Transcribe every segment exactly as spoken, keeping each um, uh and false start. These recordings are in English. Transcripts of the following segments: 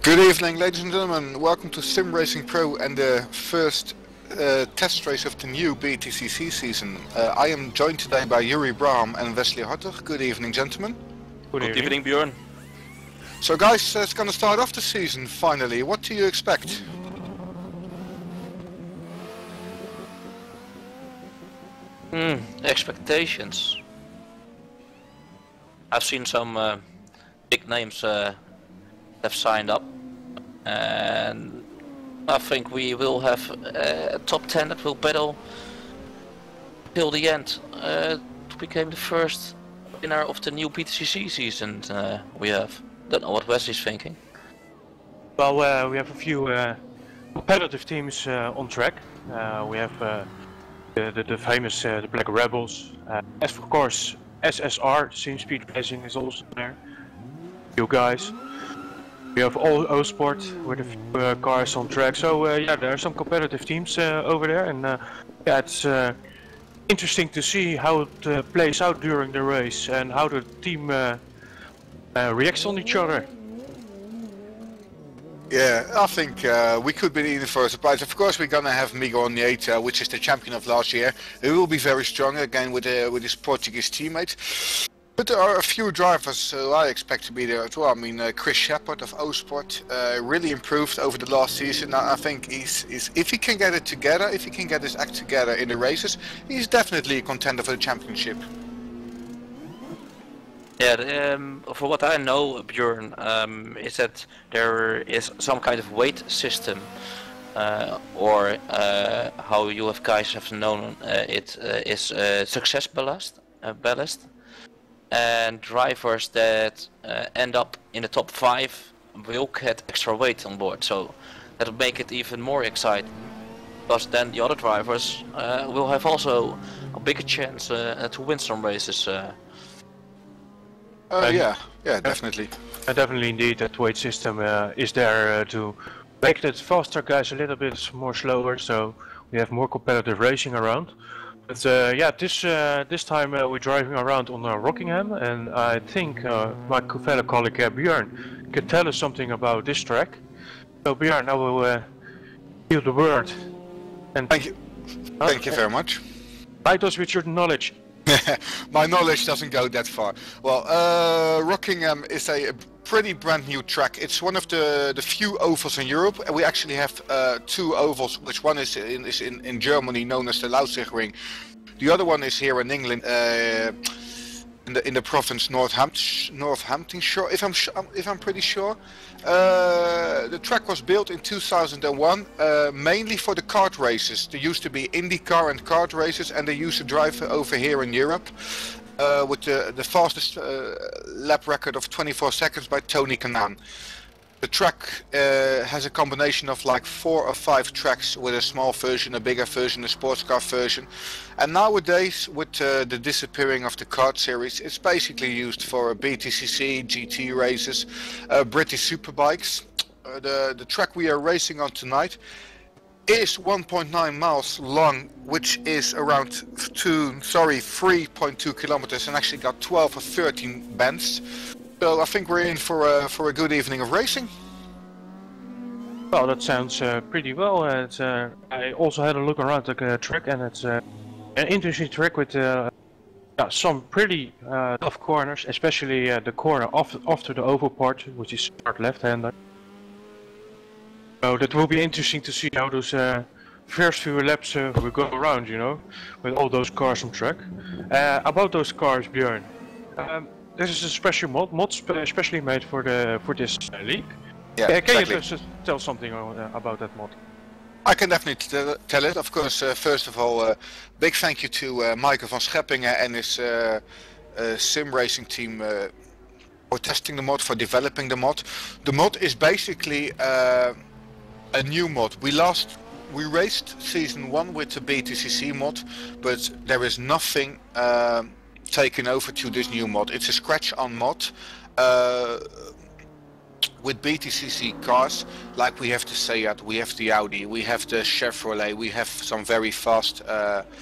Good evening, ladies and gentlemen. Welcome to Sim Racing Pro and the first uh, test race of the new B T C C season. Uh, I am joined today by Yuri Brahm and Wesley Hartog. Good evening, gentlemen. Good, Good evening. evening, Björn. So guys, uh, it's going to start off the season finally. What do you expect? Hmm, expectations. I've seen some uh, big names uh, have signed up, and I think we will have uh, a top ten that will battle till the end uh, to become the first winner of the new B T C C season. Uh, we have. Don't know what Wesley's thinking. Well, uh, we have a few uh, competitive teams uh, on track. Uh, we have uh, the, the, the famous uh, the Black Rebels. Uh, as of course, S S R, Sim Speed Racing, is also there. You guys. We have all O Sport with a few uh, cars on track. So uh, yeah, there are some competitive teams uh, over there, and uh, yeah, it's uh, interesting to see how it uh, plays out during the race and how the team uh, uh, reacts on each other. Yeah, I think uh, we could be in for a surprise. Of course, we're gonna have Miguel Nieta, which is the champion of last year. He will be very strong again with uh, with his Portuguese teammates. But there are a few drivers who I expect to be there as well. I mean, uh, Chris Shepard of O Sport uh, really improved over the last season. I, I think he's, he's if he can get it together, if he can get his act together in the races, he's definitely a contender for the championship. Yeah, um, for what I know, Björn, um, is that there is some kind of weight system, uh, or uh, how you have guys have known uh, it uh, is uh, success ballast, uh, ballast, and drivers that uh, end up in the top five will get extra weight on board, so that'll make it even more exciting. Because then the other drivers uh, will have also a bigger chance uh, to win some races. Uh, Uh, yeah, yeah, definitely. Uh, definitely, indeed, that weight system uh, is there uh, to make the faster guys a little bit more slower, so we have more competitive racing around. But uh, yeah, this uh, this time uh, we're driving around on uh, Rockingham, and I think uh, my fellow colleague uh, Björn can tell us something about this track. So Björn, I will uh, give the word. And Thank you. uh, Thank you very much. Guide us with your knowledge. My knowledge doesn't go that far. Well, uh, Rockingham is a pretty brand new track. It's one of the the few ovals in Europe, and we actually have uh, two ovals. Which one is in is in, in Germany, known as the Lausichring. The other one is here in England, uh, in the in the province Northampton, Northamptonshire. If I'm if I'm pretty sure. Uh, the track was built in two thousand one, uh, mainly for the kart races. There used to be IndyCar and kart races, and they used to drive over here in Europe uh, with the, the fastest uh, lap record of twenty-four seconds by Tony Kanaan. The track uh, has a combination of like four or five tracks, with a small version, a bigger version, a sports car version. And nowadays, with uh, the disappearing of the kart series, it's basically used for B T C C, G T races, uh, British superbikes. Uh, the, the track we are racing on tonight is one point nine miles long, which is around two, sorry, three point two kilometers, and actually got twelve or thirteen bends. So I think we're in for a, for a good evening of racing. Well, that sounds uh, pretty well. Uh, it's, uh, I also had a look around the uh, track, and it's uh, an interesting track with uh, yeah, some pretty uh, tough corners, especially uh, the corner off after the oval part, which is start left-hander. So that will be interesting to see how those uh, first few laps uh, will go around, you know, with all those cars on track. Uh, about those cars, Björn. Um, This is a special mod, mod spe especially made for the for this uh, league. Yeah, uh, can exactly. you just tell something uh, about that mod? I can definitely tell, tell it. Of course, uh, first of all, uh, big thank you to uh, Michael van Scheppingen and his uh, uh, sim racing team uh, for testing the mod, for developing the mod. The mod is basically uh, a new mod. We last we raced season one with the B T C C mod, but there is nothing Uh, taken over to this new mod. It's a scratch-on mod uh, with B T C C cars. Like we have the Seat, we have the Audi, we have the Chevrolet, we have some very fast uh,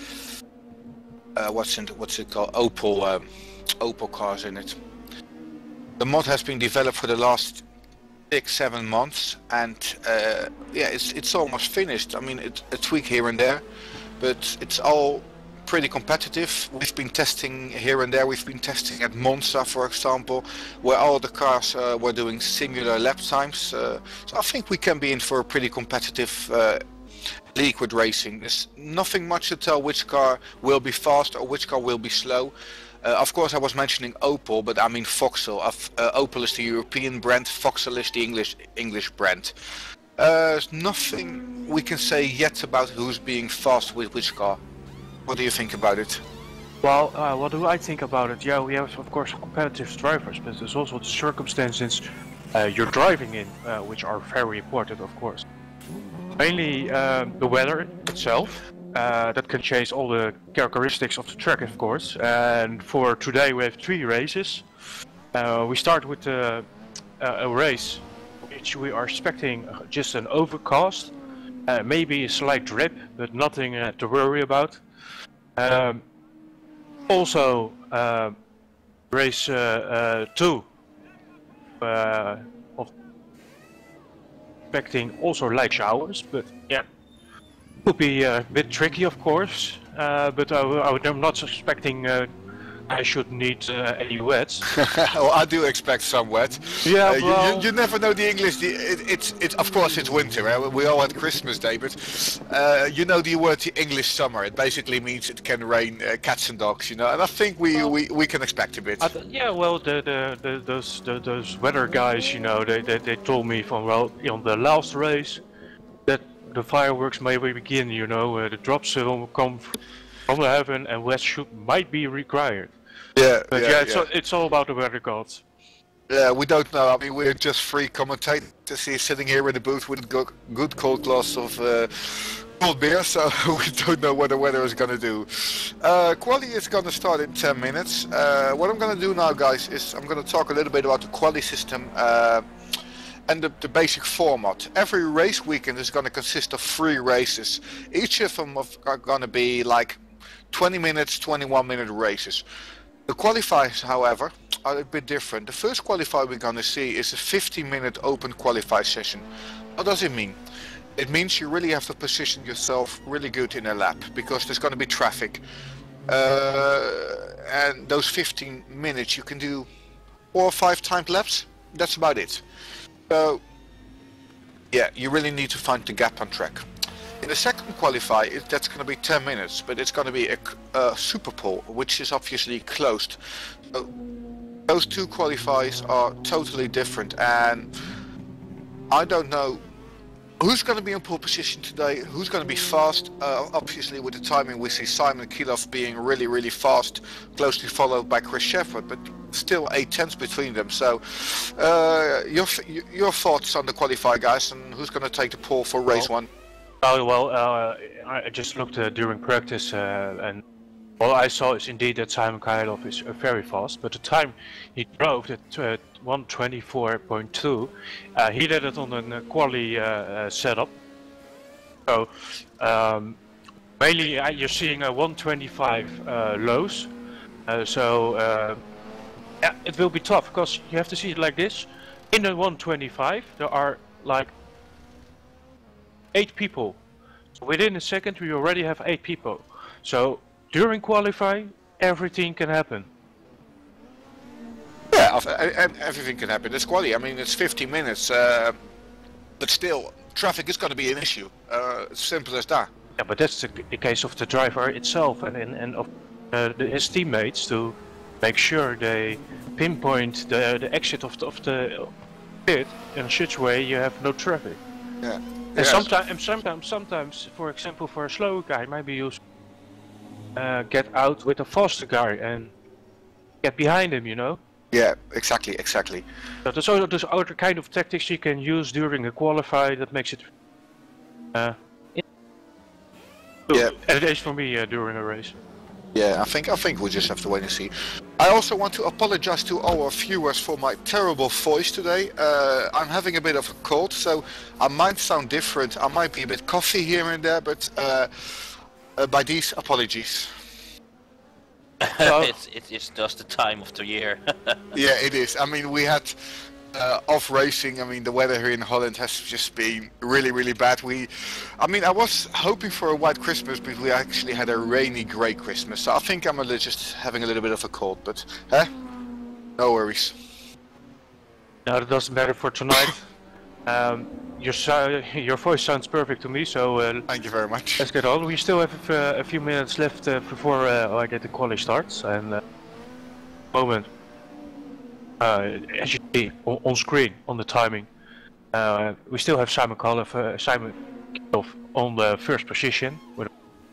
uh, what's in what's it called Opel uh, Opel cars in it. The mod has been developed for the last six, seven months, and uh, yeah, it's it's almost finished. I mean, it's a tweak here and there, but it's all pretty competitive. We've been testing here and there. We've been testing at Monza, for example, where all the cars uh, were doing similar lap times. Uh, so I think we can be in for a pretty competitive uh, league with racing. There's nothing much to tell which car will be fast or which car will be slow. Uh, of course, I was mentioning Opel, but I mean Vauxhall. Uh, Opel is the European brand, Vauxhall is the English English brand. Uh, there's nothing we can say yet about who's being fast with which car. What do you think about it? Well, uh, what do I think about it? Yeah, we have of course competitive drivers, but there's also the circumstances uh, you're driving in, uh, which are very important, of course. Mainly uh, the weather itself. Uh, that can change all the characteristics of the track, of course. And for today we have three races. Uh, we start with uh, a race which we are expecting just an overcast, uh, maybe a slight drip, but nothing uh, to worry about. Um, also, uh, race uh, uh, two, uh, of expecting also light showers, but yeah. Could be uh, a bit tricky, of course, uh, but I, I, I'm not expecting uh, I should need uh, any wet. Well, I do expect some wet. Yeah, uh, well... you, you, you never know the English. The, it, it's, it's of course it's winter. Eh? We all had Christmas Day, but uh, you know the word the English summer. It basically means it can rain uh, cats and dogs, you know. And I think we well, we, we can expect a bit. I th yeah, well, the, the, the those the, those weather guys, you know, they, they they told me from well on the last race that the fireworks may begin, you know, uh, the drops will come from the heaven and wet should might be required. Yeah, but yeah, yeah, it's, yeah. All, it's all about the weather gods. Yeah, we don't know. I mean, we're just free commentators here, sitting here in the booth with a good, good cold glass of uh, cold beer, so we don't know what the weather is going to do. Uh, quali is going to start in ten minutes. Uh, what I'm going to do now, guys, is I'm going to talk a little bit about the quali system. Uh, And the, the basic format. Every race weekend is going to consist of three races. Each of them are going to be like twenty minutes, twenty-one minute races. The qualifiers, however, are a bit different. The first qualifier we're going to see is a fifteen minute open qualify session. What does it mean? It means you really have to position yourself really good in a lap, because there's going to be traffic. Uh, and those fifteen minutes you can do four or five timed laps. That's about it. So, yeah, you really need to find the gap on track. In the second qualifier, it, that's going to be ten minutes, but it's going to be a, a super pole, which is obviously closed. So, those two qualifiers are totally different, and I don't know who's going to be in pole position today, who's going to be fast. Uh, obviously, with the timing, we see Simon Kilof being really, really fast, closely followed by Chris Shepard, but still eight tenths between them. So, uh, your your thoughts on the qualifier, guys, and who's going to take the pole for race well, one? Oh well, uh, I just looked uh, during practice, uh, and all I saw is indeed that Simon Kilof is uh, very fast. But the time he drove at uh, one twenty-four point two, uh, he did it on a quali uh, uh, setup. So um, mainly uh, you're seeing a one twenty-five uh, lows. Uh, so. Uh, Yeah, it will be tough, because you have to see it like this. In the one twenty-five there are like eight people. So within a second we already have eight people. So during qualifying everything can happen. Yeah, and everything can happen. It's quali. I mean, it's fifteen minutes, uh, but still, traffic is going to be an issue. Uh, simple as that. Yeah, but that's the, the case of the driver itself and and, and of uh, the, his teammates to make sure they pinpoint the, the exit of the, of the pit in such a way you have no traffic. Yeah. And yes. sometimes, and sometimes, sometimes, for example, for a slow guy, maybe you uh, get out with a faster guy and get behind him, you know. Yeah, exactly, exactly. So there's other, there's other kind of tactics you can use during a qualify that makes it. Uh, yeah. At least for me uh, during a race. Yeah, I think I think we just have to wait and see. I also want to apologize to our viewers for my terrible voice today. Uh, I'm having a bit of a cold, so I might sound different. I might be a bit coughy here and there, but uh, uh, by these, apologies. it's, it's it's just the time of the year. Yeah, it is. I mean, we had uh, of racing. I mean, the weather here in Holland has just been really, really bad. We, I mean, I was hoping for a white Christmas, but we actually had a rainy, grey Christmas. So I think I'm a li- just having a little bit of a cold, but eh, no worries. No, that doesn't matter for tonight. um, your so your voice sounds perfect to me, so uh, Thank you very much. let's get on. We still have uh, a few minutes left uh, before uh, I get the quali starts, and uh, moment. Uh, as you see on, on screen, on the timing, uh, we still have Simon Kaloff, uh, Simon Kaloff on the first position. With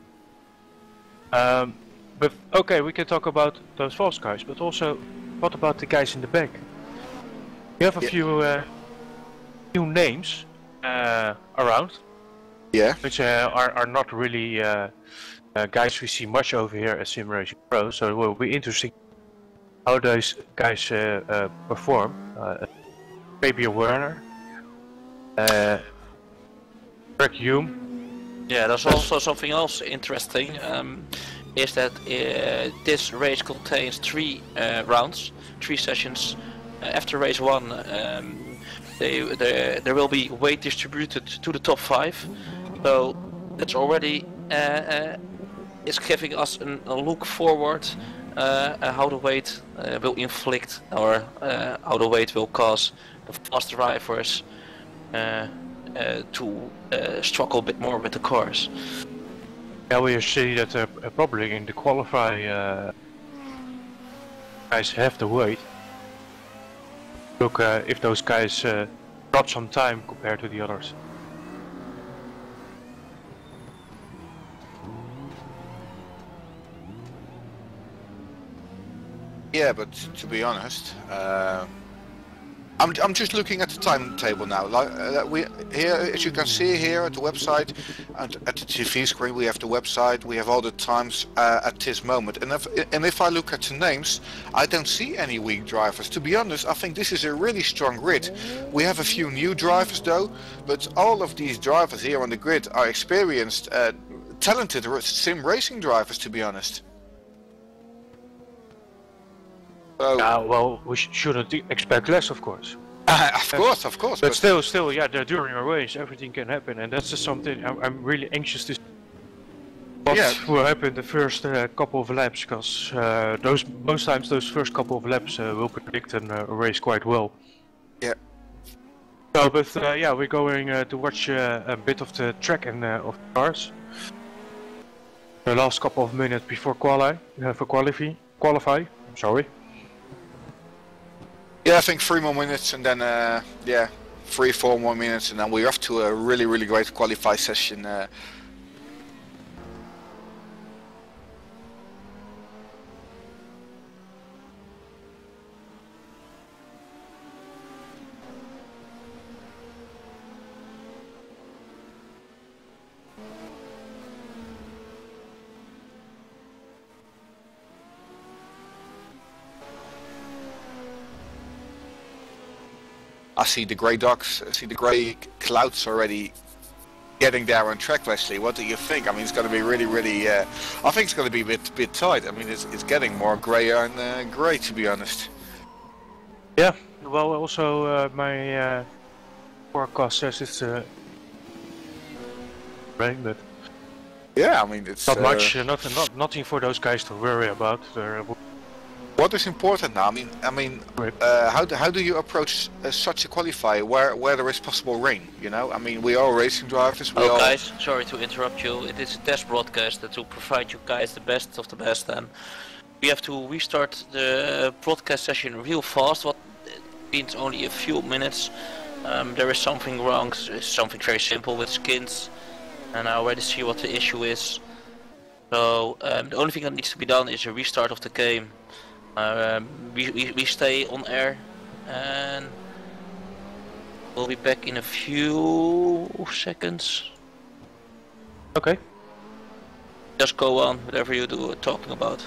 um, but okay, we can talk about those false guys, but also what about the guys in the back? You have a Yeah. few uh, few names uh, around, Yeah. which uh, are are not really uh, uh, guys we see much over here at Simrace Pro. So it will be interesting how those guys uh, uh, perform. Uh, Fabian Werner, uh, Greg Hume. Yeah, there's also something else interesting. Um, is that uh, this race contains three uh, rounds, three sessions. Uh, after race one, um, they, they, there will be weight distributed to the top five. So that's already uh, uh, is giving us an, a look forward. Uh, how the weight uh, will inflict, or uh, how the weight will cause the fast drivers uh, uh, to uh, struggle a bit more with the cars. Yeah, we see that uh, probably in the qualify uh, guys have the weight. Look, uh, if those guys uh, drop some time compared to the others. Yeah, but to be honest, uh, I'm I'm just looking at the timetable now. Like uh, we here, as you can see here at the website, and at the T V screen, we have the website. We have all the times uh, at this moment. And if and if I look at the names, I don't see any weak drivers. To be honest, I think this is a really strong grid. We have a few new drivers though, but all of these drivers here on the grid are experienced, uh, talented sim racing drivers. To be honest. So, Uh, well, we sh shouldn't expect less, of course. Uh, of course, of course. But, But still, still, yeah, they're during a race, everything can happen, and that's just something I'm, I'm really anxious to see what Yeah. will happen the first uh, couple of laps, because uh, those most times those first couple of laps uh, will predict an, uh, a race quite well. Yeah. So, but uh, yeah, we're going uh, to watch uh, a bit of the track and uh, of the cars. The last couple of minutes before quali, uh, for qualify, qualify. I'm sorry. yeah, I think three more minutes, and then uh, yeah, three, four more minutes, and then we're off to a really, really great qualify session. Uh, I see the grey docks, I see the grey clouds already getting there on track, Wesley. What do you think? I mean, it's going to be really, really, uh, I think it's going to be a bit, bit tight. I mean, it's, it's getting more greyer and uh, grey, to be honest. Yeah, well, also uh, my uh, forecast says it's uh, rain, but Yeah, I mean, it's not uh, much, uh, nothing, not, nothing for those guys to worry about. They're, What is important now? I mean, I mean, Right. uh, how do, how do you approach uh, such a qualifier where where there is possible rain? You know, I mean, we are racing drivers. We Oh all guys, sorry to interrupt you. It is a test broadcast to provide you guys the best of the best, and we have to restart the broadcast session real fast. What means only a few minutes. Um, there is something wrong. It's something very simple with skins, and I already see what the issue is. So um, the only thing that needs to be done is a restart of the game. Um, we, we, we stay on air, and we'll be back in a few seconds. okay. Just go on, whatever you do talking about.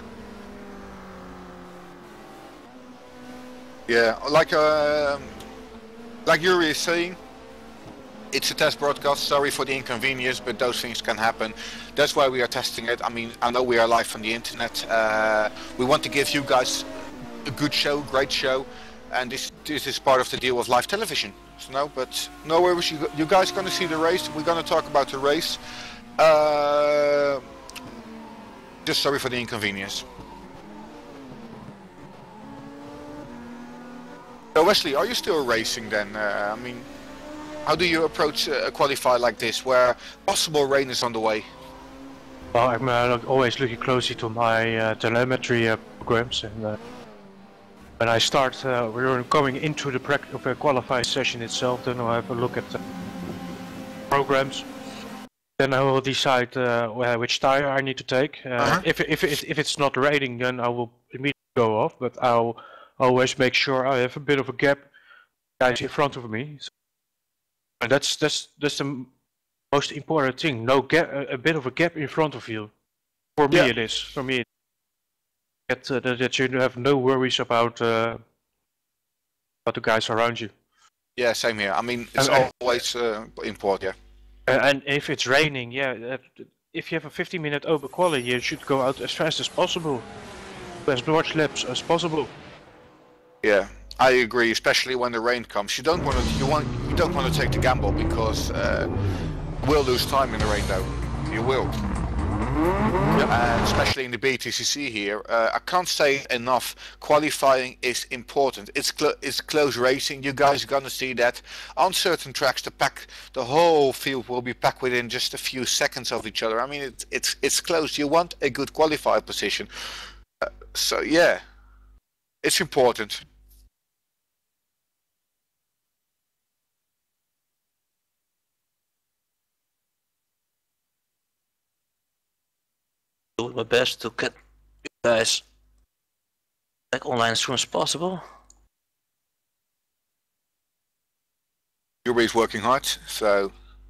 Yeah, like uh, like Yuri is saying, it's a test broadcast. Sorry for the inconvenience, but those things can happen. That's why we are testing it. I mean, I know we are live on the internet. Uh, we want to give you guys a good show, great show. and this this is part of the deal with live television. So no, but no worries. You you guys gonna see the race. We're gonna talk about the race. Uh, just sorry for the inconvenience. So Wesley, are you still racing then? Uh, I mean, how do you approach a qualifier like this, where possible rain is on the way? Well, I'm uh, always looking closely to my uh, telemetry uh, programs, and uh, when I start, uh, we're going into the uh, qualifying session itself. Then I'll have a look at the programs. Then I will decide uh, which tire I need to take. Uh, uh-huh. If if it, if it's not raining, then I will immediately go off. But I'll always make sure I have a bit of a gap, guys in front of me. So, and that's that's that's the most important thing. No gap, a bit of a gap in front of you. For me, yeah. It is. For me, that uh, that you have no worries about uh, about the guys around you. Yeah, same here. I mean, it's and, always uh, important. Yeah. And if it's raining, yeah, if you have a fifteen minute open quali, you should go out as fast as possible, as much laps as possible. Yeah, I agree. Especially when the rain comes, you don't want to. You want. You don't want to take the gamble because uh, you will lose time in the rain, though. You will. Yep. And especially in the B T C C here, uh, I can't say enough. Qualifying is important. It's cl it's close racing. You guys are gonna see that on certain tracks. The pack, the whole field will be packed within just a few seconds of each other. I mean, it's it's it's close. You want a good qualifier position. Uh, so yeah, it's important. Do my best to get you guys back online as soon as possible. Yuri's working hard, so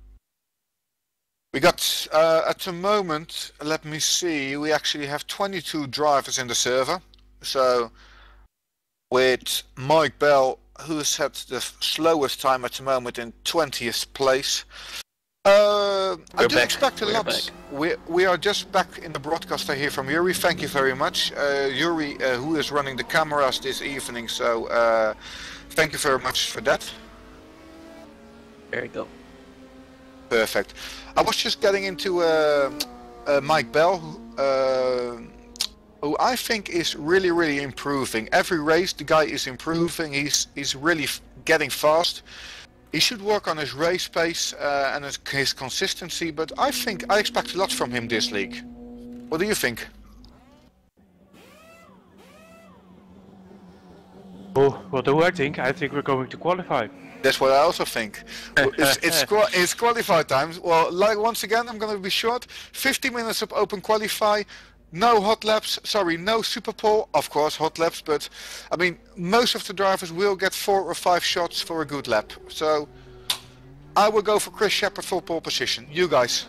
we got uh, at the moment. Let me see. We actually have twenty-two drivers in the server. So with Mike Bell, who's at the slowest time at the moment in twentieth place. Uh, I do back. expect a We're lot. Back. We we are just back in the broadcast. I hear from Yuri. Thank you very much, uh, Yuri, uh, who is running the cameras this evening. So uh, thank you very much for that. There you go. Perfect. I was just getting into uh, uh, Mike Bell, uh, who I think is really really improving. Every race, the guy is improving. He's he's really f getting fast. He should work on his race pace uh, and his, his consistency, but I think I expect a lot from him this league. What do you think? Oh, what do I think? I think we're going to qualify. That's what I also think. It's, it's, it's qualify times. Well, like once again, I'm going to be short. fifty minutes of open qualify. No hot laps, sorry, no super pole, of course hot laps, but I mean most of the drivers will get four or five shots for a good lap. So I will go for Chris Shepard for pole position. You guys?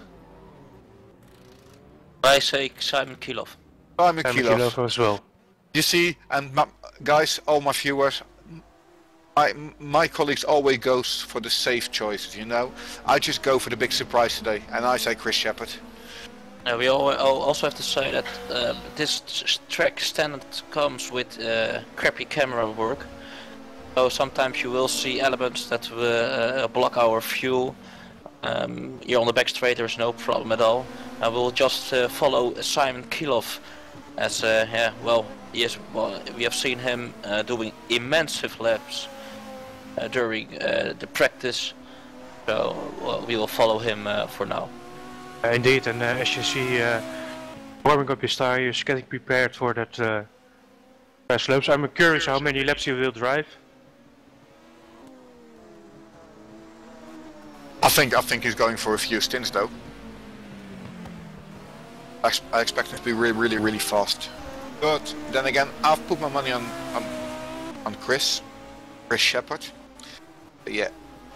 I say Simon Kielhoff. Simon Simon Kielhoff. Kielhoff as well. You see, and my, guys, all my viewers, my, my colleagues always goes for the safe choices, you know. I just go for the big surprise today, and I say Chris Shepard. Uh, we al also have to say that uh, this track standard comes with uh, crappy camera work. So sometimes you will see elements that will uh, block our view. Um, here on the back straight there's no problem at all. I will just uh, follow Simon Kielhoff as uh, yeah, well, he is, well, we have seen him uh, doing immense laps uh, during uh, the practice. So well, we will follow him uh, for now. Uh, indeed, and uh, as you see, uh, warming up his tires, getting prepared for that uh, fast laps. I'm curious how many laps he will drive. I think I think he's going for a few stints though. I, I expect him to be really, really, really fast. But then again, I've put my money on on, on Chris, Chris Shepard. But yeah.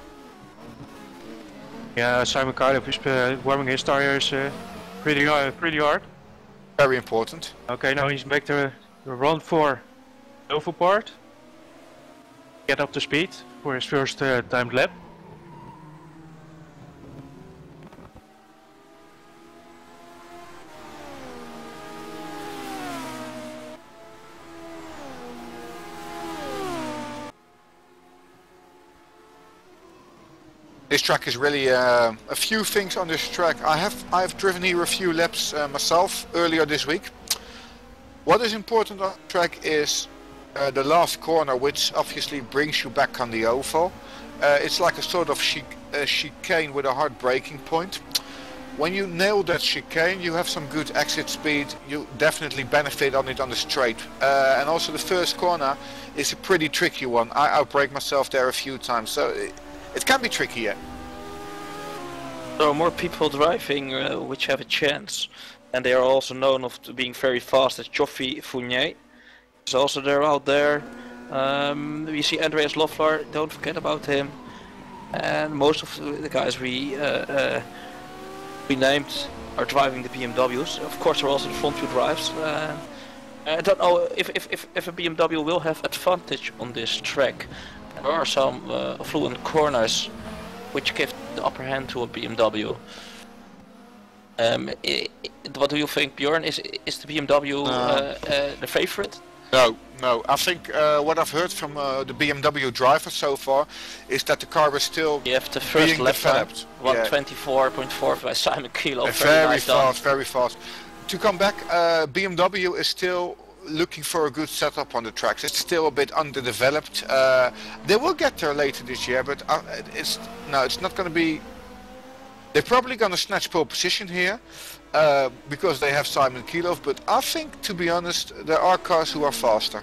Yeah, Simon Kielhoff is uh, warming his tires uh, pretty uh, pretty hard. Very important. Okay, now he's back to the run for Nova part. Get up to speed for his first uh, timed lap. This track is really uh, a few things on this track. I have I've driven here a few laps uh, myself earlier this week. What is important on the track is uh, the last corner, which obviously brings you back on the oval. Uh, it's like a sort of chic uh, chicane with a hard braking point. When you nail that chicane, you have some good exit speed. You definitely benefit on it on the straight. Uh, and also the first corner is a pretty tricky one. I outbraked myself there a few times, so it, it can be tricky. Yeah. There are more people driving uh, which have a chance, and they are also known of being very fast. As Joffrey Fournier is also there out there. Um, we see Andreas Loeffler, don't forget about him. And most of the guys we uh, uh, we named are driving the B M Ws. Of course, there are also the front wheel drives. Uh, I don't know if, if, if, if a B M W will have advantage on this track. There are some uh, affluent corners which give the upper hand to a B M W. Um, I, I, what do you think, Bjorn? Is is the B M W uh, uh, the favorite? No, no. I think uh, what I've heard from uh, the B M W drivers so far is that the car is still you have the first being lap developed. one twenty-four point four by Simon Kilo. Uh, Very, very nice fast, done. very fast. To come back, uh, B M W is still looking for a good setup on the tracks. It's still a bit underdeveloped. Uh, they will get there later this year, but uh, it's no, it's not going to be. They're probably going to snatch pole position here uh, because they have Simon Kilo. But I think, to be honest, there are cars who are faster.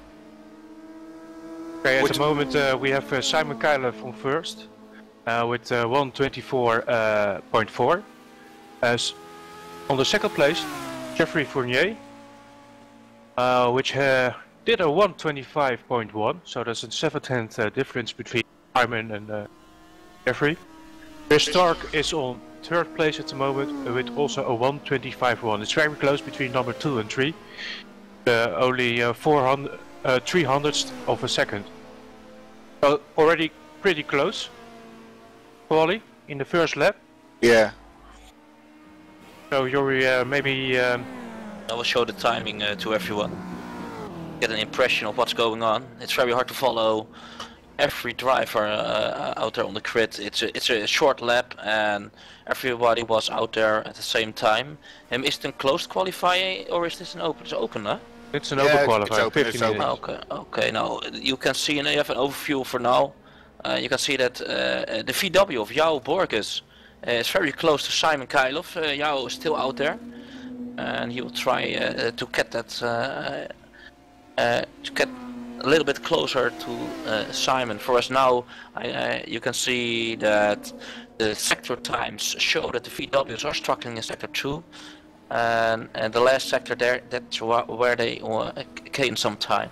Okay, at Which the moment uh, we have uh, Simon Kilo on first uh, with uh, one twenty-four point four. As on the second place, Jeffrey Fournier, uh, which uh, did a one twenty-five point one, so there's a seven tenth uh, difference between Simon and uh, Jeffrey. Chris Stark is on third place at the moment with also a one twenty-five point one. It's very close between number two and three, uh, only uh, four hundred, uh, three hundredths of a second. So already pretty close, Wally, in the first lap. Yeah. So you're uh, maybe. Um, I will show the timing uh, to everyone. Get an impression of what's going on. It's very hard to follow every driver uh, out there on the grid. It's a, it's a short lap and everybody was out there at the same time. Um, is it a closed qualifying or is this an open? It's open, huh? it's an Yeah, open it's qualifier, open, fifty it's open. minutes. Okay, okay. Now you can see, and you have an overview for now. Uh, you can see that uh, the V W of Jao Borges uh, is very close to Simon Kylov. Uh, Jao is still out there, and he will try uh, to get that uh, uh, to get a little bit closer to uh, Simon. For us now, I, uh, you can see that the sector times show that the V Ws are struggling in sector two, and, and the last sector there, that's wh where they uh, gain some time.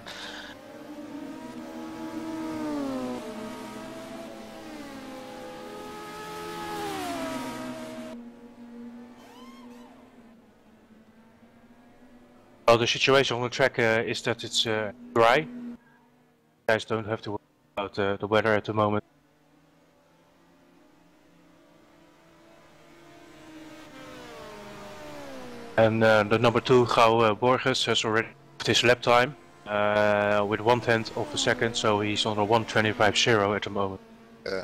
Well, the situation on the track uh, is that it's uh, dry. You guys don't have to worry about uh, the weather at the moment. And uh, the number two, Gao uh, Borges, has already his lap time uh, with one tenth of a second, so he's on a one twenty-five point zero at the moment. Yeah.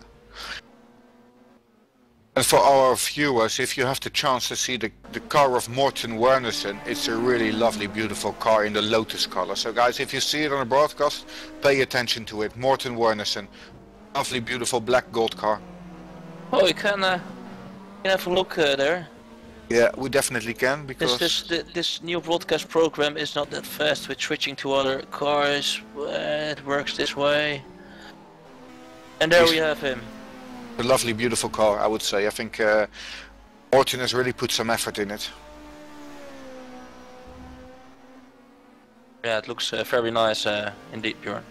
And for our viewers, if you have the chance to see the, the car of Morten Wernersen, it's a really lovely, beautiful car in the Lotus color. So guys, if you see it on a broadcast, pay attention to it. Morten Wernersen. Lovely, beautiful black gold car. Oh, you can, uh, you can have a look uh, there. Yeah, we definitely can, because... This, this, this, this new broadcast program is not that fast with switching to other cars. Uh, it works this way. And there He's- we have him. a lovely, beautiful car, I would say. I think uh, Morten has really put some effort in it. Yeah, it looks uh, very nice uh, indeed, Bjorn.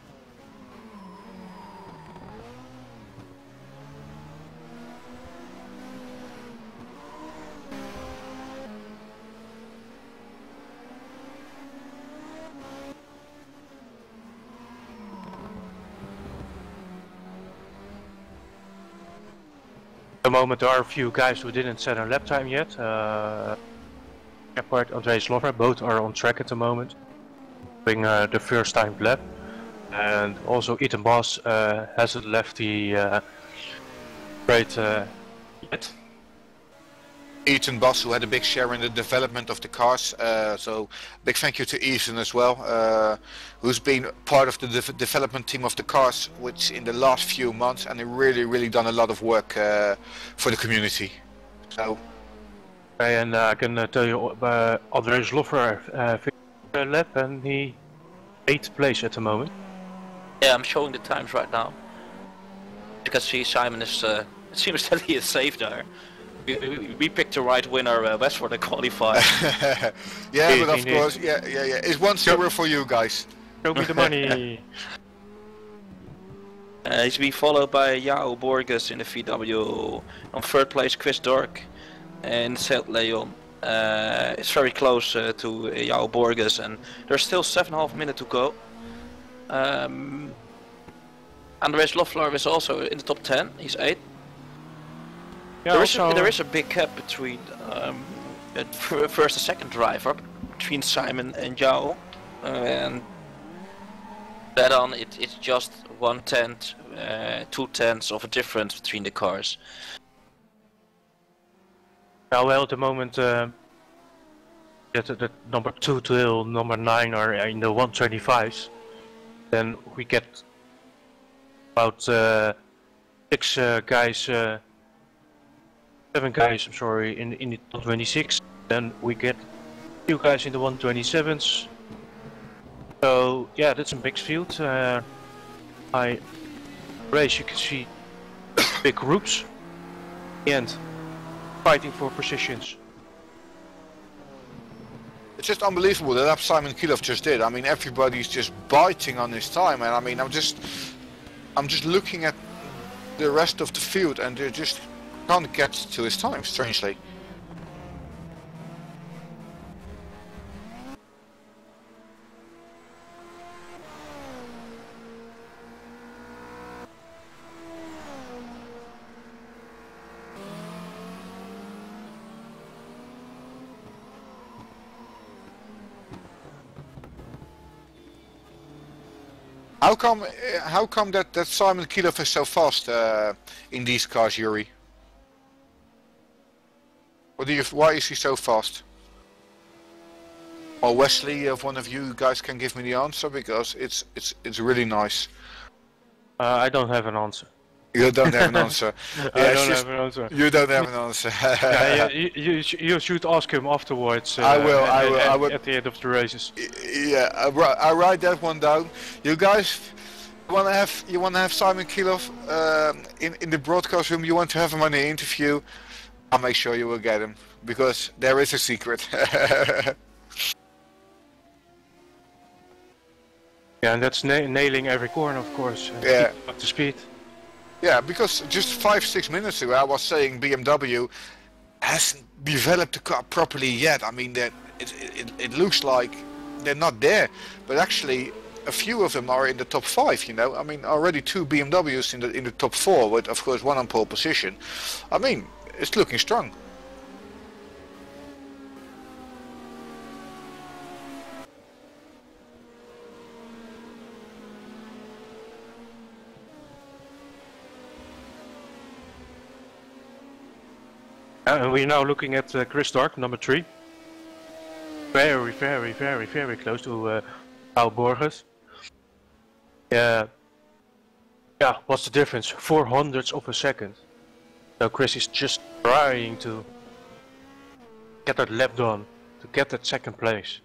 At the moment there are a few guys who didn't set a lap time yet. Uh, Shepard, Andreas Lover, both are on track at the moment, doing uh, the first time lap. And also Ethan Boss uh, hasn't left the uh, great uh, yet. Ethan Boss, who had a big share in the development of the cars, uh, so big thank you to Ethan as well, uh, who's been part of the de development team of the cars, which in the last few months, and they really, really done a lot of work uh, for the community. So. Okay, and uh, I can uh, tell you, uh, Andreas Loffer uh, finished the lap, and he eighth place at the moment. Yeah, I'm showing the times right now. You can see Simon is. Uh, it seems that he is safe there. We, we picked the right winner, uh, West for the qualifier. Yeah, but of course, yeah, yeah, yeah. It's one zero for you guys. Show me the money. uh, he's been followed by Yao Borges in the V W. On third place, Chris Dork and Seth Leon. Uh, it's very close uh, to uh, Yao Borges, and there's still seven and a half minutes to go. Um, Andres Loeffler is also in the top ten. He's eighth. Yeah, there, is also... a, there is a big gap between um, first and second driver, between Simon and Yao, uh, and that on it, it's just one tenth, uh, two tenths of a difference between the cars. Yeah, well, at the moment, uh, that the number two till number nine are in the one twenty-fives. Then we get about uh, six uh, guys. Uh, Seven guys, I'm sorry, in in the one twenty-six. Then we get two guys in the one twenty-sevens. So yeah, that's a big field. Uh, I race, you can see big groups and fighting for positions. It's just unbelievable that lap Simon Kilov just did. I mean, everybody's just biting on his time, and I mean, I'm just, I'm just looking at the rest of the field, and they're just. Can't get to his time, strangely. How come? How come that that Simon Kilov is so fast uh, in these cars, Yuri? What do you, why is he so fast? Or Wesley, if one of you guys can give me the answer, because it's it's it's really nice. Uh, I don't have an answer. You don't have an answer. I Yeah, don't just, have an answer. You don't have an answer. Yeah, you, you, you should ask him afterwards. Uh, I will. At, I will. At, I will. at the end of the races. Yeah, I, I write that one down. You guys want to have you want to have Simon Kilov uh, in in the broadcast room. You want to have him on the interview. I'll make sure you will get him, because there is a secret. Yeah, and that's na nailing every corner, of course. Uh, Yeah. keep up to speed. Yeah, because just five, six minutes ago I was saying B M W hasn't developed the car properly yet. I mean, that it, it, it looks like they're not there, but actually a few of them are in the top five. You know, I mean, already two B M Ws in the in the top four, with of course one on pole position. I mean. It's looking strong. Uh, and we're now looking at uh, Chris Dark, number three. Very, very, very, very close to uh, Paul Borges. Yeah. Yeah, what's the difference? Four hundredths of a second. So Chris is just trying to get that lap done, to get that second place.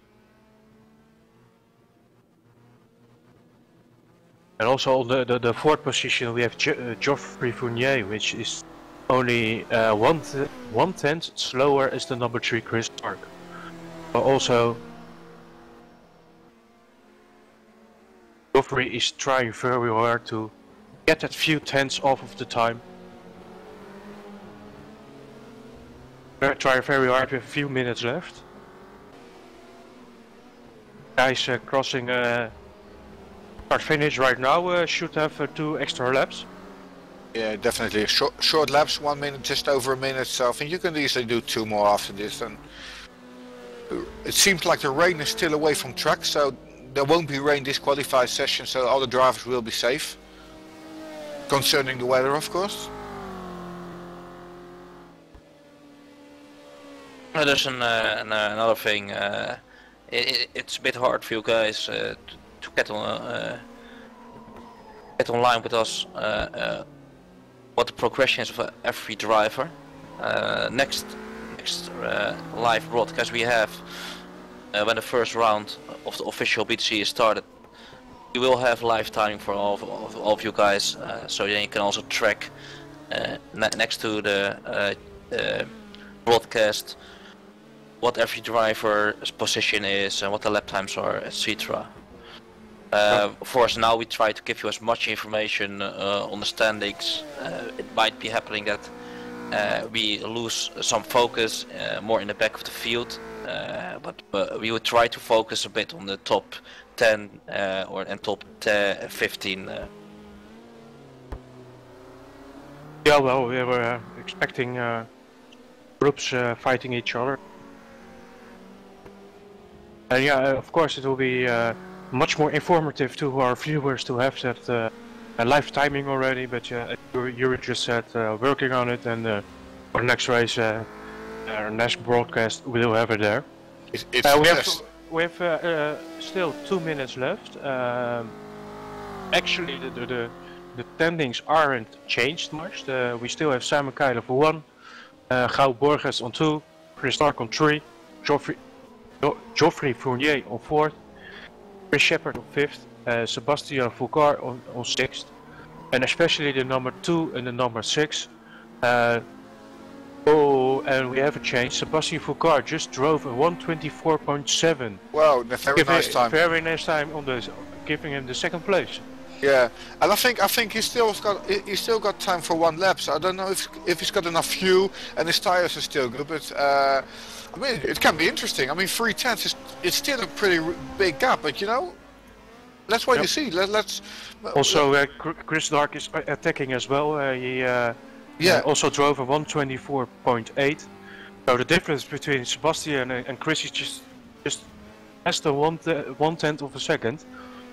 And also on the, the, the fourth position we have jo uh, Geoffrey Fournier, which is only uh, one, th one tenth slower as the number three Chris Stark. But also Geoffrey is trying very hard to get that few tenths off of the time. We're trying very hard with a few minutes left. Guys uh, crossing uh, start finish right now uh, should have uh, two extra laps. Yeah, definitely. Short, short laps, one minute, just over a minute. So I think you can easily do two more after this. And it seems like the rain is still away from track, so there won't be rain this qualified session. So all the drivers will be safe. Concerning the weather, of course. Uh, there's an, uh, an, uh, another thing. Uh, it, it's a bit hard for you guys uh, to, to get on uh, get online with us. Uh, uh, what the progression is of every driver. Uh, next next uh, live broadcast we have uh, when the first round of the official B T C is started. We will have live timing for all of, all of, all of you guys, uh, so then you can also track uh, ne next to the uh, uh, broadcast what every driver's position is and what the lap times are, et cetera. Uh, of course, now we try to give you as much information uh, on the standings. Uh, it might be happening that uh, we lose some focus uh, more in the back of the field, uh, but uh, we would try to focus a bit on the top ten uh, or and top ten, fifteen. Uh. Yeah, well, we were uh, expecting uh, groups uh, fighting each other. And yeah, uh, of course, it will be uh, much more informative to our viewers to have that uh, live timing already. But uh, you, you just said uh, working on it, and uh, for the next race, uh, our next broadcast, we will have it there. It's, it's uh, we have, yes. we have uh, uh, still two minutes left. Um, actually, the, the, the, the standings aren't changed much. The, we still have Simon Keiler for one, uh, Gauw Borges on two, Chris Stark on three, Geoffrey, jo Geoffrey Fournier on fourth, Chris Shepard on fifth, uh, Sebastian Foucault on, on sixth, and especially the number two and the number six. Uh, oh, and we have a change. Sebastian Foucault just drove a one twenty-four point seven. Wow, a very Give nice time. Very nice time on the, giving him the second place. Yeah, and I think I think he's still got he's still got time for one lap. So I don't know if if he's got enough fuel and his tires are still good. But uh, I mean, it can be interesting. I mean, three tenths is it's still a pretty big gap. But you know, that's what Yep. you see. Let, let's Also, uh, Chris Dark is attacking as well. Uh, he uh, yeah. uh, also drove a one twenty-four point eight. So the difference between Sebastian and, and Chris is just just less than one one tenth of a second.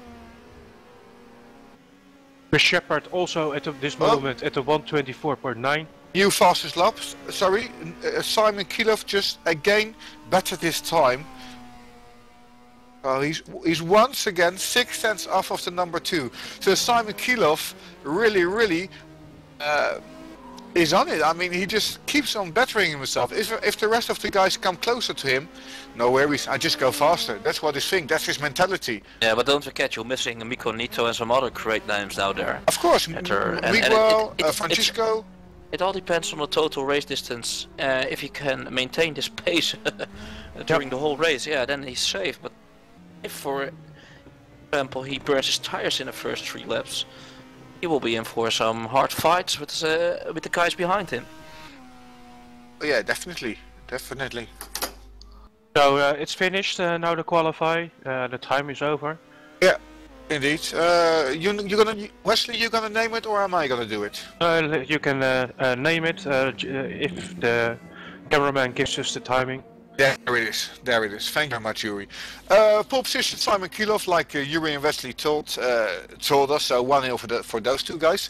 Chris Shepard also at this Oh. moment at the one twenty-four point nine. New fastest lap. Sorry, uh, Simon Kilov just again better this time. Uh, he's he's once again six tenths off of the number two. So Simon Kilov really really uh, is on it. I mean, he just keeps on bettering himself. If if the rest of the guys come closer to him, no worries. I just go faster. That's what his thing. That's his mentality. Yeah, but don't forget you're missing Miko Nito and some other great names out there. Of course, That are- and- and Miguel, it- it- uh, it- Francisco. It all depends on the total race distance. Uh, if he can maintain this pace during the whole race, yeah, then he's safe. But if, for example, he burns his tires in the first three laps, he will be in for some hard fights with uh, with the guys behind him. Oh, yeah, definitely, definitely. So uh, it's finished uh, now. The qualify. Uh, the time is over. Yeah, indeed. Uh, you you gonna Wesley? You gonna name it, or am I gonna do it? Uh, you can uh, uh, name it uh, if the cameraman gives us the timing. There it is. There it is. Thank you very much, Yuri. Uh, pole position Simon Kilov, like uh, Yuri and Wesley told uh, told us. So one nil for the for those two guys.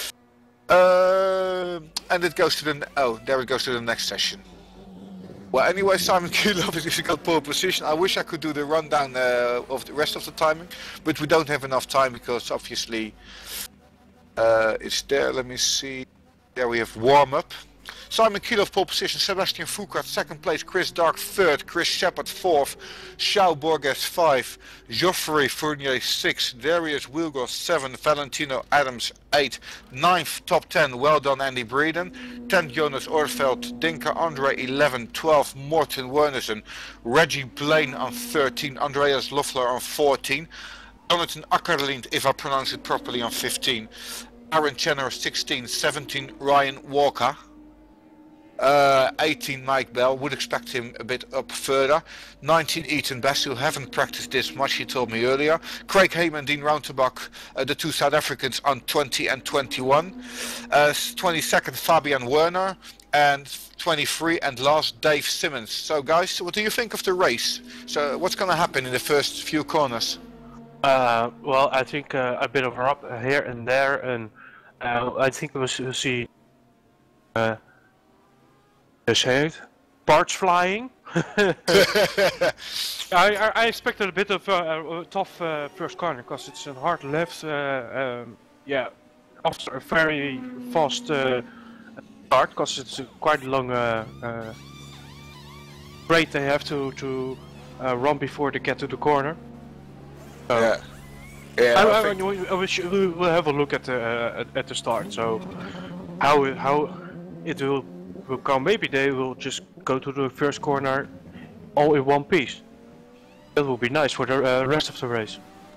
Uh, and it goes to the oh, there it goes to the next session. Well, anyway, Simon Kilov is got pole position. I wish I could do the rundown uh, of the rest of the timing, but we don't have enough time because obviously uh, it's there. Let me see. There we have warm up. Simon Kilov pole position, Sebastian Foucault second place, Chris Dark third, Chris Shepard fourth, Gauw Borges five, Geoffrey Fournier six, Darius Wilgos seven, Valentino Adams eight, ninth top ten, well done Andy Breeden, tenth Jonas Oorveld, Dinka Andre eleven, twelve Morten Wernersen, Reggie Blaine on thirteen, Andreas Loeffler on fourteen, Jonathan Akkerlind, if I pronounce it properly, on fifteen, Aaron Chenner sixteen, seventeen Ryan Walker. Uh, eighteen Mike Bell, would expect him a bit up further. nineteen Ethan Best, who haven't practiced this much, he told me earlier. Craig Heyman, Dean Routenbach, uh, the two South Africans on twenty and twenty-one. Uh, twenty-second Fabian Werner, and twenty-three and last Dave Simmons. So guys, what do you think of the race? So what's going to happen in the first few corners? Uh, well, I think uh, a bit of a up here and there, and uh, I think we'll see uh, the shade. parts flying. I, I, I expected a bit of uh, a tough uh, first corner because it's a hard left. Uh, um, yeah, after a very fast uh, start because it's a quite long uh, uh, straight they have to to uh, run before they get to the corner. So yeah, yeah. I, I I, think- we, I wish we will have a look at the uh, at, at the start. So how it- how it will will come. Maybe they will just go to the first corner all in one piece. That will be nice for the uh, rest of the race.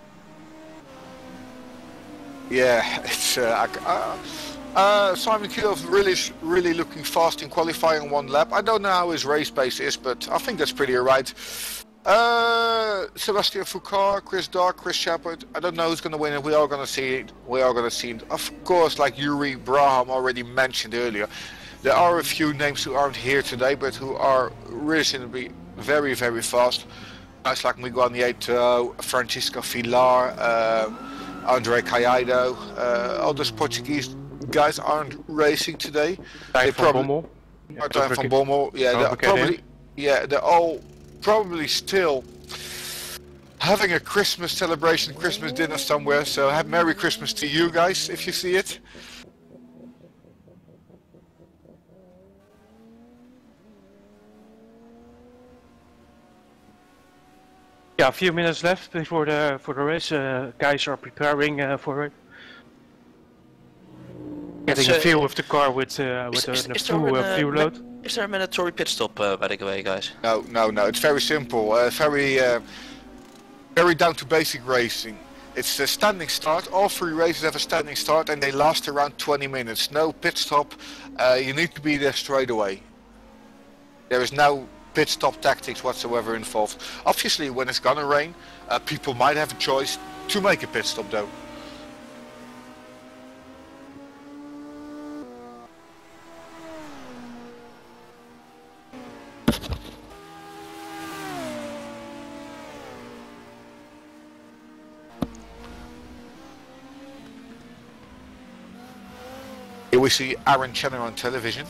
Yeah, it's uh, I- uh, uh, Simon Kilo really really looking fast in qualifying one lap. I don't know how his race pace is, but I think that's pretty alright. Uh, Sebastian Foucault, Chris Dark, Chris Shepard. I don't know who's going to win it. We are going to see it. We are going to see it. Of course, like Yuri Braham already mentioned earlier, there are a few names who aren't here today, but who are really going to be very, very fast. Guys like Miguel Nieto, Francisco Vilar, uh, Andre Caiado. Uh, all those Portuguese guys aren't racing today. They They van probably Bommel. Martijn van Bommel. Yeah, Don't they're forget him. probably. Yeah, they're all probably still having a Christmas celebration, Christmas dinner somewhere. So have Merry Christmas to you guys if you see it. Yeah, a few minutes left before the for the race. Uh, guys are preparing uh, for it. Getting So, a feel of the car with uh, with is, a, is a there full an, uh, uh, fuel ma- load. is there a mandatory pit stop, uh, by the way, guys? No, no, no. It's very simple. Uh, very, uh, very down to basic racing. It's a standing start. All three races have a standing start, and they last around twenty minutes. No pit stop. Uh, you need to be there straight away. There is no pit stop tactics whatsoever involved. Obviously, when it's gonna rain, uh, people might have a choice to make a pit stop, though. Here we see Aaron Chenner on television.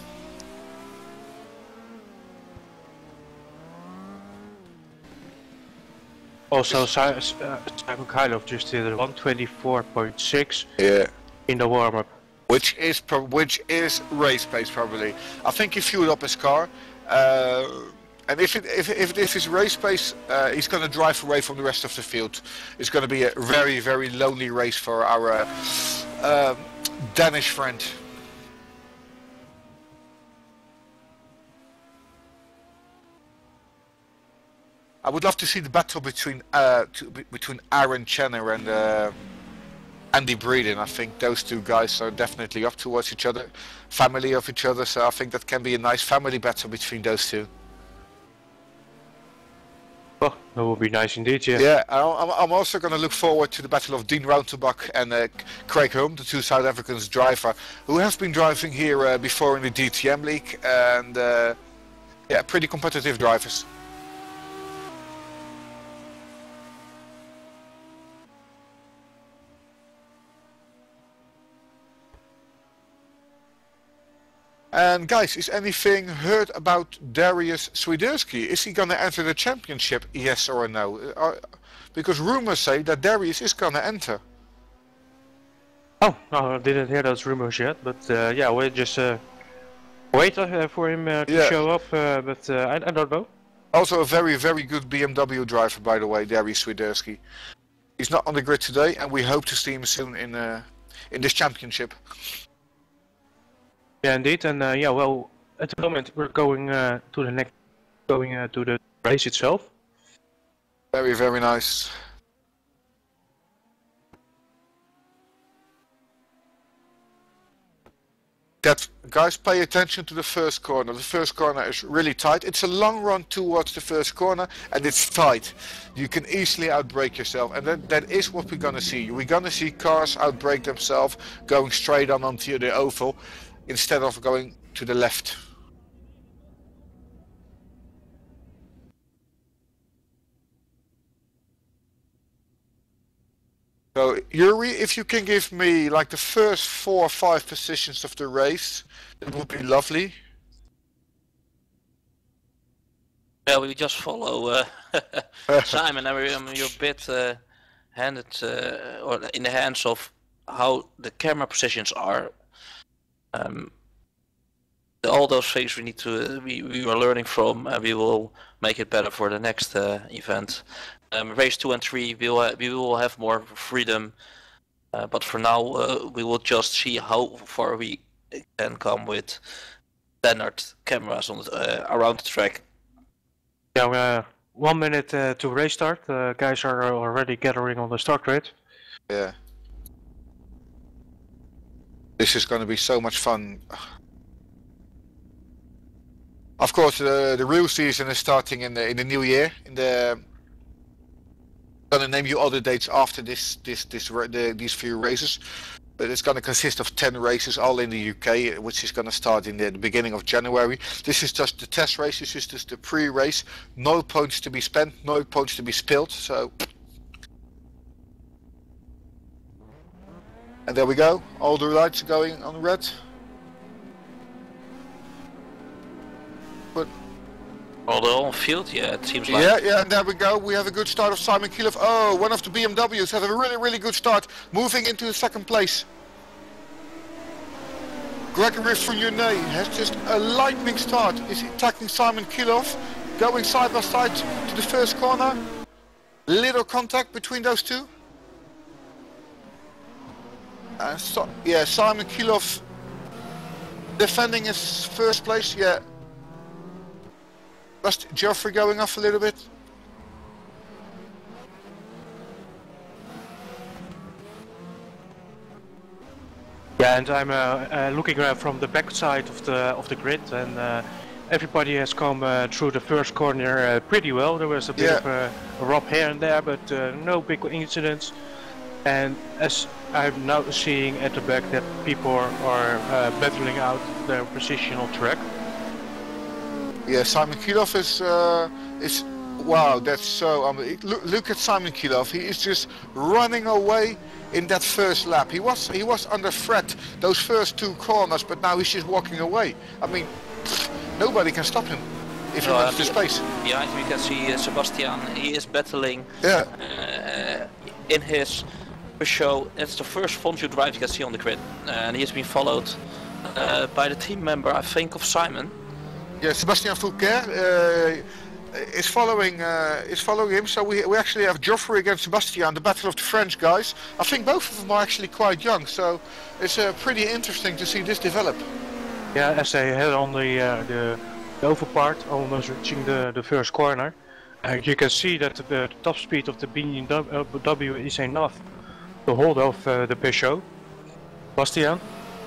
Also, Si- uh, Simon Kylov just did a one twenty-four point six Yeah. in the warm-up. Which is pro- which is race pace probably. I think he fueled up his car, uh, and if it if if this is race pace, uh, he's going to drive away from the rest of the field. It's going to be a very very lonely race for our uh, um Danish friend. I would love to see the battle between uh, to, be- between Aaron Chenner and uh, Andy Breeden. I think those two guys are definitely up towards each other, family of each other. So I think that can be a nice family battle between those two. Oh, that would be nice indeed, yeah. Yeah, I'm, I'm also going to look forward to the battle of Dean Rautenbach and uh, Craig Hulme, the two South Africans driver who have been driving here uh, before in the D T M League, and uh, yeah, pretty competitive drivers. And guys, is anything heard about Darius Swiderski? Is he going to enter the championship, yes or no? Uh, because rumors say that Darius is going to enter. Oh, no, I didn't hear those rumors yet, but uh, yeah, we'll just uh, wait uh, for him uh, to Yeah. show up, uh, but uh, I, I don't know. Also a very, very good B M W driver, by the way, Darius Swiderski. He's not on the grid today, and we hope to see him soon in uh, in this championship. Yeah, indeed, and uh, yeah, well, at the moment we're going uh, to the next, going uh, to the race itself. Very, very nice. That, guys, pay attention to the first corner. The first corner is really tight. It's a long run towards the first corner, and it's tight. You can easily outbrake yourself, and that, that is what we're gonna see. We're gonna see cars outbrake themselves, going straight on onto the oval, instead of going to the left. So, Yuri, if you can give me like the first four or five positions of the race, it would be lovely. Yeah, we just follow uh, Simon, and we're, um, you're a bit uh, handed uh, or in the hands of how the camera positions are. Um, all those things we need to uh, we we are learning from, and we will make it better for the next uh, event. Um, race two and three, we will we will have more freedom, uh, but for now uh, we will just see how far we can come with standard cameras on the, uh, around the track. Yeah, we're one minute uh, to race start. Uh, guys are already gathering on the start grid. Yeah. This is going to be so much fun. Of course, the the real season is starting in the in the new year. In the, I'm gonna name you all the dates after this this this the, these few races, but it's gonna consist of ten races, all in the U K, which is gonna start in the, the beginning of January. This is just the test race. This is just the pre-race. No points to be spent, no points to be spilled. So, and there we go. All the lights are going on red. But All the on field, yeah, it seems like. yeah, yeah, and there we go. We have a good start of Simon Kielov. Oh, one of the B M Ws has a really, really good start, moving into the second place. Gregory Fournier has just a lightning start. Is he attacking Simon Kielov, going side by side to the first corner. Little contact between those two. And so, yeah, Simon Kielov defending his first place. Yeah. Just Geoffrey going off a little bit. Yeah, and I'm uh, uh, looking uh, from the back side of the of the grid, and uh, everybody has come uh, through the first corner uh, pretty well. There was a bit Yeah. of a, a rub here and there, but uh, no big incidents. And as I'm now seeing at the back that people are, are uh, battling out their position on track. Yeah, Simon Kielov is uh, is wow. That's so. Um, look, look at Simon Kielov. He is just running away in that first lap. He was he was under threat those first two corners, but now he's just walking away. I mean, pfft, nobody can stop him if he No, runs um, the space. Behind me you can see uh, Sebastian. He is battling Yeah. uh, in his show. It's the first front view drive you can see on the grid, and he has been followed uh, by the team member, I think, of Simon. Yeah, Sebastian Fouquet uh, is following uh, is following him. So we we actually have Geoffrey against Sebastian, the battle of the French guys. I think both of them are actually quite young, so it's uh, pretty interesting to see this develop. Yeah, as they head on the uh, the, the over part, almost reaching the the first corner, uh, you can see that the, the top speed of the B M W is enough to hold off uh, the Peugeot. Bastian.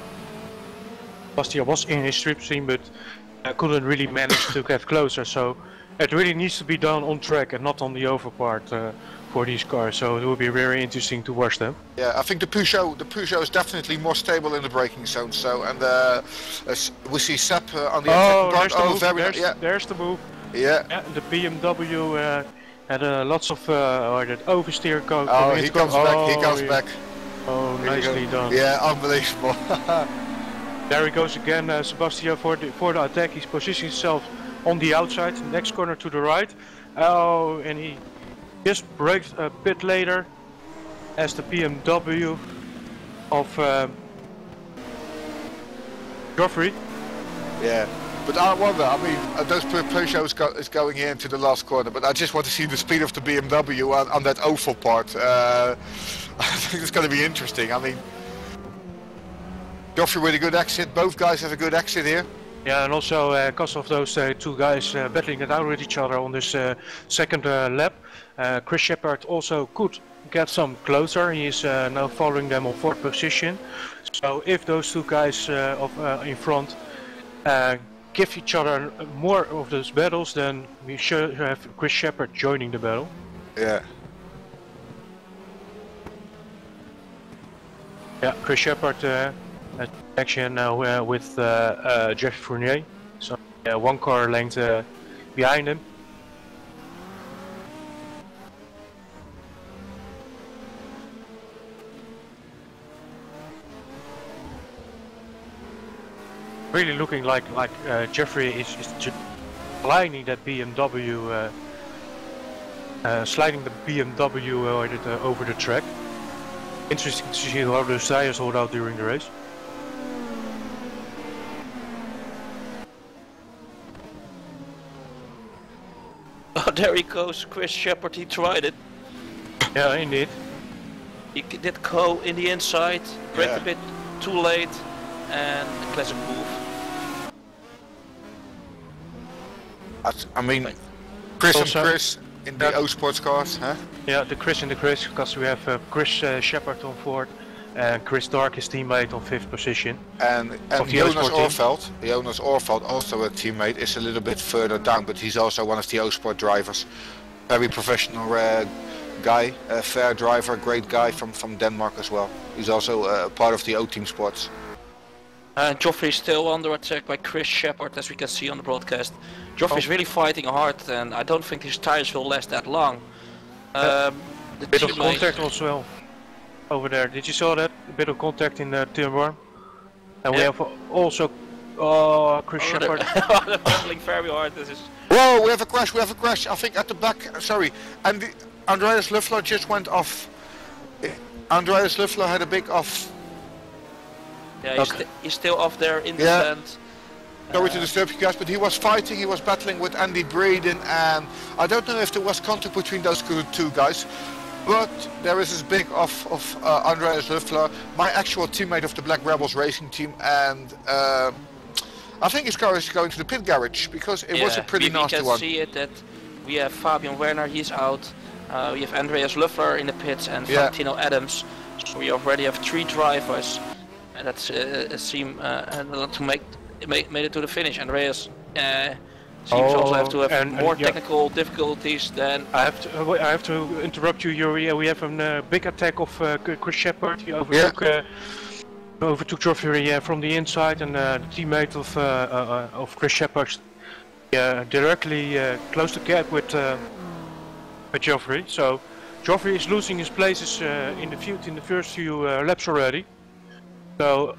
Bastian was in his slipstream, but I couldn't really manage to get closer, so it really needs to be done on track and not on the over part uh, for these cars, so it will be very interesting to watch them. Yeah, I think the Peugeot the Peugeot is definitely more stable in the braking zone. So and uh, as we see Sepp uh, on the Oh, attacking there's part. the Oh, move, very there's, yeah, there's the move. yeah. Yeah, the B M W uh, had uh, lots of uh, or that oversteer go. Oh, coming he into- comes back. He oh, comes yeah. back. Oh, Here we nicely go. done. Yeah, unbelievable. There he goes again, uh, Sebastian for the for the attack. He's positioning himself on the outside, next corner to the right. Oh, and he just brakes a bit later as the B M W of uh, Geoffrey. Yeah, but I wonder. I mean, uh, those Peugeots go, is going here into the last corner, but I just want to see the speed of the B M W on, on that oval part. Uh, I think it's going to be interesting. I mean, Geoffrey with a good exit. Both guys have a good exit here. Yeah, and also uh, because of those uh, two guys uh, battling it out with each other on this uh, second uh, lap, uh, Chris Shepard also could get some closer. He is uh, now following them on fourth position. So if those two guys uh, of, uh, in front uh, give each other more of those battles, then we should have Chris Shepard joining the battle. Yeah. Yeah, Chris Shepard uh, action now uh, with uh, uh, Jeff Fournier. So uh, one car length uh, behind him. Really looking like like uh, Jeffrey is, is sliding that B M W, uh, uh, sliding the B M W uh, uh, over the track. Interesting to see how those tires hold out during the race. Oh, there he goes, Chris Shepard, he tried it. Yeah, indeed. He did go in the inside, braked Yeah. a bit too late, and a classic move. That's- I mean, Chris and Also- Chris in the Yeah. O Sports cars, huh? Yeah, the Chris and the Chris, because we have uh, Chris uh, Shepard on fourth and Chris Dark, his teammate, on fifth position. And Of and the Jonas O-Sport team. Orveld, Jonas Orveld, also a teammate, is a little bit further down, but he's also one of the O Sport drivers. Very professional uh, guy, a fair driver, great guy from from Denmark as well. He's also uh, part of the O Team Sports. And Joffrey is still under attack by Chris Shepard, as we can see on the broadcast. Joffrey is Oh. really fighting hard, and I don't think his tires will last that long. Um, the Bit of teammate- contact as well over there. Did you saw that? A bit of contact in the turn one. And we Yeah. have also oh, Chris Oh, Shepard. they're, they're battling very hard. This is Whoa, we have a crash, we have a crash, I think at the back, sorry. And the, Andreas Luffler just went off. Eh, Andreas Luffler had a big off. yeah, he's, Okay. st he's still off there in the Yeah. stand. Sorry Uh, to disturb you guys, but he was fighting, he was battling with Andy Braden, and I don't know if there was contact between those two two guys, but there is this big off of uh, Andreas Luffler, my actual teammate of the Black Rebels racing team, and uh, I think his car is going to the pit garage, because it was a Yeah, pretty we, nasty we can one. see it that we have Fabian Werner, he's out. Uh, we have Andreas Luffler in the pits and Yeah. Valentino Adams. So we already have three drivers, and that's uh, seem uh, to make made, made it to the finish. Andreas uh, seems Oh, also have to have and- and more yeah. technical difficulties than. I have to. uh, I have to interrupt you, Yuri. Uh, We have a uh, big attack of uh, Chris Shepard. He overtook, uh, overtook Joffrey uh, from the inside, and uh, the teammate of uh, uh, of Chris Shepard uh, directly uh, closed the gap with uh, with Joffrey. So Joffrey is losing his places uh, in the field in the first few uh, laps already. So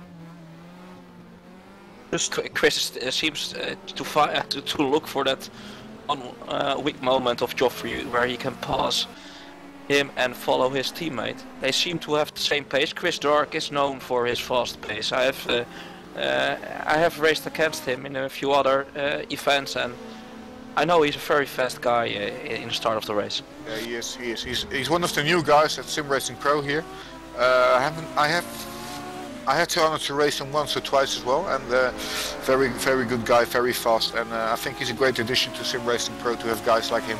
just Ch- Chris uh, seems uh, to, fi- uh, to to look for that one uh, weak moment of Joffrey where he can pass him and follow his teammate. They seem to have the same pace. Chris Dark is known for his fast pace. I have uh, uh, I have raced against him in a few other uh, events, and I know he's a very fast guy uh, in the start of the race. Yeah, he is, he is. He's, he's one of the new guys at Sim Racing Pro here. Uh, I haven't, I have, I had the honor to race him once or twice as well, and uh, very, very good guy, very fast, and uh, I think he's a great addition to Sim Racing Pro to have guys like him.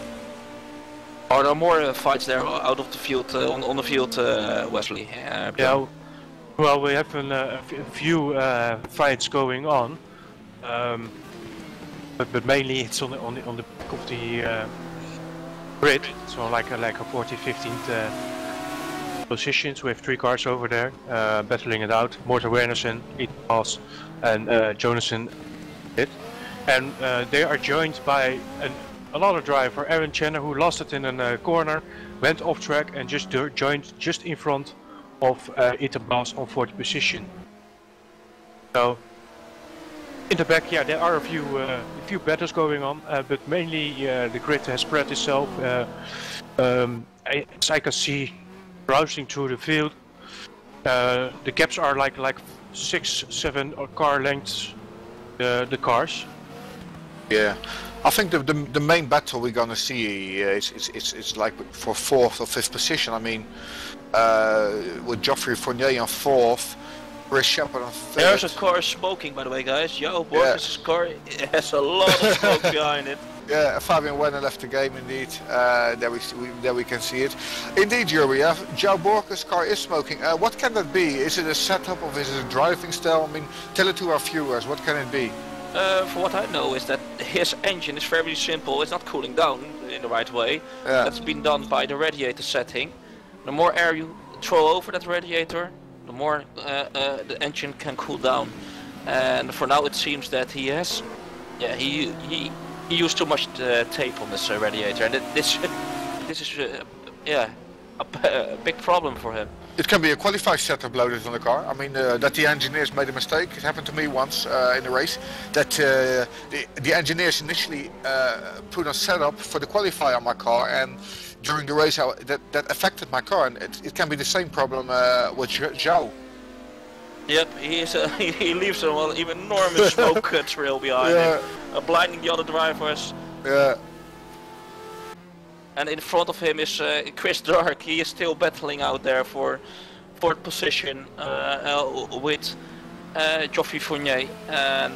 Are there more uh, fights there out of the field, uh, on, on the field, uh, Wesley? Uh, yeah. Well, we have an, uh, a f- a few uh, fights going on, um, but, but mainly it's on the on the on the back of the uh, grid. So like a, like a fourteen, fifteenth uh, positions. We have three cars over there uh, battling it out. Morten Wernersen, Ethan Haas, and uh, Jonathan. It, and uh, they are joined by an, another driver, Aaron Chenner, who lost it in a uh, corner, went off track, and just jo- joined just in front of uh, Ethan Haas on fourth position. So in the back, yeah, there are a few uh, a few battles going on, uh, but mainly uh, the grid has spread itself. Uh, um, I, as I can see, browsing through the field, uh, the gaps are like like six, seven car lengths. The the cars. Yeah, I think the the, the main battle we're gonna see uh, is, is, is, is like for fourth or fifth position. I mean, uh, with Geoffrey Fournier on fourth, Chris Shepard on third. There's a car smoking, by the way, guys. Yo, Borges' car has a lot of smoke behind it. Yeah, Fabian Werner left the game indeed. Uh, there we, we there we can see it. Indeed, Yuri, uh, Joe Borges' car is smoking. Uh, what can that be? Is it a setup or is it a driving style? I mean, tell it to our viewers. What can it be? Uh, for what I know is that his engine is very simple. It's not cooling down in the right way. Yeah. That's been done by the radiator setting. The more air you throw over that radiator, the more uh, uh, the engine can cool down. And for now, it seems that he has, yeah, he he. He used too much uh, tape on this uh, radiator, and it, this this is uh, yeah a, a big problem for him. It can be a qualified setup loaded on the car. I mean, uh, that the engineers made a mistake. It happened to me once uh, in a race. That uh, the, the engineers initially uh, put a setup for the qualifier on my car, and during the race I, that, that affected my car. And it, it can be the same problem uh, with Zhao. Yep, he is. Uh, he leaves an well, even enormous smoke uh, trail behind Yeah. him, uh, blinding the other drivers. Yeah. And in front of him is uh, Chris Dark. He is still battling out there for fourth position uh, uh, with uh, Geoffrey Fournier. And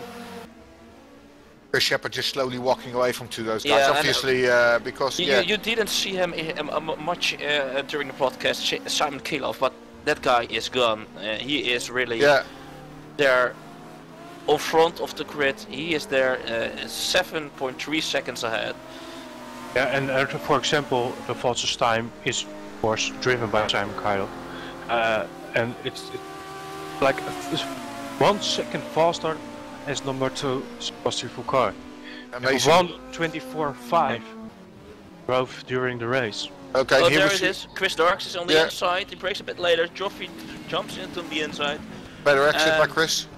Chris Shepard just slowly walking away from two of those guys. Yeah, and, Obviously, uh, because you, yeah. you didn't see him uh, much uh, during the broadcast, Simon Kilof, but that guy is gone. Uh, he is really Yeah. there on front of the grid. He is there uh, seven point three seconds ahead. Yeah, and uh, for example, the fastest time is of course driven by Simon Kyle, uh, and it's, it's like it's one second faster as number two Sebastian Foucault. Amazing. one twenty-four five drove during the race. Okay. Oh, here there we it see is. Chris Darks is on the Yeah. inside. He breaks a bit later. Joffrey jumps into the inside. better exit by Um, Chris.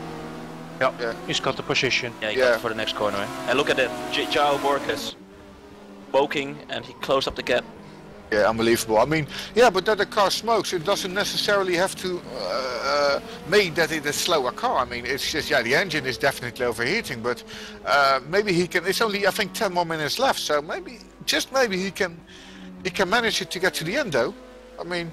Yeah, Yeah. he's got the position. Yeah, he Yeah. got for the next corner. Eh? And look at that, J Jao Borges poking, and he closed up the gap. Yeah, unbelievable. I mean, yeah, but that the car smokes, it doesn't necessarily have to uh, make that it a slower car. I mean, it's just, yeah, the engine is definitely overheating, but uh, maybe he can, it's only, I think, ten more minutes left, so maybe, just maybe he can, he can manage it to get to the end, though. I mean...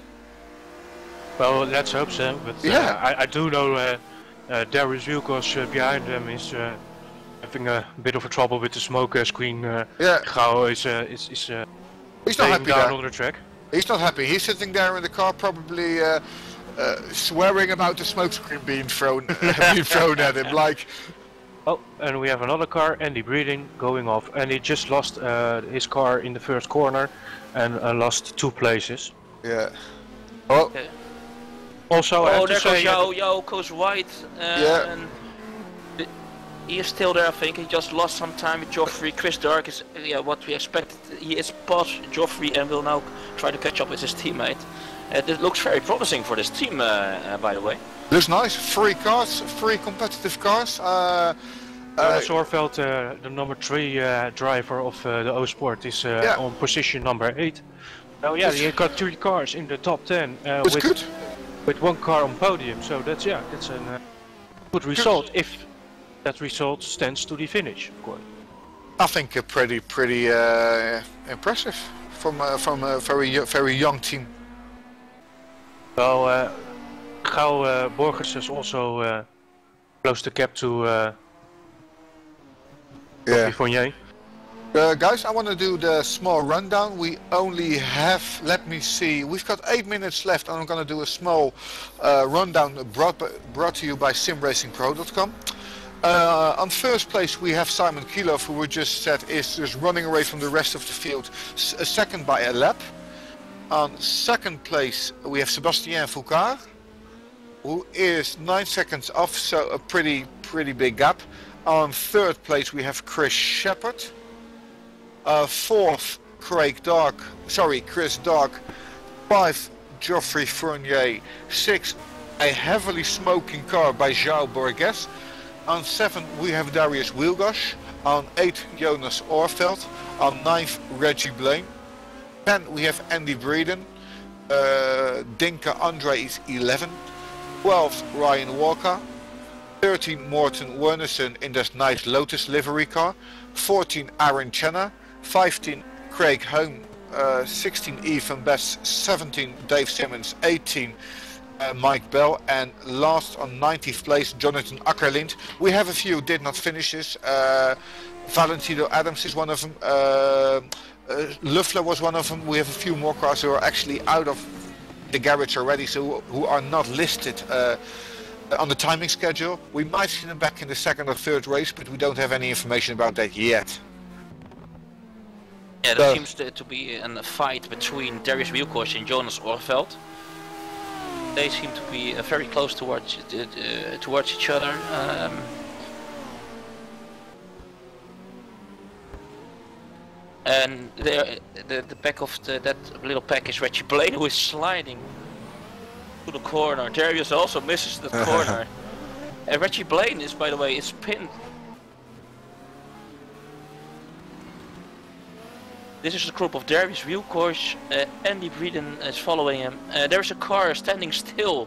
Well, let's hope so, but uh, Yeah. I, I do know uh, uh, Darius Wilkos uh, behind them is uh, having a bit of a trouble with the smoke uh, screen. Uh, Yeah. Gao is, uh, is, is uh, He's not laying happy down there. on the track. He's not happy. He's sitting there in the car, probably uh, uh, swearing about the smoke screen being thrown, being thrown at him. Like, Oh, and we have another car, Andy Breeding, going off, and he just lost uh, his car in the first corner and uh, lost two places. yeah. Oh, Okay. Also, I Oh, have there to say, goes Yao. Yao goes wide. Uh, Yeah. And the, he is still there, I think. He just lost some time with Joffrey. Chris Dark is uh, yeah, what we expected. He is past Joffrey and will now try to catch up with his teammate. Uh, it looks very promising for this team, uh, uh, by the way. looks nice. Three cars, three competitive cars. Uh, Uh, uh, Zorveld, uh, the number three uh, driver of uh, the O-Sport, is uh, Yeah. on position number eight. Oh yeah, he got three cars in the top ten uh, That's with good. with one car on podium. So that's yeah, that's a uh, good result if that result stands to the finish, of course. I think a pretty, pretty uh, impressive from uh, from a very, yo- very young team. Well, uh, Gao uh, Borges has also uh, closed the gap to uh, Yeah. Fournier. Uh, guys, I want to do the small rundown. We only have, let me see, we've got eight minutes left, and I'm going to do a small uh, rundown brought, brought to you by sim racing pro dot com. Uh, on first place we have Simon Kilof, who we just said is just running away from the rest of the field, s a second by a lap. On second place we have Sebastien Foucault, who is nine seconds off, so a pretty pretty big gap. On third place we have Chris Shepard. Uh, fourth, Craig Dark, sorry, Chris Dark. Five, Geoffrey Fournier. Six, a heavily smoking car by João Borges. On seven, we have Darius Wilgosh. On eight, Jonas Orveld. On ninth, Reggie Blaine. ten, we have Andy Breeden. Uh, Dinka Andre is eleven. twelve, Ryan Walker. thirteen, Morten Wernerson in this nice Lotus livery car. fourteen, Aaron Chenna. fifteen, Craig Home. Uh, sixteen, Ethan Best. seventeen, Dave Simmons. eighteen, uh, Mike Bell. And last on ninetieth place, Jonathan Ackerlind. We have a few did not finish this. Uh, Valentino Adams is one of them. Uh, uh, Luffler was one of them. We have a few more cars who are actually out of the garage already, so who are not listed uh, on the timing schedule. We might see them back in the second or third race, but we don't have any information about that yet. Yeah, there So- seems to, to be a fight between Darius Wilkos and Jonas Orveld. They seem to be uh, very close towards uh, towards each other. Um, and there, the the back of the, that little pack is Reggie Blaine, who is sliding to the corner. Darius also misses the corner. And Reggie Blaine is, by the way, is pinned. This is a group of Darius Wielkors, uh, Andy Breeden is following him. Uh, there is a car standing still.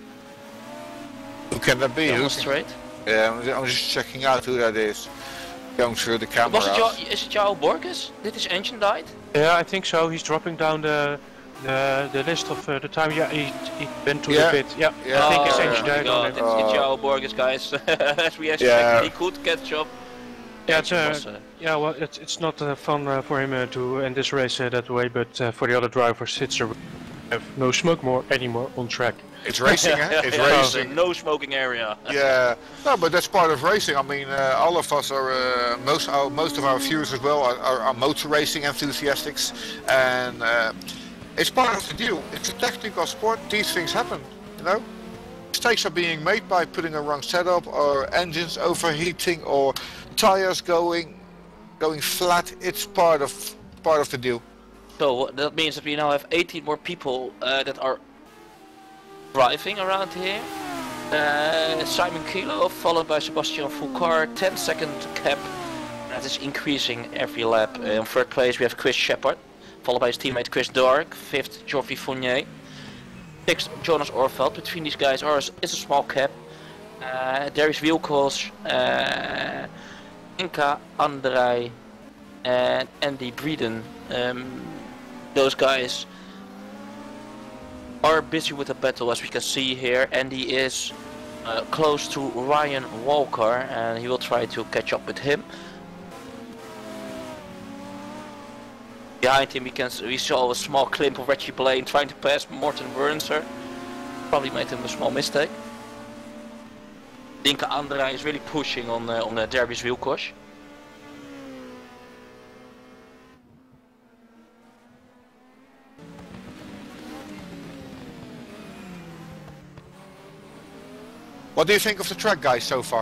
Who can that be? On Who the can... straight. Yeah, I'm, I'm just checking out who that is. Going through the camera. Was it jo is it Joao Borges? Did his engine died? Yeah, I think so. He's dropping down the the, the list of uh, the time. Yeah, he, he went to Yeah. the pit. Yeah, Yeah. I think his Oh, engine my died God, on it. It's, it's Joao Borges, guys. As we expected, Yeah. he could catch up. Yeah, it's, Was, uh, uh, yeah, well, it's it's not uh, fun uh, for him uh, to end this race uh, that way, but uh, for the other drivers, it's a have no smoke more anymore on track. It's racing, eh? It's yeah, racing. a no smoking area. Yeah, no, but that's part of racing. I mean, uh, all of us are, uh, most our, most of our viewers as well are, are, are motor racing enthusiasts, and uh, it's part of the deal. It's a technical sport. These things happen, you know. Mistakes are being made by putting a wrong setup, or engines overheating, or tires going going flat. It's part of part of the deal. So that means that we now have eighteen more people uh, that are driving around here. Uh, Simon Kilo, followed by Sebastian Foucault, ten second cap. That is increasing every lap. Uh, in third place we have Chris Shepard, followed by his teammate Chris Dark. Fifth, Geoffrey Fournier. Sixth, Jonas Orveld. Between these guys are, is a small cap. Uh, Darius Wielkors, uh, Inka Andrei, and Andy Breeden. Um, those guys are busy with the battle, as we can see here. Andy is uh, close to Ryan Walker, and he will try to catch up with him. Behind him we can we saw a small clip of Reggie Blaine trying to pass Morten Wernser. Probably made him a small mistake. Inka Andrei is really pushing on uh, on the Darius Wielkors. What do you think of the track, guys, so far?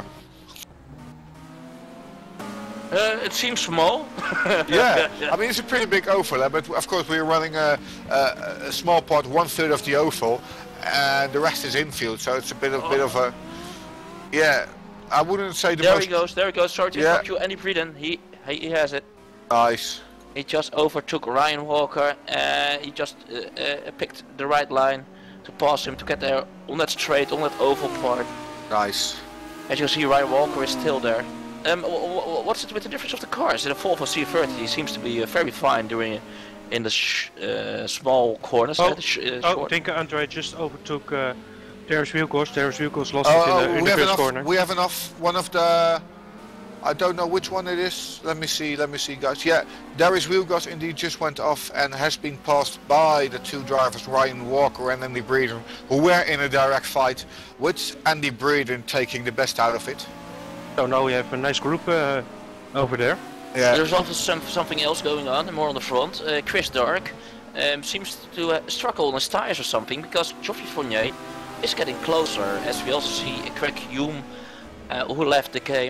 Uh, it seems small. Yeah, I mean it's a pretty big oval, eh? But of course we're running a, a, a small part, one third of the oval, and the rest is infield, so it's a bit of Oh. bit of a, yeah. I wouldn't say the There most he goes, there he goes. Sorry to Yeah. interrupt you, Andy Breeden. He, he he has it. nice. He just overtook Ryan Walker. Uh, he just uh, uh, picked the right line to pass him to get there on that straight, on that oval part. Nice. As you see, Ryan Walker is still there. Um, what's it with the difference of the cars? In a Volvo C thirty, he seems to be uh, very fine during in the sh uh, small corners. Oh, uh, the sh uh, oh, I short. think Andre just overtook uh, Darius Wielkors. Darius Wielkors lost Oh, it in oh, the, in we the have first enough. corner. We have enough. One of the, I don't know which one it is. Let me see. Let me see, guys. Yeah, Darius Wielkors indeed just went off and has been passed by the two drivers, Ryan Walker and Andy Breeden, who were in a direct fight, with Andy Breeden taking the best out of it. So now we have a nice group uh, over there. Yeah. There's also some, something else going on, more on the front. Uh, Chris Dark um, seems to uh, struggle on his tires or something, because Geoffrey Fournier is getting closer, as we also see Craig Hume, uh, who left the game.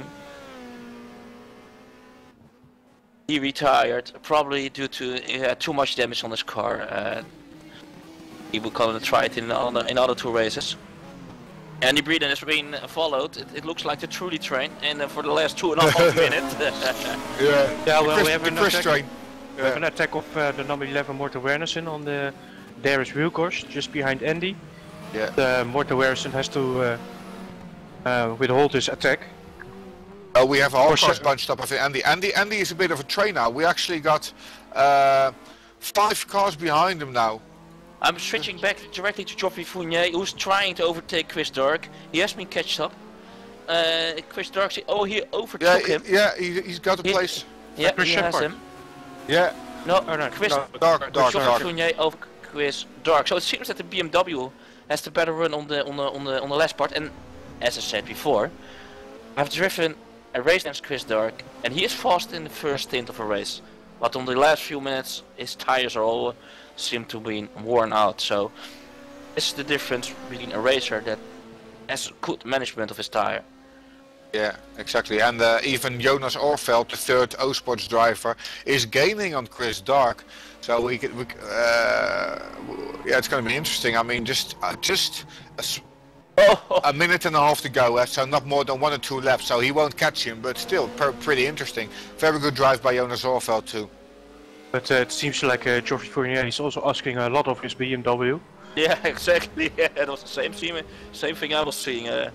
He retired, probably due to he had too much damage on his car. Uh, he will come and try it in other, in other two races. Andy Breeden has been followed. It, it looks like the Truly train, and uh, for the last two and a half minutes. Yeah. Yeah, well, Chris, we have the an Chris attack. train. We have an attack of uh, the number eleven Morten Wernersen on the Darius Wielkors, just behind Andy. Yeah. The Morten Wernersen has to uh, uh, withhold his attack. Uh, we have all Or cars so- bunched up. I think Andy. Andy. Andy is a bit of a train now. We actually got uh, five cars behind him now. I'm switching back directly to Geoffrey Fournier, who's trying to overtake Chris Dark. He has been catched up. Uh, Chris Dark, see, oh, he Yeah. overtook he- him. Yeah. He, he's got a He- place. Yeah, Chris he has Shepard. him. Yeah. No, Oh, no, Chris no, Dark. Dark. Geoffrey Dark. Fournier over Chris Dark. So it seems that the B M W has the better run on the on the on the on the last part. And as I said before, I've driven a race against Chris Dark, and he is fast in the first stint of a race. But on the last few minutes, his tires are all seem to be worn out. So this is the difference between a racer that has good management of his tire. Yeah, exactly. And uh, even Jonas Orveld, the third O Sports driver, is gaining on Chris Dark. So we could, we, uh, yeah, it's going to be interesting. I mean, just uh, just a, s- Oh, a minute and a half to go, uh, so not more than one or two laps. So he won't catch him, but still per, pretty interesting. Very good drive by Jonas Orveld too. But uh, it seems like uh, Geoffrey Fournier is also asking a lot of his B M W. yeah, exactly. Yeah, it was the same thing. Same thing I was seeing. Uh,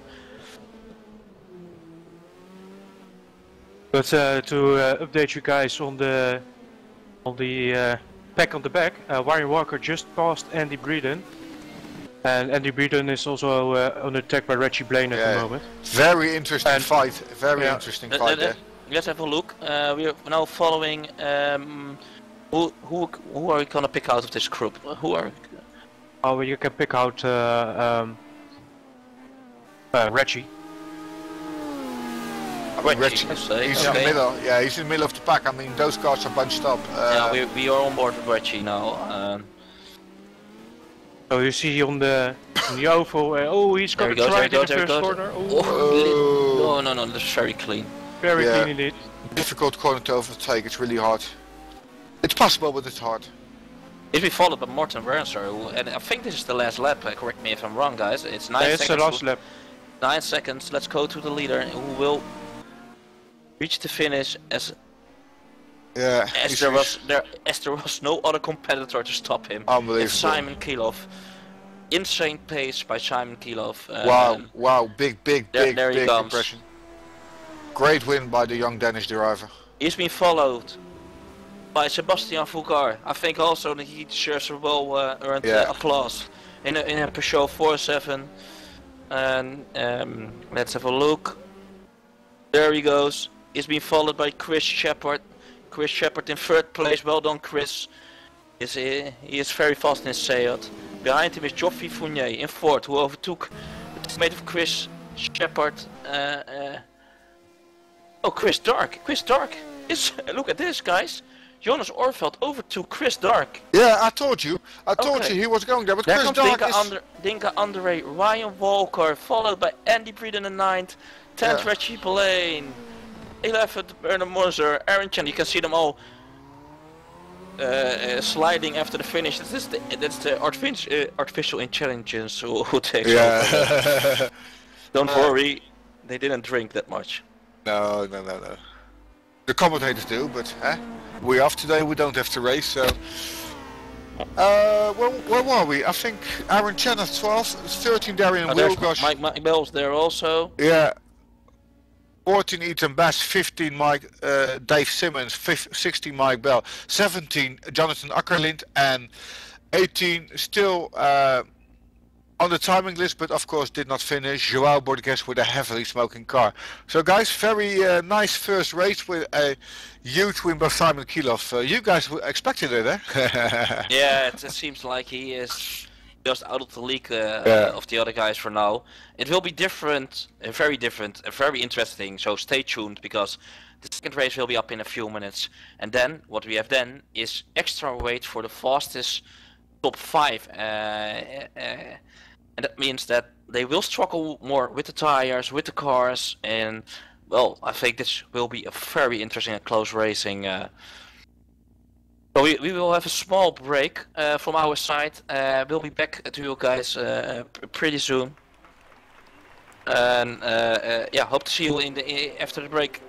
But uh, to uh, update you guys on the on the uh, pack on the back, uh, Warren Walker just passed Andy Breeden, and Andy Breeden is also uh, on attack by Reggie Blaine at Yeah. the moment. Very interesting And- fight. Very yeah. interesting Uh, fight uh, there. Let's have a look. Uh, we are now following. Um, who who who are we gonna pick out of this group? Who are? Oh, well, you can pick out uh, um, uh, Reggie. Reggie, Reggie, you say? he's in Okay. the middle. Yeah, he's in the middle of the pack. I mean, those cars are bunched up. Uh, Yeah, we we are on board with Reggie now. Um, So you see on the on the oval. Uh, oh, he's there got he a goes. There he try in goes. the There he first goes. corner. Oh, Oh. no, no, no, that's very clean. Very Yeah. clean indeed. difficult corner to overtake. It's really hard. It's possible, but it's hard. He's been followed by Morten Werner, who- and I think this is the last lap. Uh, correct me if I'm wrong, guys. It's nine Yeah, it's the seconds. last lap. Nine seconds. Let's go to the leader, who will reach the finish as Yeah. as he's- there he's was there as there was no other competitor to stop him. Unbelievable. It's Simon Kielov. Insane pace by Simon Kielov. Uh, Wow! Wow! Big, big, There- big, there he big comes. impression. Great win by the young Danish driver. He's been followed by Sebastian Foucault. I think also that he deserves a well-earned Yeah. applause in a, in a Peugeot four seven. And um, let's have a look. There he goes. He's been followed by Chris Shepard. Chris Shepard in third place. Well done, Chris. He's, uh, he is very fast in his Seat. Behind him is Geoffrey Fournier in fourth, who overtook the teammate of Chris Shepard. Uh, uh, oh, Chris Dark. Chris Dark. Is, look at this, guys. Jonas Orveld overtook Chris Dark. Yeah, I told you. I told Okay. you he was going there, but There Chris comes Dark Dinka, is... Andre, Dinka Andre, Ryan Walker, followed by Andy Breeden in ninth, tenth Yeah. Reggie Lane, eleventh Bernard Moser, Aaron Chen. You can see them all uh, uh, sliding after the finish. This is the, that's the artificial, uh, artificial intelligence who, who takes over. Yeah. Don't Uh, worry, they didn't drink that much. no, no, no, no. The commentators do, but eh? We're off today. We don't have to race, so. Uh, where, where were we? I think Aaron Chen at twelve, thirteen Darian Oh, there's Wilgosh. Mike, Mike Bell's there also. Yeah. fourteen Ethan Bass, fifteen Mike uh, Dave Simmons, fifteen, sixteen Mike Bell, seventeen Jonathan Ackerlind, and eighteen still uh, on the timing list, but of course did not finish, Joao Borges with a heavily smoking car. So guys, very uh, nice first race with a huge win by Simon Kielov. Uh, you guys expected it, eh? Yeah, it, it seems like he is just out of the league uh, Yeah. of the other guys for now. It will be different, uh, very different, uh, very interesting. So stay tuned, because the second race will be up in a few minutes. And then what we have then is extra weight for the fastest top five, uh, uh, and that means that they will struggle more with the tires, with the cars, and well, I think this will be a very interesting and close racing. Uh, So we, we will have a small break uh, from our side. Uh, we'll be back to you guys uh, p- pretty soon. And uh, uh, yeah, hope to see you in the i- after the break.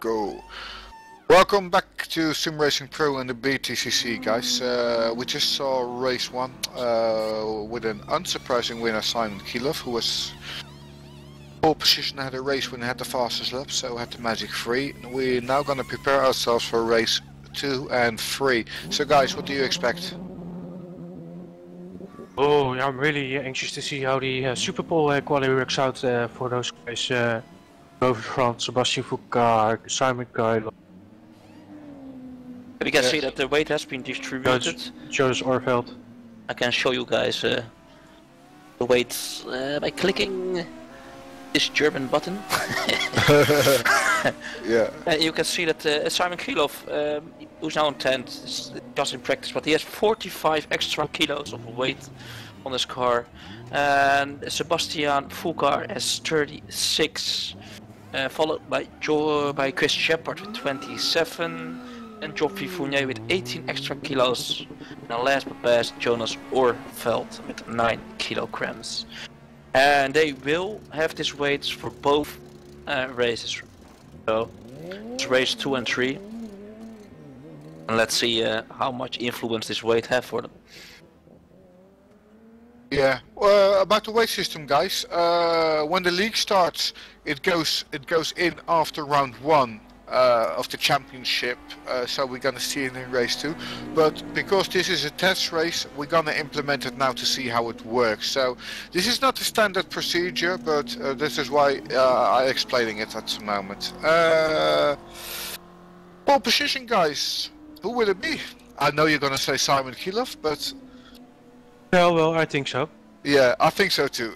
go. Welcome back to Sim Racing Pro and the B T C C, guys. Uh, we just saw race one uh, with an unsurprising winner, Simon Kielov, who was pole position, had a race when he had the fastest lap, so had the magic three. We're now going to prepare ourselves for race two and three. So, guys, what do you expect? Oh, yeah, I'm really anxious to see how the uh, Super Bowl uh, quality works out uh, for those guys. Uh, over front, Sebastian Foucault, Simon Kielov. We can Yes. see that the weight has been distributed. Jonas Orveld. I can show you guys uh, the weights uh, by clicking this German button. Yeah. And you can see that uh, Simon Kielov, um, who's now on tenth, is just in practice, but he has forty-five extra kilos of weight on his car. And Sebastian Foucault has thirty-six, uh, followed by Joe, by Chris Shepard with twenty-seven. And Geoffrey Fournier with eighteen extra kilos, and last but best Jonas Orveld with nine kilograms. And they will have this weights for both uh, races. So it's race two and three, and let's see uh, how much influence this weight have for them. Yeah. Uh, about the weight system, guys. Uh, when the league starts, it goes it goes in after round one. Uh, of the championship, uh, so we're gonna see it in race two, but because this is a test race, we're gonna implement it now to see how it works. So this is not the standard procedure, but uh, this is why uh, I'm explaining it at the moment. Uh, pole position, guys, who will it be? I know you're gonna say Simon Kielov, but Yeah, well, I think so. yeah, I think so too.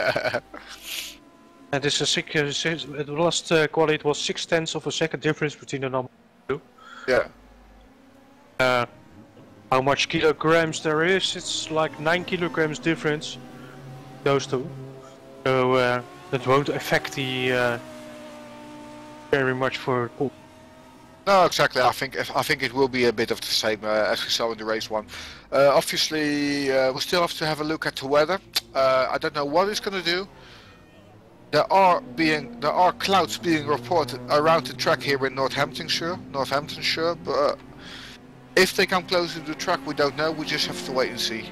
And this is a six, uh, six, the last uh, quality it was six tenths of a second difference between the number two. Yeah. Uh, how much kilograms there is? It's like nine kilograms difference. Those two. So uh, that won't affect the uh, very much for. No, exactly. I think I think it will be a bit of the same uh, as we saw in the race one. Uh, obviously, uh, we still have to have a look at the weather. Uh, I don't know what it's going to do. There are being there are clouds being reported around the track here in Northamptonshire, Northamptonshire. But uh, if they come closer to the track, we don't know. We just have to wait and see.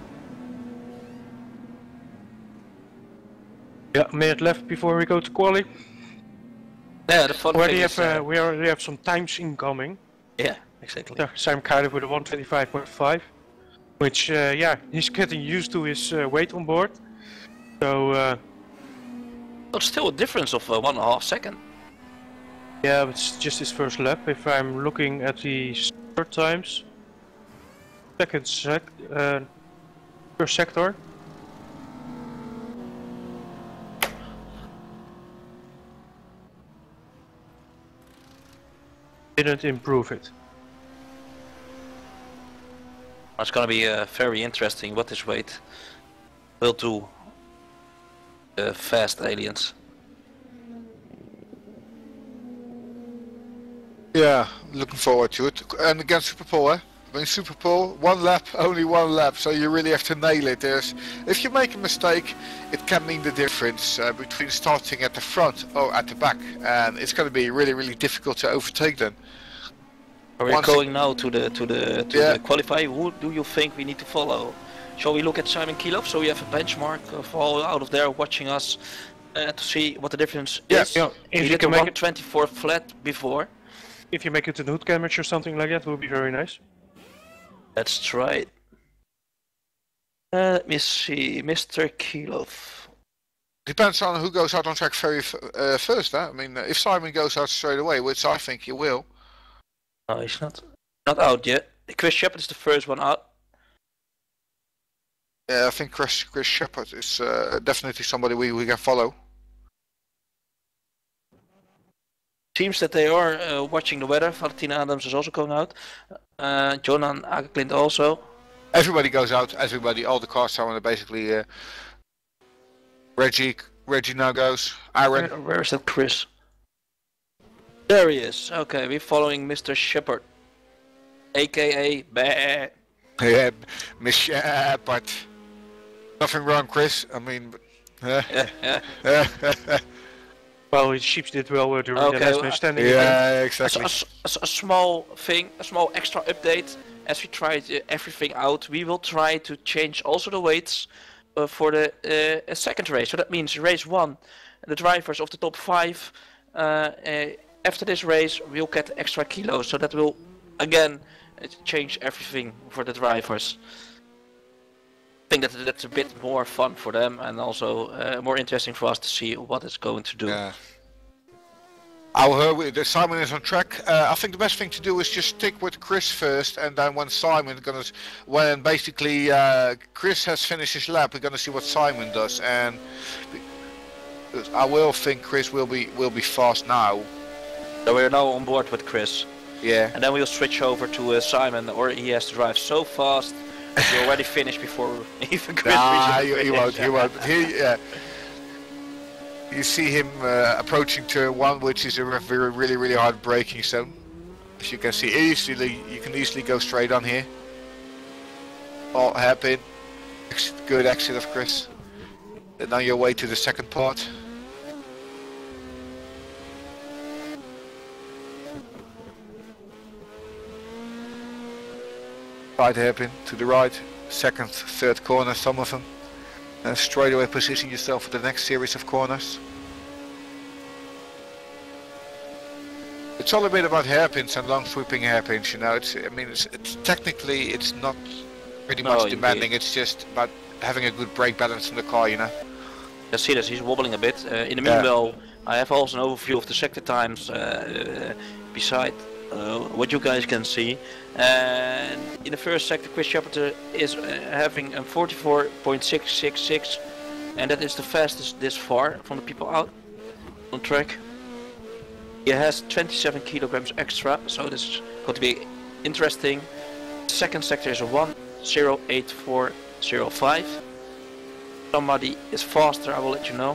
Yeah, a minute left before we go to quali. Yeah, the fun Already thing have is, uh, uh, we already have some times incoming. yeah, exactly. Yeah, Sam Kielov with a one twenty-five point five, which uh, yeah, he's getting used to his uh, weight on board. So. Uh, But still a difference of uh, one and a half second. Yeah, but it's just his first lap. If I'm looking at the third times, second sec, uh, first sector. Didn't improve it. It's gonna be uh, very interesting what this weight will do. Uh, fast aliens. Yeah, looking forward to it. And again, Super Bowl, eh? I mean, Super Bowl, one lap, only one lap, so you really have to nail it. There's, if you make a mistake, it can mean the difference uh, between starting at the front or at the back, and it's going to be really, really difficult to overtake then. We're Once going now to the to the to Yeah. the qualify. Who do you think we need to follow? Shall we look at Simon Kielov so we have a benchmark of all out of there watching us uh, to see what the difference Yeah, is? yeah, if He you did can the make one it- twenty-four flat before. If you make it to the hood damage or something like that, would be very nice. Let's try it. Uh, let me see, Mister Kielov. Depends on who goes out on track very f uh, first, huh? I mean, uh, if Simon goes out straight away, which I think he will. No, he's not not out yet. Chris Shepard is the first one out. Yeah, I think Chris, Chris Shepard is uh, definitely somebody we, we can follow. Seems that they are uh, watching the weather. Valentina Adams is also going out. Uh, Jonan Agerklint also. Everybody goes out, everybody, all the cars are basically... Uh, Reggie, Reggie now goes, Aaron. Where, where is that Chris? There he is. Okay, we're following Mister Shepard. A K A Bah. Yeah, Miss Shepard. Nothing wrong, Chris. I mean, uh, Yeah, yeah. Well, Sheeps did well uh, during Okay, the last well, man standing. Yeah, A, exactly. a, a, a small thing, a small extra update. As we tried uh, everything out, we will try to change also the weights uh, for the uh, second race. So that means race one, the drivers of the top five, uh, uh, after this race, will get extra kilos. So that will, again, uh, change everything for the drivers. I think that that's a bit more fun for them and also uh, more interesting for us to see what it's going to do. Yeah. I'll hear that Simon is on track. Uh, I think the best thing to do is just stick with Chris first, and then when Simon gonna, when basically uh, Chris has finished his lap, we're gonna see what Simon does, and I will think Chris will be will be fast now. So we're now on board with Chris. Yeah. And then we'll switch over to uh, Simon, or he has to drive so fast that he already finished before even Chris Nah, reaches the he, he won't. He won't. He, yeah. You see him uh, approaching turn one, which is a very, really, really hard braking zone. As you can see, easily you can easily go straight on here. Oh, hairpin. Good exit of Chris. And on your way to the second part. Right hairpin to the right. Second, third corner, some of them. And straight away position yourself for the next series of corners. It's all a bit about hairpins and long sweeping hairpins, you know. It's, I mean, it's, it's technically it's not pretty No, much indeed. demanding. It's just about having a good brake balance in the car, you know. I see this, he's wobbling a bit. Uh, in the Yeah. meanwhile, I have also an overview of the sector times uh, beside uh, what you guys can see. And in the first sector, Chris Shepard is uh, having a forty-four point six six six, and that is the fastest this far from the people out on track. He has twenty-seven kilograms extra, so this is going to be interesting. Second sector is a one zero eight four zero five. Somebody is faster, I will let you know.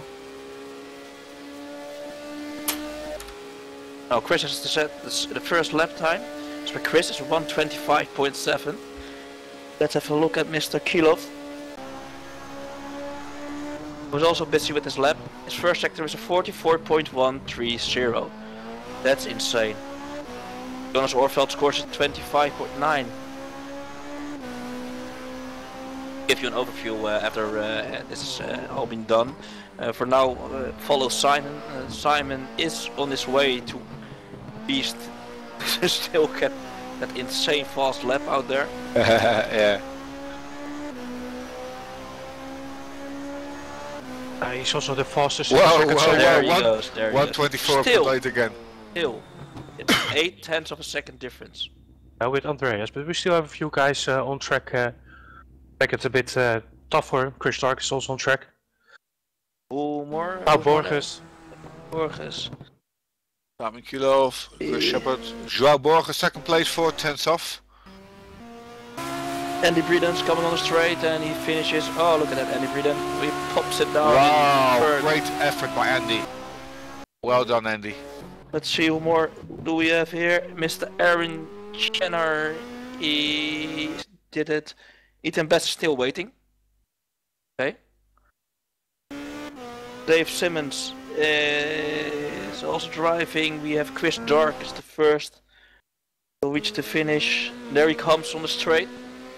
Now Chris has to set this, the first lap time. So Chris is one twenty-five point seven. Let's have a look at Mister Kilov. Who's also busy with his lap. His first sector is a forty-four point one three zero. That's insane. Jonas Orveld scores a twenty-five point nine. Give you an overview uh, after uh, this is uh, all been done. Uh, for now, uh, follow Simon. Uh, Simon is on his way to beast. Still get that insane fast lap out there. Yeah. Uh, he's also the fastest. Whoa, in the second whoa, sector. There whoa, he one, goes, there he one goes. twenty-four Still. point eight again. Still, it's eight tenths of a second difference. Uh, with Andreas, but we still have a few guys uh, on track. Uh, make it a bit uh, tougher. Chris Stark is also on track. Who more? Oh, Who's more Borges. there? Borges. Simon Kilov, Chris Shepard. Joao Borges, second place, four tenths off. Andy Breeden's coming on the straight and he finishes. Oh, look at that, Andy Breeden. He pops it down. Wow, in third. great effort by Andy. Well done, Andy. Let's see who more do we have here. Mister Aaron Jenner. He did it. Ethan Best is still waiting. Okay. Dave Simmons is also driving. We have Chris Dark is the first. He'll reach the finish. There he comes on the straight.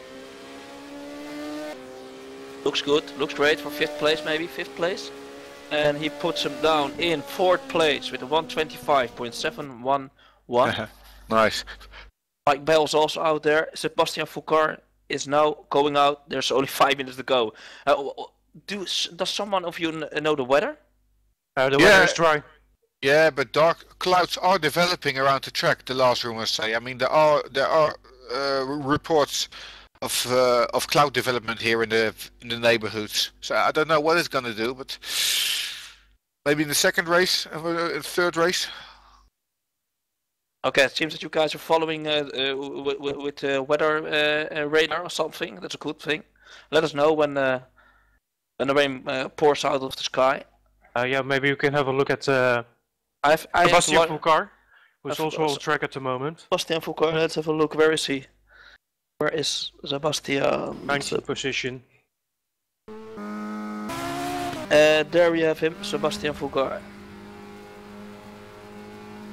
Looks good, looks great for fifth place, maybe fifth place. And he puts him down in fourth place with a one twenty-five point seven one one. Nice. Mike Bell's also out there. Sebastian Foucault is now going out. There's only five minutes to go. Uh, do does someone of you know the weather? Uh, the Yeah. weather is dry. Yeah, but dark clouds are developing around the track. The last rumors say. I mean, there are there are uh, reports of uh, of cloud development here in the in the neighborhoods. So I don't know what it's gonna do, but maybe in the second race, uh, third race. Okay, it seems that you guys are following uh, uh, with, with uh, weather uh, uh, radar or something. That's a good thing. Let us know when uh, when the rain uh, pours out of the sky. Uh, yeah, maybe you can have a look at uh, I've, I have Sebastian one- Foucault, who's I've- also on track at the moment. Sebastian Foucault, let's have a look. Where is he? Where is Sebastian? nineteenth position. Uh, there we have him, Sebastian Foucault.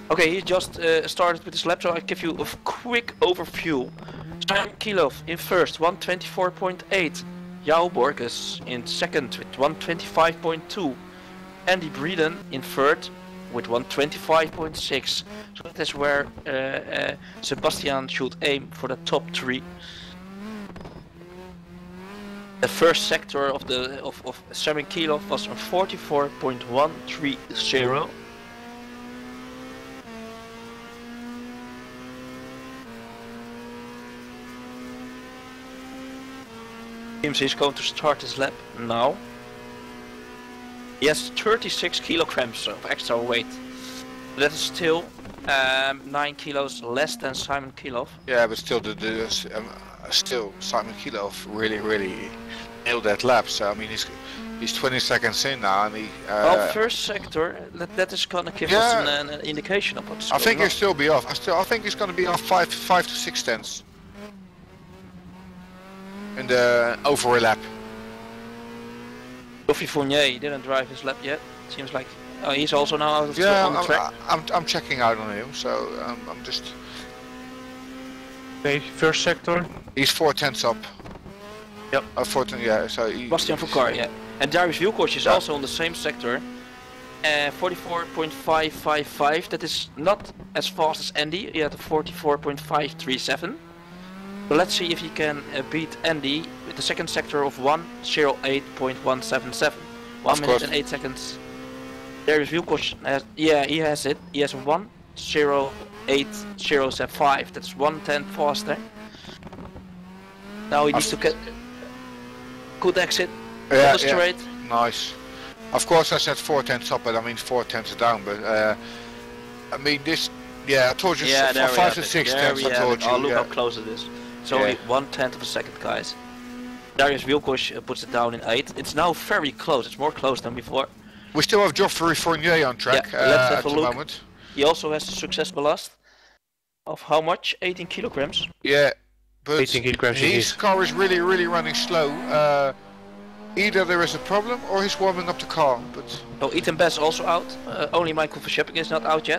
Okay, he just uh, started with his lap, so I'll give you a quick overview. Simon Kilov in first, one twenty-four point eight. Jou Borges in second with one twenty-five point two. Andy Breeden in third with one twenty-five point six. So that is where uh, uh, Sebastian should aim for the top three. The first sector of the of, of Simon Kilov was on forty-four point one three zero. Seems he's going to start his lap now. He has thirty-six kilograms of extra weight. That is still um, nine kilos less than Simon Kilov. Yeah, but still, the, the um, still Simon Kilov really, really nailed that lap. So I mean, he's he's twenty seconds in now, and he. Uh, well, first sector, that, that is gonna give yeah, us an, an indication of what's I going think on. he'll still be off. I still, I think he's going to be off five, five to six tenths in the over lap. Geoffrey Fournier didn't drive his lap yet. Seems like oh, he's also now out of Yeah, on the I'm, track. I'm, I'm checking out on him, so um, I'm just. Okay, first sector. He's four tenths up. Yep. Uh, four tenths, yeah. So he, Bastian Foucault, yeah. And Darius Wilcoch is Yeah. also on the same sector. Uh, forty-four point five five five. That is not as fast as Andy. He had a forty-four point five three seven. So let's see if he can uh, beat Andy with the second sector of one oh eight point one seven seven. One Of minute course. and eight seconds. Darius Wilcoch has, yeah, he has it. He has one oh eight oh seven five. That's one tenth faster. Now he needs to get good exit. Yeah, on the yeah. straight. Nice. Of course, I said four tenths up, but I mean four tenths down. But uh, I mean this. Yeah, I told you Yeah, f- there we five have to it. six There tenths. we I have told it. you. Oh, look yeah. how close it is. It's Yeah. only one tenth of a second, guys. Darius Wilcoch uh, puts it down in eight. It's now very close. It's more close than before. We still have Geoffrey Fournier on track Yeah, uh, let's have at a the look. moment. He also has the success ballast of how much? eighteen kilograms. Yeah, but eighteen kilograms his indeed. car is really, really running slow. Uh, either there is a problem or he's warming up the car. But Oh, Ethan Bess also out. Uh, only Michael Verschipping is not out yet.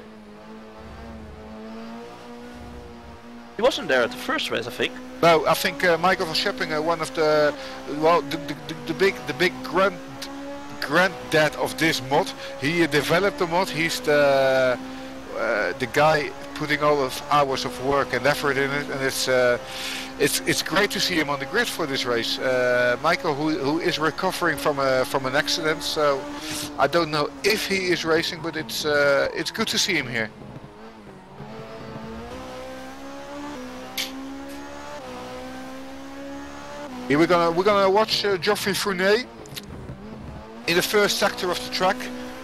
He wasn't there at the first race, I think. no, I think uh, Michael Verschipping, uh, one of the well, the, the, the, the big, the big grand, granddad of this mod. He uh, developed the mod. He's the uh, the guy putting all of hours of work and effort in it, and it's uh, it's it's great to see him on the grid for this race. Uh, Michael, who who is recovering from a from an accident, so I don't know if he is racing, but it's uh, it's good to see him here. Here we're gonna we're gonna watch uh, Geoffrey Fournier in the first sector of the track.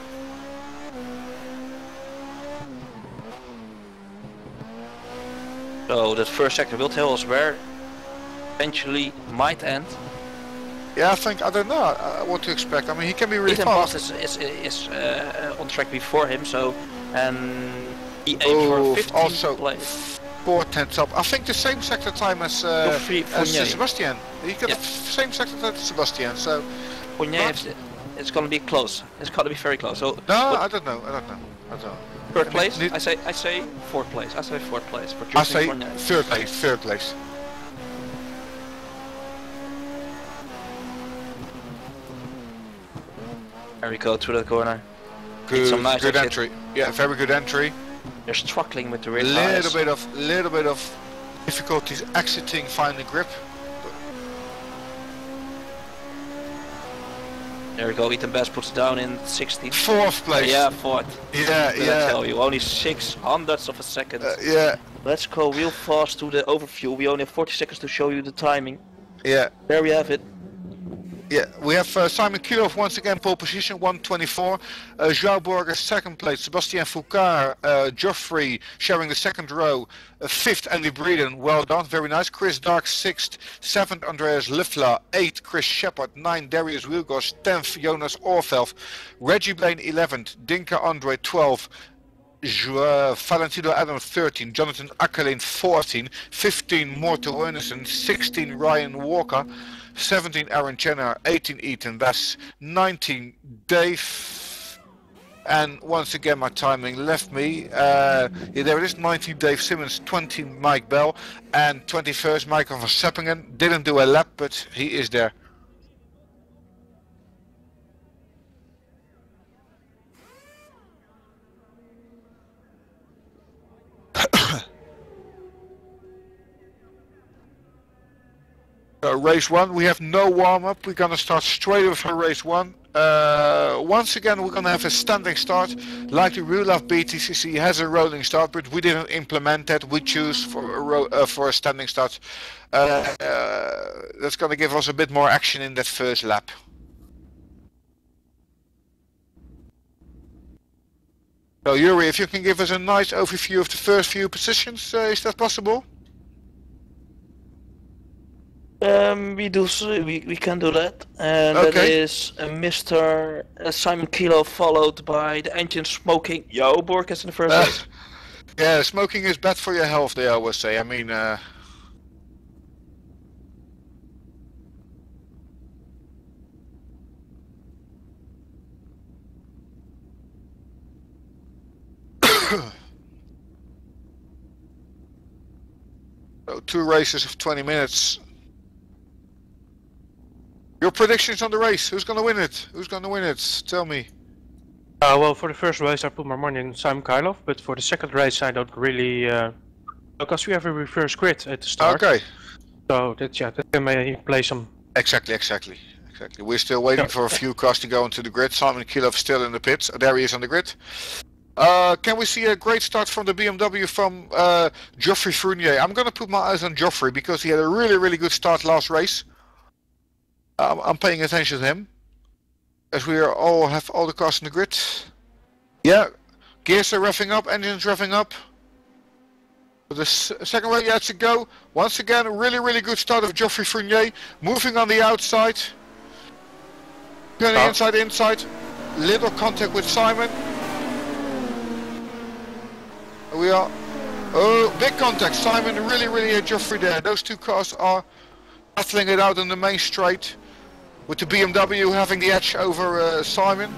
So that first sector will tell us where eventually might end. Yeah, I think I don't know uh, what to expect. I mean, he can be really Ethan fast. Bast is, is, is uh, on track before him, so and he aims Oh, for fifteenth also place. four tenths up. I think the same sector time as uh, Geoffrey as uh, Fournier. Sebastian. He got Yeah. the f- same sector time as Sebastian. So Fournier, But- is- it's gonna be close. It's gonna be very close. So no, what- I don't know. I don't know. I don't know. third I place. need- I say I say fourth place. I say fourth place for I Geoffrey say Fournier. third place. Third place. There we go through the corner. Good, some nice good exit. entry. Yeah, very good entry. They're struggling with the rear Little tires. bit of little bit of difficulties exiting, finding grip. There we go. Ethan Bass puts it down in sixteenth. Fourth place. Yeah, fourth. yeah, Did I yeah. tell you? Only six hundredths of a second. Uh, yeah, Let's go real fast to the overview. We only have forty seconds to show you the timing. yeah. There we have it. Yeah, we have uh, Simon Kilov once again pole position, one twenty-four. Uh, João Borges second place. Sebastian Foucault, uh, Geoffrey sharing the second row. Uh, fifth, Andy Breeden. Well done, very nice. Chris Dark sixth. Seventh, Andreas Liffler. Eighth, Chris Shepard. Nine, Darius Wilgos. Tenth, Jonas Orvelf. Reggie Blaine eleventh. Dinka Andre twelve. Jo- Valentino Adam thirteen, Jonathan Akkerlin fourteen, fifteen Morten Reunissen, sixteen Ryan Walker, seventeen Aaron Chenner, eighteen Ethan Bass, nineteen Dave And once again, my timing left me. Uh, yeah, there it is, nineteen Dave Simmons, twenty Mike Bell, and twenty-first Michael van Seppingen. Didn't do a lap, but he is there. Uh, race one, we have no warm-up. We're gonna start straight with for race one. Uh, once again, we're gonna have a standing start, like the real life B T C C has a rolling start, but we didn't implement that. We choose for a ro uh, for a standing start. Uh, uh, that's gonna give us a bit more action in that first lap. So Yuri, if you can give us a nice overview of the first few positions, uh, is that possible? Um, we do s- we, we can do that, and Okay. that is uh, Mister Uh, Simon Kilo, followed by the engine smoking Yo Borges in the first Uh, race. yeah, smoking is bad for your health, they always say. I mean, uh... so two races of twenty minutes. Your predictions on the race, who's gonna win it? Who's gonna win it? Tell me. Uh, well, for the first race I put my money on Simon Kylov, but for the second race I don't really, uh, because we have a reverse grid at the start. Okay. So that, yeah, that can may play some. Exactly, exactly, exactly. We're still waiting Yeah. for a few cars to go into the grid. Simon Kilov still in the pits. There he is on the grid. Uh, can we see a great start from the B M W from uh, Geoffrey Fournier? I'm gonna put my eyes on Geoffrey because he had a really, really good start last race. Um, I'm paying attention to him, as we are all have all the cars in the grid. Yeah, gears are revving up, engines revving up. For the s second one, yeah, it's a go. Once again, a really, really good start of Geoffrey Fournier, moving on the outside, turning Oh. inside, inside. Little contact with Simon. We are, oh, big contact. Simon really, really had Geoffrey there. Those two cars are battling it out in the main straight, with the B M W having the edge over uh, Simon.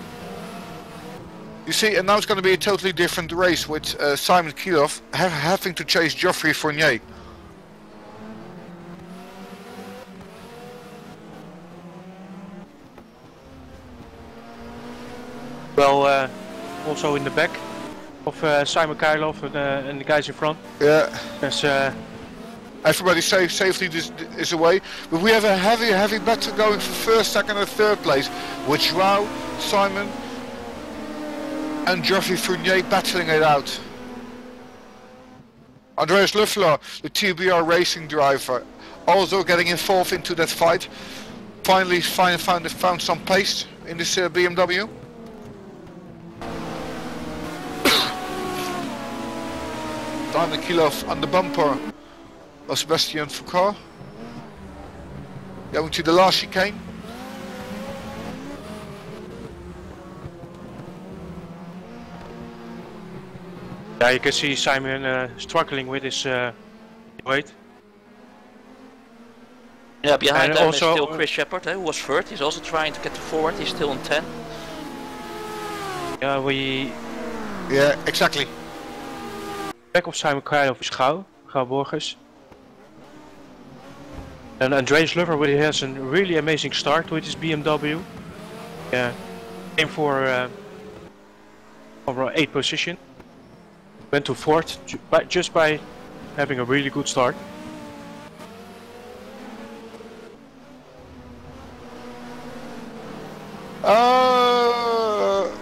You see, and now it's going to be a totally different race with uh, Simon Kilov ha having to chase Geoffrey Fournier. Well, uh, also in the back of uh, Simon Kylov and, uh, and the guys in front. Yeah. There's, uh, Everybody safe, safely is, is away, but we have a heavy, heavy battle going for first, second, and third place, with Joao, Simon, and Geoffrey Fournier battling it out. Andreas Luffler, the T B R racing driver, also getting involved into that fight. Finally, find, found found some pace in this uh, B M W. Simon Kilov on the bumper of Sebastian Foucault. Going to the last chicane. yeah, you can see Simon uh, struggling with his uh, weight. Yeah, behind And them also- is still Chris Shepard, eh, who was third. He's also trying to get to forward. He's still on ten. Yeah, we Yeah, exactly. back of Simon Kylov is Gauw, Gauw Borges. And Andreas Lover really has a really amazing start with his B M W. Yeah, came for uh, over eighth position. Went to fourth ju by, just by having a really good start. Uh...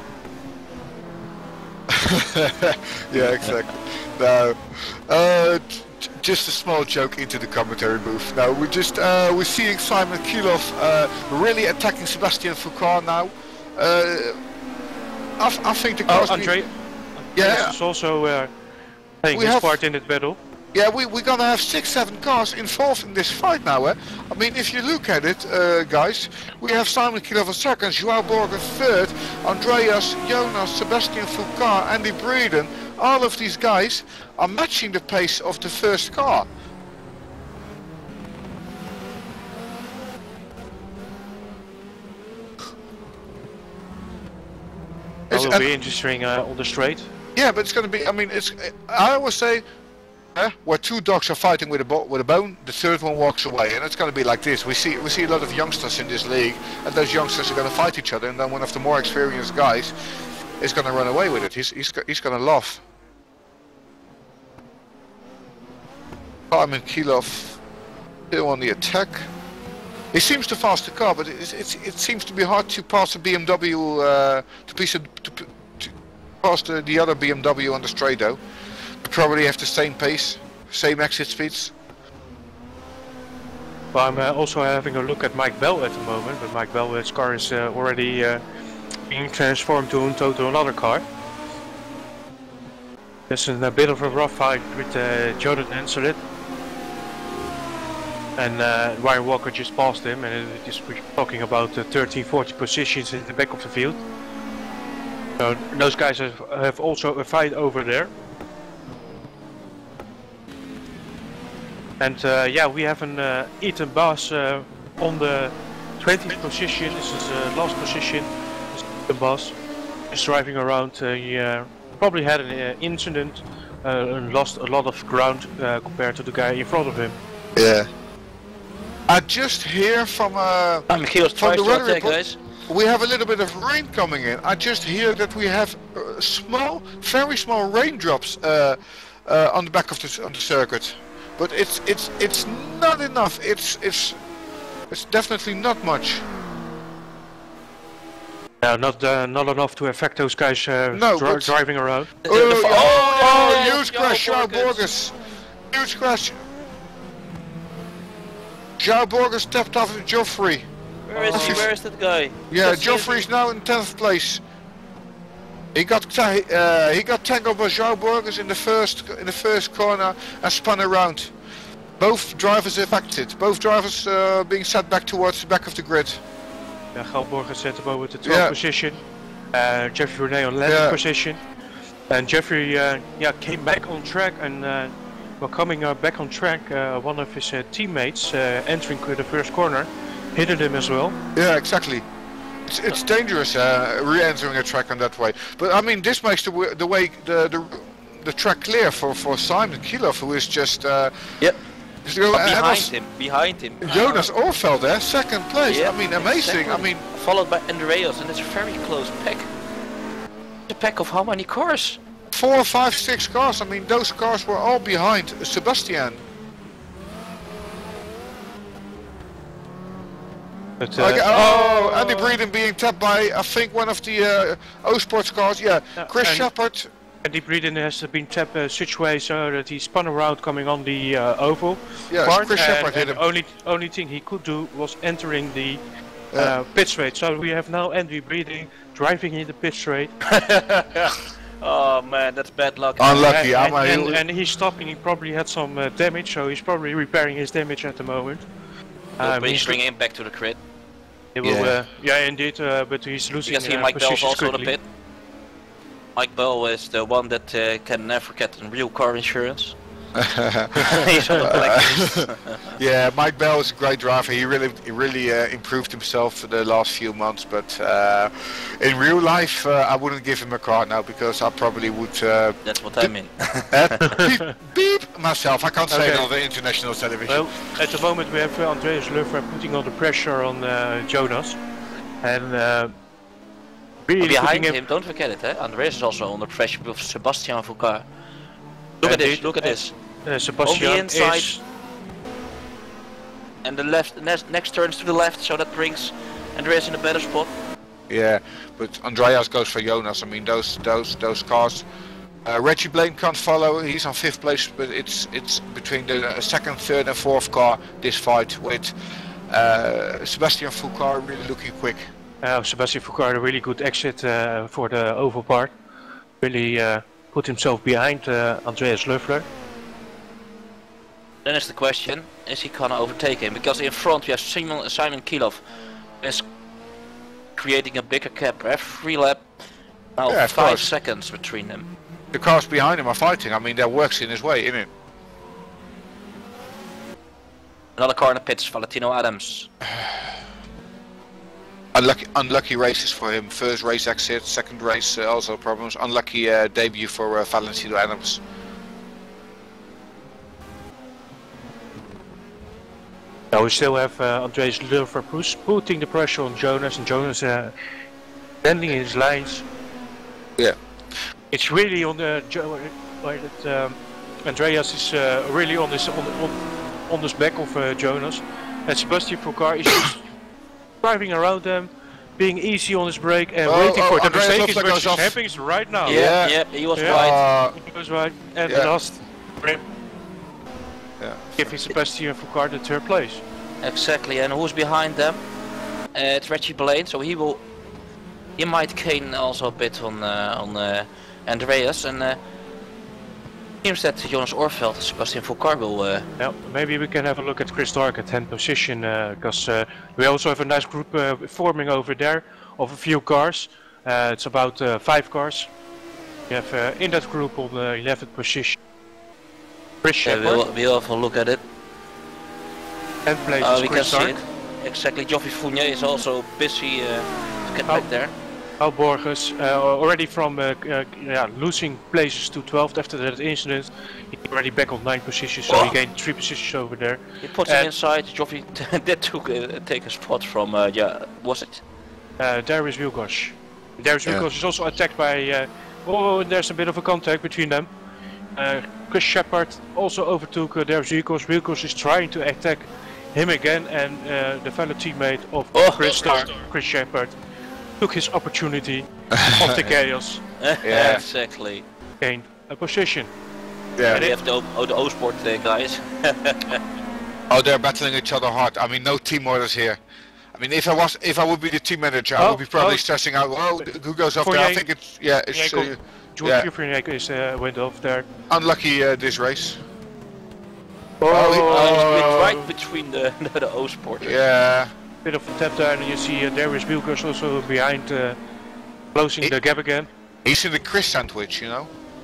yeah, exactly. No, uh, j- just a small joke into the commentary booth. Now we just uh, we're seeing Simon Kilov uh, really attacking Sebastian Foucault now. Uh, I, f- I think the Oh, cars. Andre, Yeah. Andreas is also uh, playing We his have- part in that battle. Yeah, we, we're gonna have six, seven cars involved in this fight now, eh? I mean, if you look at it, uh, guys, we have Simon Kilov second, Joao Borger third, Andreas, Jonas, Sebastian Foucault, Andy Breeden. All of these guys are matching the pace of the first car. It's It's, will and, be interesting uh, on the straight. yeah, but it's going to be. I mean, it's. I always say, eh, where two dogs are fighting with a bo with a bone, the third one walks away, and it's going to be like this. We see we see a lot of youngsters in this league, and those youngsters are going to fight each other, and then one of the more experienced guys is going to run away with it. He's he's he's going to laugh. Simon Kilov still on the attack. He seems to pass the car, but it's, it's, it seems to be hard to pass the B M W, uh, to, piece of, to, to pass the, the other B M W on the straight though. They probably have the same pace, same exit speeds. Well, I'm uh, also having a look at Mike Bell at the moment, but Mike Bell's car is uh, already uh, being transformed to, to, to another car. There's a, a bit of a rough fight with uh, Jonathan Anselit. And uh, Ryan Walker just passed him, and it is we're talking about uh, thirty, forty positions in the back of the field. So those guys have, have also a fight over there. And uh, yeah, we have an uh, Ethan Bass uh, on the twentieth position. This is the uh, last position. Ethan Bass is driving around. Uh, he uh, probably had an uh, incident uh, and lost a lot of ground uh, compared to the guy in front of him. Yeah. I just hear from uh, I'm Michiel's from the to weather attack, report, guys. we have a little bit of rain coming in. I just hear that we have uh, small, very small raindrops uh, uh, on the back of the on the circuit, but it's it's it's not enough. It's it's it's definitely not much. No, not uh, not enough to affect those guys uh, No, dri but- driving around. Oh, oh, oh, oh, oh, huge Joe crash, Joao Borges. Borges. Huge crash. Joao Borges stepped off of Joffrey. Where is he? Where is that guy? Yeah, Just see if Joffrey's he- now in tenth place. He got ta uh, he got tangled by Joao Borges in the first in the first corner and spun around. Both drivers affected. Both drivers uh, being set back towards the back of the grid. Yeah, Galborg set up over the twelfth Yeah. position. Uh, Jeffrey Renee on eleventh Yeah. position. And Jeffrey uh, yeah, came back on track, and uh, while coming uh, back on track, uh, one of his uh, teammates uh, entering the first corner hit him as well. Yeah, exactly. It's, it's dangerous uh, re-entering a track on that way. But I mean, this makes the w the way the, the the track clear for for Simon Kilov, who is just. Uh, Yep. is going But ahead behind of him, behind him. Jonas Orfeld there, second place. Yeah, I mean, amazing. exactly. I mean, Followed by Andreas, and it's a very close pack. A pack of how many cars? four, five, six cars. I mean, those cars were all behind Sebastian. But, uh, Okay, oh, Andy Breeden being tapped by, I think, one of the uh, O-Sports cars. Yeah, Yeah, Chris and- Shepard. Andy Breeden has been tapped uh, such way so that he spun around coming on the uh, oval Yeah, part, Chris and, Shepard hit and him. only only thing he could do was entering the uh, Yeah. pit straight. So we have now Andy Breeden driving in the pit straight. Oh man, that's bad luck. Unlucky. and, I'm a- and, and he's stopping. He probably had some uh, damage, so he's probably repairing his damage at the moment. But he's he's bringing him back to the grid. He will, Yeah. uh, yeah, indeed, uh, but he's You losing can see uh, Mike Bell's positions also in the quickly. pit. Mike Bell is the one that uh, can never get real car insurance. He's on the blacklist. Yeah, Mike Bell is a great driver. He really, he really uh, improved himself for the last few months. But uh, in real life, uh, I wouldn't give him a car now because I probably would uh, That's what I mean. uh, beep, beep myself. I can't say Okay. it on the international television. Well, at the moment we have uh, Andreas Leffer putting all the pressure on uh, Jonas, and uh, really Behind putting him, don't forget it, eh? Andreas is also under pressure with Sebastian Foucault. Look at this, Indeed. look at this. Uh, Sebastian On the inside. is And the left, next, next turns to the left, so that brings Andreas in a better spot. Yeah, but Andreas goes for Jonas. I mean, those those those cars. Uh, Reggie Blaine can't follow. He's on fifth place, but it's it's between the uh, second, third, and fourth car. This fight with uh, Sebastian Foucault really looking quick. uh, Sebastian Foucault a really good exit uh, for the oval part. Really uh, put himself behind uh, Andreas Löffler. Then is the question, is he gonna overtake him? Because in front we have Simon, Simon Kilov is creating a bigger gap every lap. Now Yeah, of five course. seconds between them. The cars behind him are fighting. I mean, that works in his way, isn't it? Another car in the pits, Valentino Adams. I unlucky, unlucky races for him. First race exit, second race uh, also problems. Unlucky uh, debut for uh, Valentino Adams. Now we still have uh, Andreas Lulfer putting the pressure on Jonas, and Jonas uh, bending his lines. Yeah. It's really on the like that, um, Andreas is uh, really on this on on, on this back of uh, Jonas, and Sebastian Foucault is just driving around them, being easy on his brake and oh, waiting oh, for the Andreas mistake, Lofler which is happening right now. Yeah, yeah, he was yeah. right. Uh, He was right, and yeah. last grip yeah. giving Sebastian Foucault the third place. Exactly, and who's behind them? Uh, it's Reggie Blaine, so he will, he might gain also a bit on uh, on uh, Andreas, and uh, seems that Jonas Orveld and Sebastian Foucault will. Uh, Yeah, maybe we can have a look at Chris Dark at tenth position, because uh, uh, we also have a nice group uh, forming over there of a few cars. Uh, it's about uh, five cars. We have uh, in that group on the eleventh position Chris yeah, Shepard. we'll, we'll have a look at it. tenth place Uh, is we can Chris see Dark. it. Exactly, Joffrey Fournier is also busy uh, to get Oh. back there. Paul Borges, uh, already from uh, uh, yeah, losing places to twelfth after that incident, he's already back on ninth position, so Oh. he gained three positions over there. He puts And- him inside. Joffrey did took, uh, take a spot from, uh, yeah, was it? Uh, Darius Wilgosh. Darius Yeah. Wilgosh is also attacked by. Uh, oh, there's a bit of a contact between them. Uh, Chris Shepard also overtook uh, Darius Wilgosh. Wilgosh is trying to attack him again, and uh, the fellow teammate of Oh. Chris Star, Chris Shepard, took his opportunity of the chaos, Yeah. Exactly. gained a position. Yeah. And we have the, O- oh, the O-Sport uh, guys. Oh, they're battling each other hard. I mean, no team orders here. I mean, if I was, if I would be the team manager, I Oh, would be probably oh. stressing out. Well, who goes off Fournier. there? I think it's yeah, it's Jacob. uh, George Yeah. Jufriniak is uh, went off there. unlucky uh, this race. Oh, Oh, he- Oh, he's been Oh. right between the, the, the O-Sport. Yeah. bit of a tap there, and you see uh, Darius Wilgosh also behind, uh, closing It- the gap again. He's in the Chris sandwich, you know.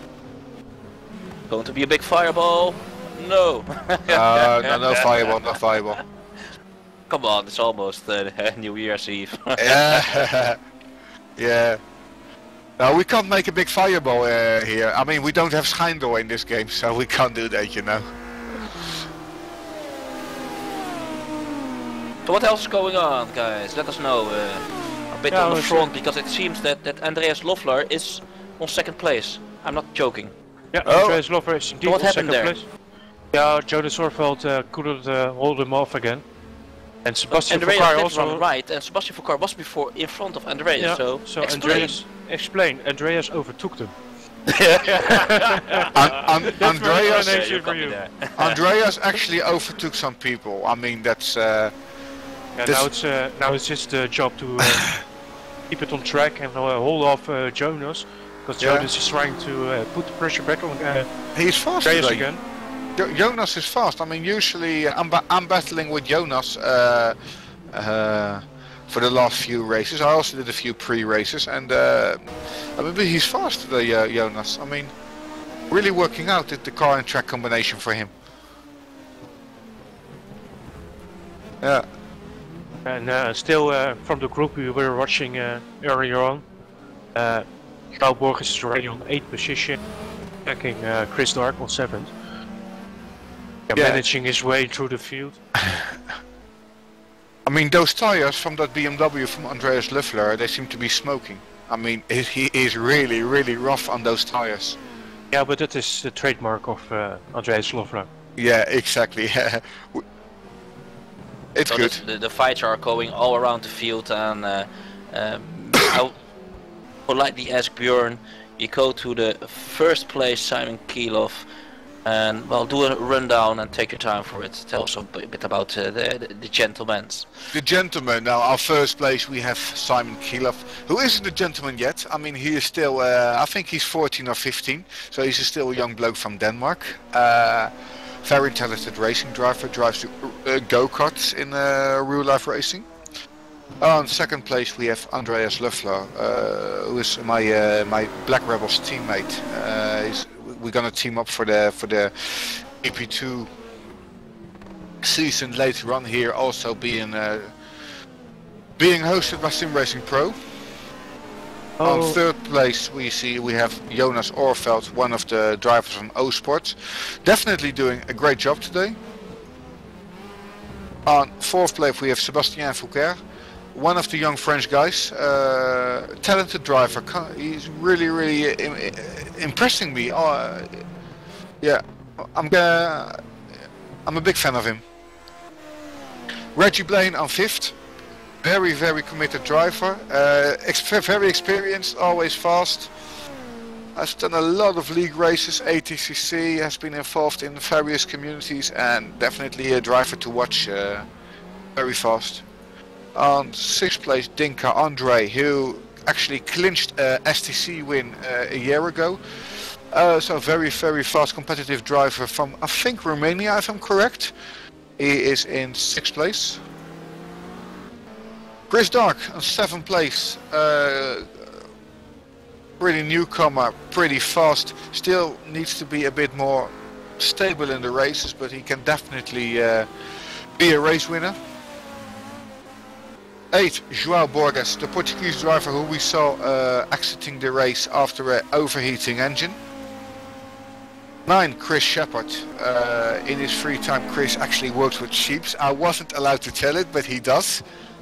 Going to be a big fireball. No. Uh, no, no fireball, no fireball. Come on, it's almost uh, New Year's Eve. Yeah. Yeah. No, we can't make a big fireball uh, here. I mean, we don't have Schijndel in this game, so we can't do that, you know. So what else is going on, guys? Let us know uh, a bit Yeah, on the well, front, because it seems that, that Andreas Loeffler is on second place. I'm not joking. Yeah, Oh. Andreas Loeffler is indeed What on happened second there? place. Yeah, Jonas Orveld uh, couldn't uh, hold him off again. And Sebastian Andreas Foucault did also... run right, and Sebastian Foucault was before in front of Andreas. Yeah, so, so explain. Andreas... Explain, Andreas overtook them. An- An- Andreas, That's Yeah, you for got me you. there. Andreas actually overtook some people. I mean, that's. Uh, Yeah, This- now it's uh, now it's his uh, job to uh, keep it on track and uh, hold off uh, Jonas, because Yeah. Jonas is trying to uh, put the pressure back on uh, he's fast Andreas today. again. Jo- Jonas is fast. I mean, usually I'm, ba- I'm battling with Jonas uh, uh, for the last few races. I also did a few pre-races, and uh, I mean, but he's fast today, uh, Jonas. I mean, really working out the, the car and track combination for him. Yeah. And uh, still uh, from the group we were watching uh, earlier on, uh, Paul Borges is already on eighth position, attacking uh, Chris Dark on seventh. Yeah, Yeah. managing his way through the field. I mean, those tires from that B M W from Andreas Loeffler, they seem to be smoking. I mean, he he is really, really rough on those tires. Yeah, but that is the trademark of uh, Andreas Loeffler. Yeah, exactly. It's So good. the, the, the fights are going all around the field, and uh, um, I'll politely ask Björn, you go to the first place, Simon Kielov, and well, do a rundown and take your time for it. Tell us a bit bit about uh, the, the, the gentlemen's. The gentleman, now our first place we have Simon Kielov, who isn't a gentleman yet. I mean, he is still, uh, I think he's fourteen or fifteen, so he's still a young bloke from Denmark. Uh, very talented racing driver, drives uh, go-karts in uh, real life racing. On second place we have Andreas Loeffler, uh, who is my uh, my Black Rebels teammate. Uh, he's, we're gonna team up for the for the E P two season later on here, also being uh, being hosted by Simracing Pro. Oh. On third place we see we have Jonas Orveld, one of the drivers from O Sport. Definitely doing a great job today. On fourth place we have Sébastien Foucault, one of the young French guys. Uh, talented driver. He's really really im impressing me. Oh, yeah, I'm gonna, I'm a big fan of him. Reggie Blaine on fifth. Very, very committed driver, uh, ex very experienced, always fast. Has done a lot of league races, A T C C, has been involved in various communities and definitely a driver to watch, uh, very fast. On sixth place, Dinka Andre, who actually clinched a S T C win uh, a year ago. Uh, so very, very fast competitive driver from, I think, Romania, if I'm correct. He is in sixth place. Chris Dark on seventh place, uh, pretty newcomer, pretty fast, still needs to be a bit more stable in the races, but he can definitely uh, be a race winner. eight, João Borges, the Portuguese driver who we saw uh, exiting the race after an overheating engine. nine, Chris Shepard. Uh, in his free time, Chris actually works with sheep. I wasn't allowed to tell it, but he does.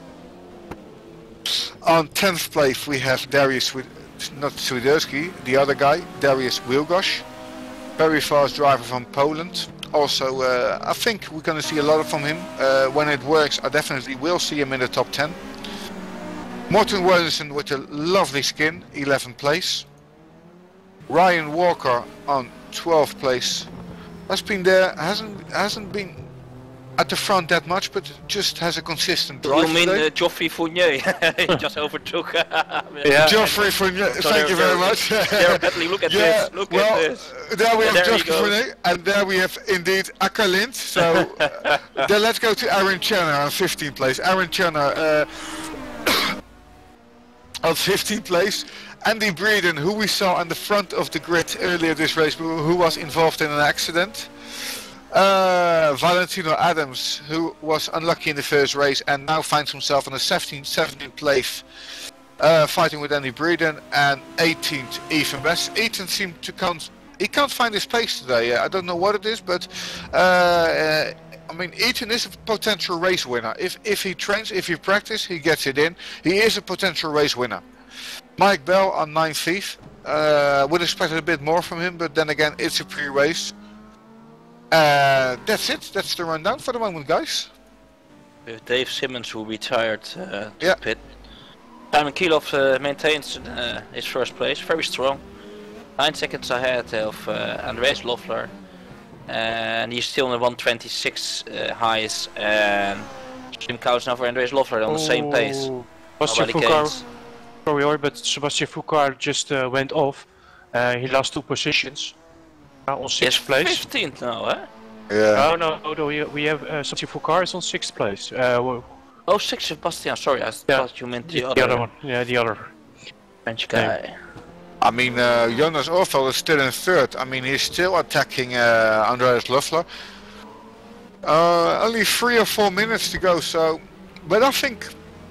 On tenth place we have Darius, not Swiderski, the other guy, Darius Wilgosz. Very fast driver from Poland. Also, uh, I think we're going to see a lot from him. Uh, when it works, I definitely will see him in the top ten. Morten Williamson with a lovely skin, eleventh place. Ryan Walker on twelfth place. Has been there, hasn't hasn't been at the front that much, but just has a consistent drive. You mean uh, Geoffrey Fournier? He just overtook. Yeah. Geoffrey Fournier, So thank you very there- much. there, Bentley, look at Yeah, this. Look well, at this. uh, there we have There he Geoffrey goes. Fournier, and there we have indeed Akka Lind. So uh, then let's go to Aaron Cherner on fifteenth place. Aaron Cherner uh, on fifteenth place. Andy Breeden, who we saw on the front of the grid earlier this race, who who was involved in an accident. Uh, Valentino Adams, who was unlucky in the first race and now finds himself on a seventeenth, seventeenth place, uh, fighting with Andy Breeden. And eighteenth, Ethan West. Ethan seemed to count. He can't find his pace today. I don't know what it is, but uh, uh, I mean, Ethan is a potential race winner. If if he trains, if he practices, he gets it in. He is a potential race winner. Mike Bell on ninth. Uh, would expect a bit more from him, but then again, it's a pre-race. Uh, that's it. That's the rundown for the moment, guys. We have Dave Simmons, who retired uh, to Yeah. pit. Simon Kielhoff uh, maintains uh, his first place, very strong. Nine seconds ahead of uh, Andreas Loeffler. And he's still in the one twenty-six uh, highs. And Jim Cows now for Andreas Loeffler on the same pace. Sebastian Nobody Foucault, gains. sorry, but Sebastian Foucault just uh, went off. Uh, he lost two positions. Uh, on He's sixth place. fifteenth now, eh? Yeah. Oh no, no, no, we, we have uh, Sebastian Foucault is on sixth place. Uh, well, Oh, six Sebastian, sorry, I Yeah. thought you meant the, the, other, other one. Yeah, the other. French guy. I mean, uh, Jonas Orveld is still in third. I mean, he's still attacking uh, Andreas Loeffler. Uh, only three or four minutes to go, so... But I think...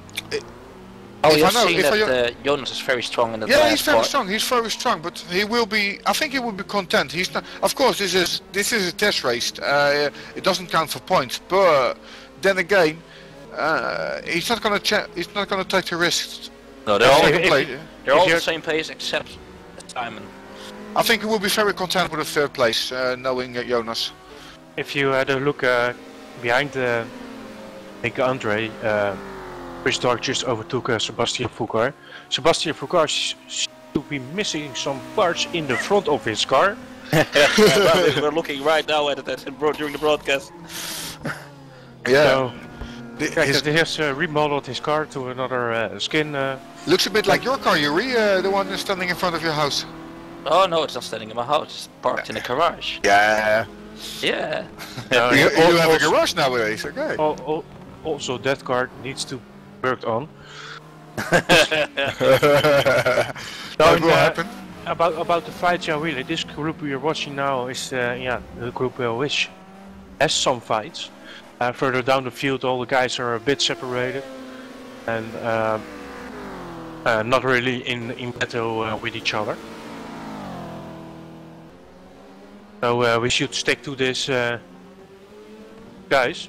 Oh, if you've I know, seen if I- that uh, Jonas is very strong in the Yeah, last he's very part. strong. He's very strong, but he will be. I think he will be content. He's not. Of course, this is this is a test race. Uh, it doesn't count for points. But then again, uh, he's not gonna. Cha he's not gonna take the risks. No, they're all, Second if- place. they're all you're- the same pace except Simon. I think he will be very content with the third place, uh, knowing uh, Jonas. If you had a look uh, behind uh, Nick Andre, uh, Chris Dark just overtook uh, Sebastian Foucault. Sebastian Foucault seems to be missing some parts in the front of his car. Well, we're looking right now at it during the broadcast. Yeah. So, The- kijk, his- he has uh, remodeled his car to another uh, skin. Uh, looks a bit like your car, Yuri, uh, the one standing in front of your house. Oh no, it's not standing in my house, it's parked in the garage. Yeah. Yeah. uh, You, you al- have a also- garage nowadays. Okay. al- al- Also, that car needs to be worked on. that will uh, happen. About about the fights, yeah, really. This group we are watching now is, uh, yeah, the group uh, which has some fights. Uh, further down the field, all the guys are a bit separated. and uh, uh, not really in, in battle uh, with each other. So uh, we should stick to this, uh, guys.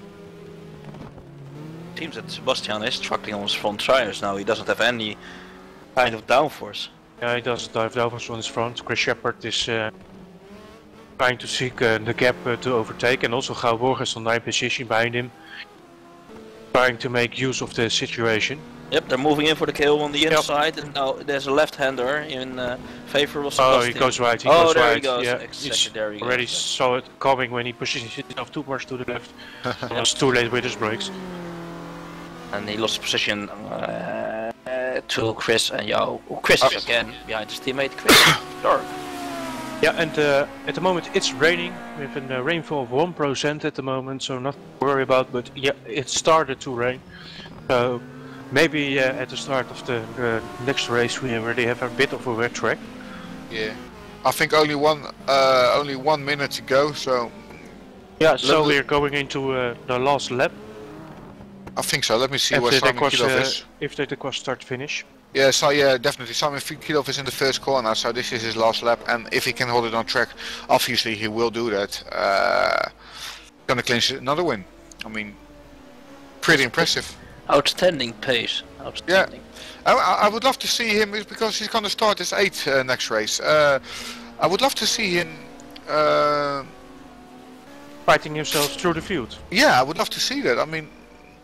Seems that Sebastian is struggling on his front tires now. He doesn't have any kind of downforce. Yeah, he doesn't have downforce on his front. Chris Shepard is uh, trying to seek uh, the gap uh, to overtake, and also Gauw Borg is on ninth position behind him, trying to make use of the situation. Yep, they're moving in for the kill on the Yep. inside, and now there's a left-hander in uh, favor of Sebastian. Oh, he goes right, he oh, goes there right. he goes. Yeah, Exactly, he's there he already goes. saw it coming when he pushes himself too much to the left. It was too late with his brakes. And he lost position uh, uh, to Chris and Yo. Oh, Chris Oh. again behind his teammate Chris. Dark. Yeah, and uh, at the moment it's raining. We have a uh, rainfall of one percent at the moment, so nothing to worry about. But yeah, it started to rain. So maybe uh, at the start of the uh, next race we already have a bit of a wet track. Yeah, I think only one uh, only one minute to go. So Yeah, so Let me- we're going into uh, the last lap. I think so. Let me see where After the Simon was, Kilov uh, is. if the was start finish. Yeah, so yeah, definitely. Simon Kilov is in the first corner, so this is his last lap. And if he can hold it on track, obviously he will do that. Uh, gonna clinch another win. I mean, pretty impressive. Outstanding pace. Outstanding. I, I I would love to see him because he's gonna start his eighth uh, next race. Uh, I would love to see him. Uh, Fighting himself through the field. yeah, I would love to see that. I mean,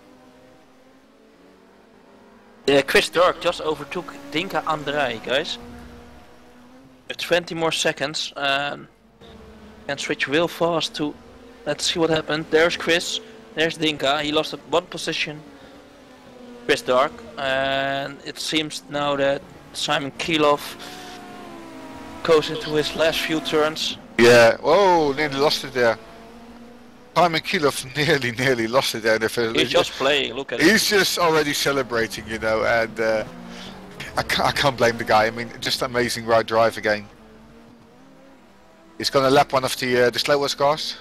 Yeah, Chris Dark just overtook Dinka Andrei, guys. With twenty more seconds, um, can switch real fast to. Let's see what happened. There's Chris. There's Dinka. He lost one position. Chris Dark, and it seems now that Simon Kilov goes into his last few turns. yeah. Oh, nearly lost it there. Simon Kilov nearly, nearly lost it there in the first. He's just playing. Look at him. He's just already celebrating, you know, and uh, I, can't, I can't blame the guy. I mean, just amazing right drive again. He's gonna lap one of the uh, the slowest cars.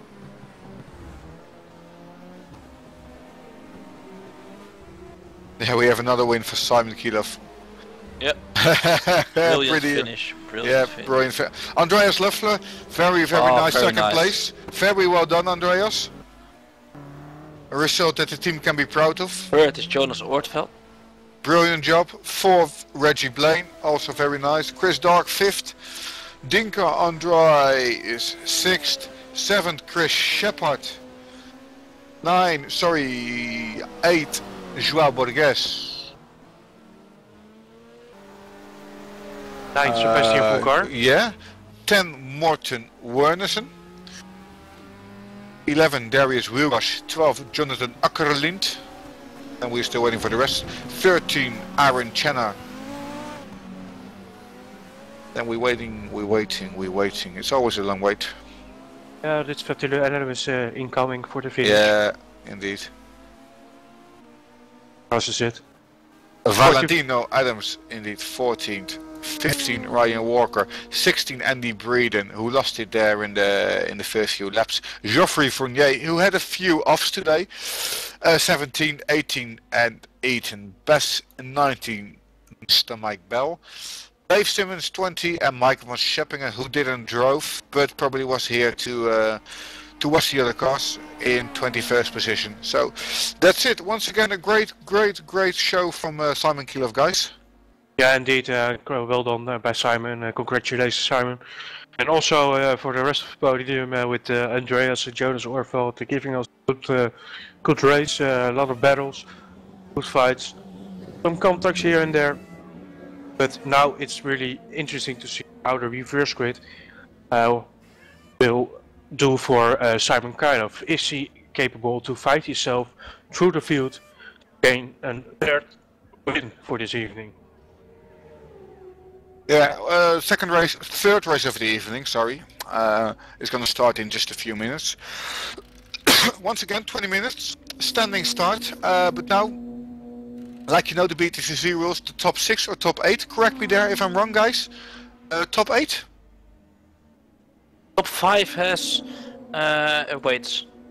Yeah, we have another win for Simon Kilov. Yep. Brilliant Pretty, finish. Brilliant yeah, finish. brilliant. fi- Andreas Loeffler, very, very Oh, nice very second nice. place. Very well done, Andreas. A result that the team can be proud of. Third is Jonas Ortveld. Brilliant job. Fourth, Reggie Blaine, also very nice. Chris Dark, fifth. Dinka Andrei is sixth. Seventh, Chris Shepard. Nine, sorry, eight, João Borges. Nine, Sebastian Uh, Fulgar. Yeah. ten, Morten Wernersen. eleven, Darius Wilras. twelve, Jonathan Akkerlind. And we're still waiting for the rest. thirteen, Aaron Chenna. Then we're waiting, we're waiting, we're waiting. It's always a long wait. Ja, dit is Vettel Adams uh, incoming for the finish. Yeah, indeed. As is it. Valentino Adams, indeed, fourteenth. fifteen, Ryan Walker. sixteen, Andy Breeden, who lost it there in the in the first few laps. Geoffrey Fournier, who had a few offs today. Uh, seventeen, eighteen, and eighteen. Bess, nineteen, Mister Mike Bell. Dave Simmons, twenty, and Mike van Scheppingen, who didn't drove, but probably was here to uh, to watch the other cars, in twenty-first position. So that's it. Once again, a great, great, great show from uh, Simon Kilov, guys. Yeah, indeed. Uh, well done uh, by Simon. Uh, congratulations, Simon. And also uh, for the rest of the podium uh, with uh, Andreas and Jonas Orveld uh, giving us a good, uh, good race, uh, a lot of battles, good fights, some contacts here and there. But now it's really interesting to see how the reverse grid uh, will do for uh, Simon Kilov. Is he capable to fight himself through the field to gain a third win for this evening? Yeah, uh, second race, third race of the evening, sorry, uh, is going to start in just a few minutes. Once again, twenty minutes, standing start, uh, but now, like you know the B T C C rules, the top six or top eight, correct me there if I'm wrong, guys. Uh, top eight? Top five has uh, wait.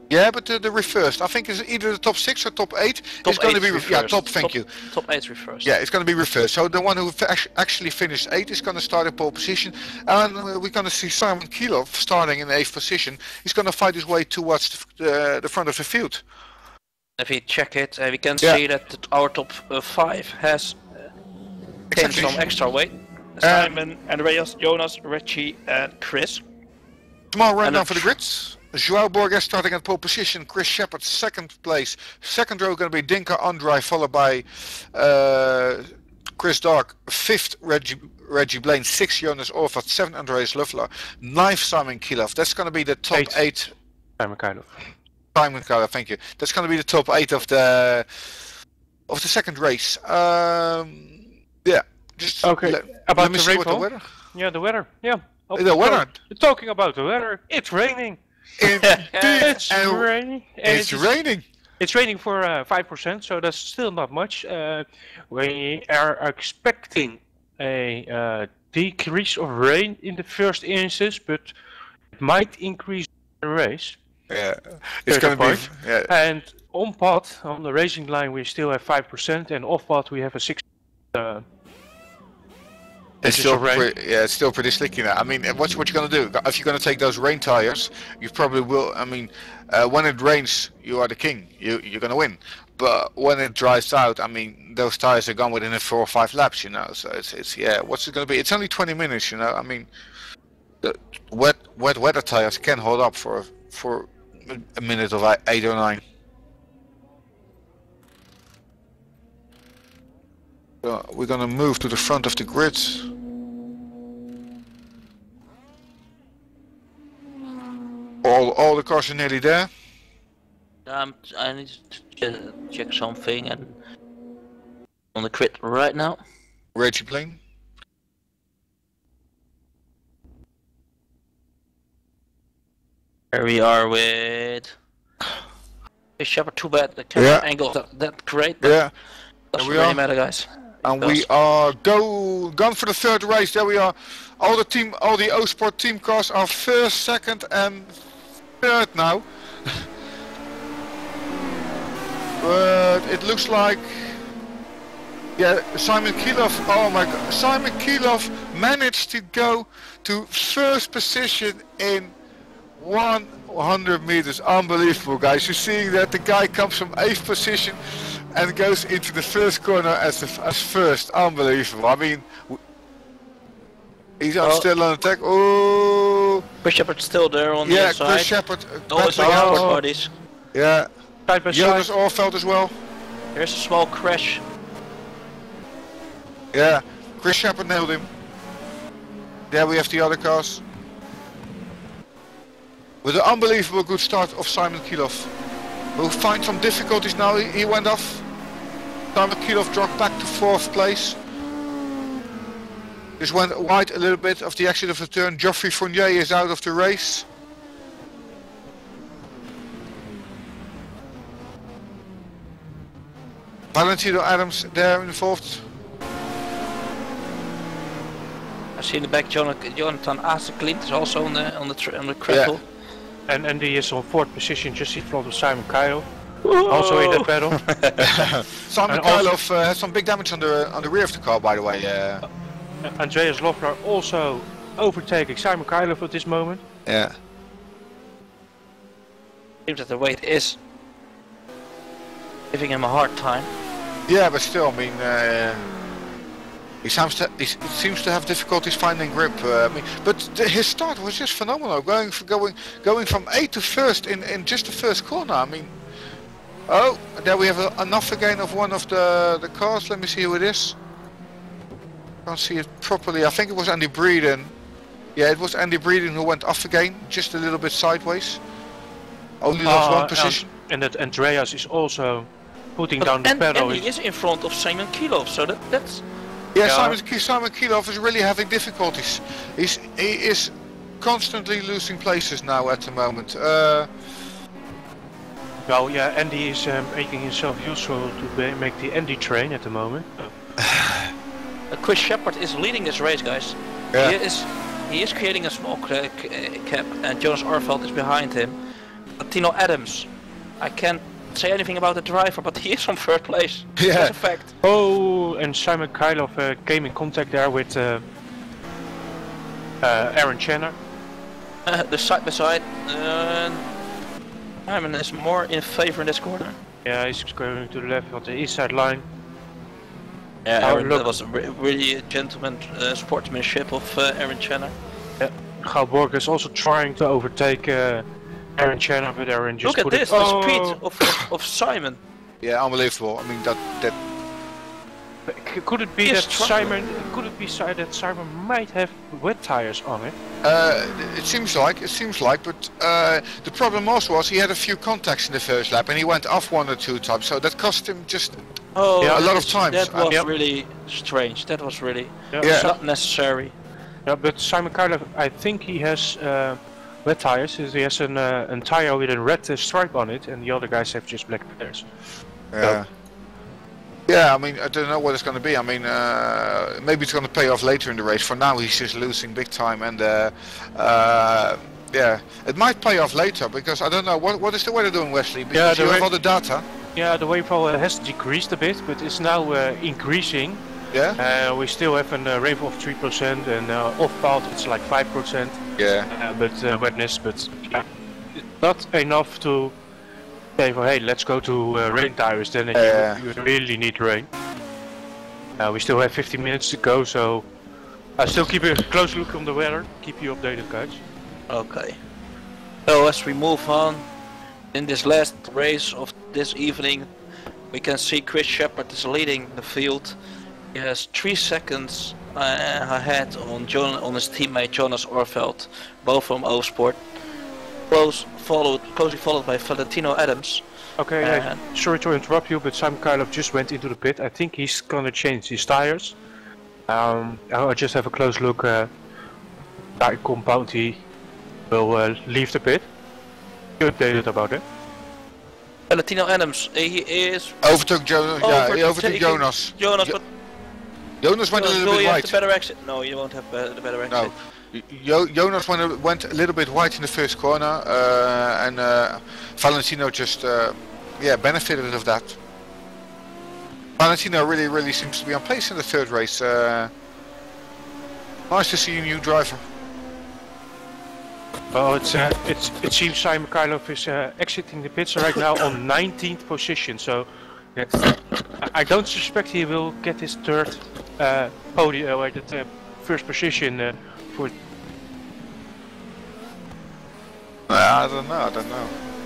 Yeah, but the, the reversed. I think it's either the top six or top eight. Top It's going to eight be reversed. yeah, top. Thank top, you. Top eight reversed. Yeah, it's going to be reversed. So the one who actually finished eighth is going to start in pole position, and uh, we're going to see Simon Kilov starting in eighth position. He's going to fight his way towards the, uh, the front of the field. If we check it, uh, we can Yeah. see that our top uh, five has uh, gained Exactly. some extra weight. Simon, Andreas, Jonas, Richie, and Chris. Small rundown And for the grids. Joao Borges starting at pole position, Chris Shepard second place. Second row going to be Dinka Andrei, followed by uh, Chris Dark. Fifth Reggie, Reggie Blaine. Sixth Jonas Orvat. Seventh Andreas Luffler. Ninth Simon Kilov. That's going to be the top Eight. eight. Simon Kilov. Simon Kilov, thank you. That's going to be the top eight of the of the second race. Um, yeah. Just Okay. Let, About let me the see what the rainfall? weather. Yeah, the weather. Yeah. Oh, The weather. so- talking about the weather, it's raining. Indeed, It's and raining. and it's raining. It's raining for uh, five percent, so that's still not much. Uh, we are expecting a uh, decrease of rain in the first instance, but it might increase the race. Yeah, it's Further going to be. point. Yeah. And on pod, on the racing line, we still have five percent, and off pod we have a six. Uh, It's is still, a rain. pre- yeah, it's still pretty slicky now. I mean, what's what you're gonna do? If you're gonna take those rain tires, you probably will. I mean, uh, when it rains, you are the king. You you're gonna win. But when it dries out, I mean, those tires are gone within a four or five laps, you know. So it's it's yeah. What's it gonna be? It's only twenty minutes, you know. I mean, the wet wet weather tires can hold up for for a minute of eight or nine. So we're gonna move to the front of the grids. All all the cars are nearly there. Um, I need to ch- check something and on the grid right now. Reggie plane. Here we are with Hey, Shepard. Too bad the camera Yeah. angle is not that great, but Yeah, doesn't we really are. matter, guys. and we are go gone for the third race. There we are. All the team, all the O Sport team cars are first, second, and third now. But it looks like, yeah, Simon Kilov. Oh my God, Simon Kilov managed to go to first position in one hundred meters. Unbelievable, guys. You're seeing that the guy comes from eighth position and goes into the first corner as the, as first. Unbelievable. I mean, w- he's on, Oh. still on attack. Oh, Chris Shepard's still there on the yeah, inside. Chris Shepard. uh, Always battling like out. sport bodies. Yeah, side by Jonas side. Orveld as well. There's a small crash. Yeah, Chris Shepard nailed him. There we have the other cars. With an unbelievable good start of Simon Kilov. We'll find some difficulties now. He, he went off. Simon Kilov dropped back to fourth place. Just went wide a little bit of the exit of the turn. Geoffrey Fournier is out of the race. Valentino Adams there involved. I see in the back Jonathan, Jonathan Aseklint is also on the on the tr- on the cradle. And Andy is on fourth position, just in front of Simon Kilov. Also in that battle. Simon And also- Kilov uh, has some big damage on the on the rear of the car, by the way. Uh, Andreas Loeffler also overtaking Simon Kilov at this moment. yeah. Seems that the weight is giving him a hard time. Yeah, but still, I mean, uh, he seems to he seems to have difficulties finding grip. Uh, I mean, but the, his start was just phenomenal, going for going going from eighth to first in in just the first corner. I mean, oh, there we have a, enough again of one of the the cars. Let me see who it is. Can't see it properly. I think it was Andy Breeden. Yeah, it was Andy Breeden who went off again, just a little bit sideways. Only lost Uh, one position. And, and that Andreas is also putting But down the and, pedal. and he is in front of Simon Kilov, so that that's Yeah, Yeah. Simon, Ki- Simon Kilov is really having difficulties. He's he is constantly losing places now at the moment. Uh, Well, yeah, Andy is um, making himself useful to ba- make the Andy train at the moment. uh, Chris Shepard is leading this race, guys. Yeah. He is he is creating a small cra- c- uh, cap, and Jonas Orveld is behind him. But Valentino Adams. I can't say anything about the driver, but he is on third place. Yeah. That's a fact. Oh, and Simon Kylov uh, came in contact there with uh, uh, Aaron Chenner. Uh, the side by side. Uh, Simon is more in favor in this corner. Yeah, he's going to the left on the east side line. Yeah, Oh, Aaron, look. that was a re really a gentleman uh, sportsmanship of uh, Aaron Chenner. Yeah. Gauborg is also trying to overtake uh, Aaron Chenner, but Aaron just Look at put this, it... the oh. speed of, of, of Simon. Yeah, unbelievable. I mean, that that. C- Could it be He is that struggling. Simon? Could it be si- that Simon might have wet tires on it? Uh, it seems like, it seems like, but uh, the problem also was he had a few contacts in the first lap and he went off one or two times, so that cost him just Oh, Yeah, a lot of that's- times. That was Yep. really strange. That was really Yeah. not necessary. Yeah, but Simon Kylov, I think he has uh, wet tires. He has an, uh, an tire with a red uh, stripe on it, and the other guys have just black tires. Yeah. Yeah, I mean, I don't know what it's going to be. I mean, uh, maybe it's going to pay off later in the race. For now, he's just losing big time, and uh, uh, yeah, it might pay off later because I don't know what what is the weather doing, Wesley? Because the you have ra- all the data. Yeah, the rainfall uh, has decreased a bit, but it's now uh, increasing. Yeah. Uh, we still have a uh, rainfall of three percent, and uh, off-path it's like five percent. Yeah. Uh, but uh, wetness, but yeah, it's not enough to say, well, hey, let's go to uh, rain tires. Then Yeah. you, you really need rain. Uh, we still have fifteen minutes to go, so I still keep a close look on the weather. Keep you updated, guys. Okay. So as we move on, in this last race of this evening, we can see Chris Shepard is leading the field. He has three seconds uh, ahead on John, on his teammate Jonas Orveld, both from O Sport. Close followed, closely followed by Valentino Adams. Okay, Uh, yeah, sorry to interrupt you, but Simon Kylov just went into the pit. I think he's gonna change his tires. Um, I'll just have a close look. Uh, tire compound he will uh, leave the pit. You updated about it. Valentino Adams, he is Overtook Jonas. Yeah, he overtook overtaking Jonas. Jonas, Jo- but Jonas went a do little bit you have wide. the better exit? No, you won't have uh, the better exit. No, Jo- Jonas went a, went a little bit wide in the first corner, uh, and uh, Valentino just uh, yeah benefited of that. Valentino really, really seems to be on pace in the third race. Uh, nice to see a new driver. Well, it's, uh, it's it seems Simon Kylov is uh, exiting the pits right now on nineteenth position. So yeah, I I don't suspect he will get his third uh, podium, uh, the uh, first position uh, for. Uh, I don't know. I don't know.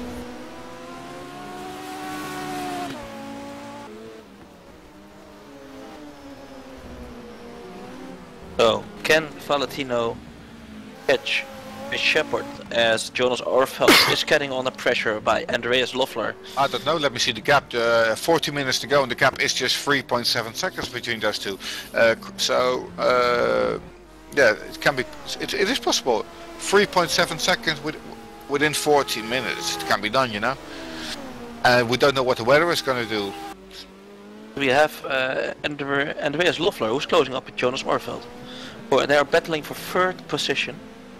So, can Valentino catch Chris Shepard as Jonas Orveld is getting under pressure by Andreas Loeffler? I don't know. Let me see the gap. Uh, forty minutes to go, and the gap is just three point seven seconds between those two. Uh, so uh, yeah, it can be. It, it is possible. three point seven seconds with, within fourteen minutes. It can be done, you know. And we don't know what the weather is going to do. We have uh, Andre Andreas Loeffler who's closing up with Jonas Orveld. Well, they are battling for third position.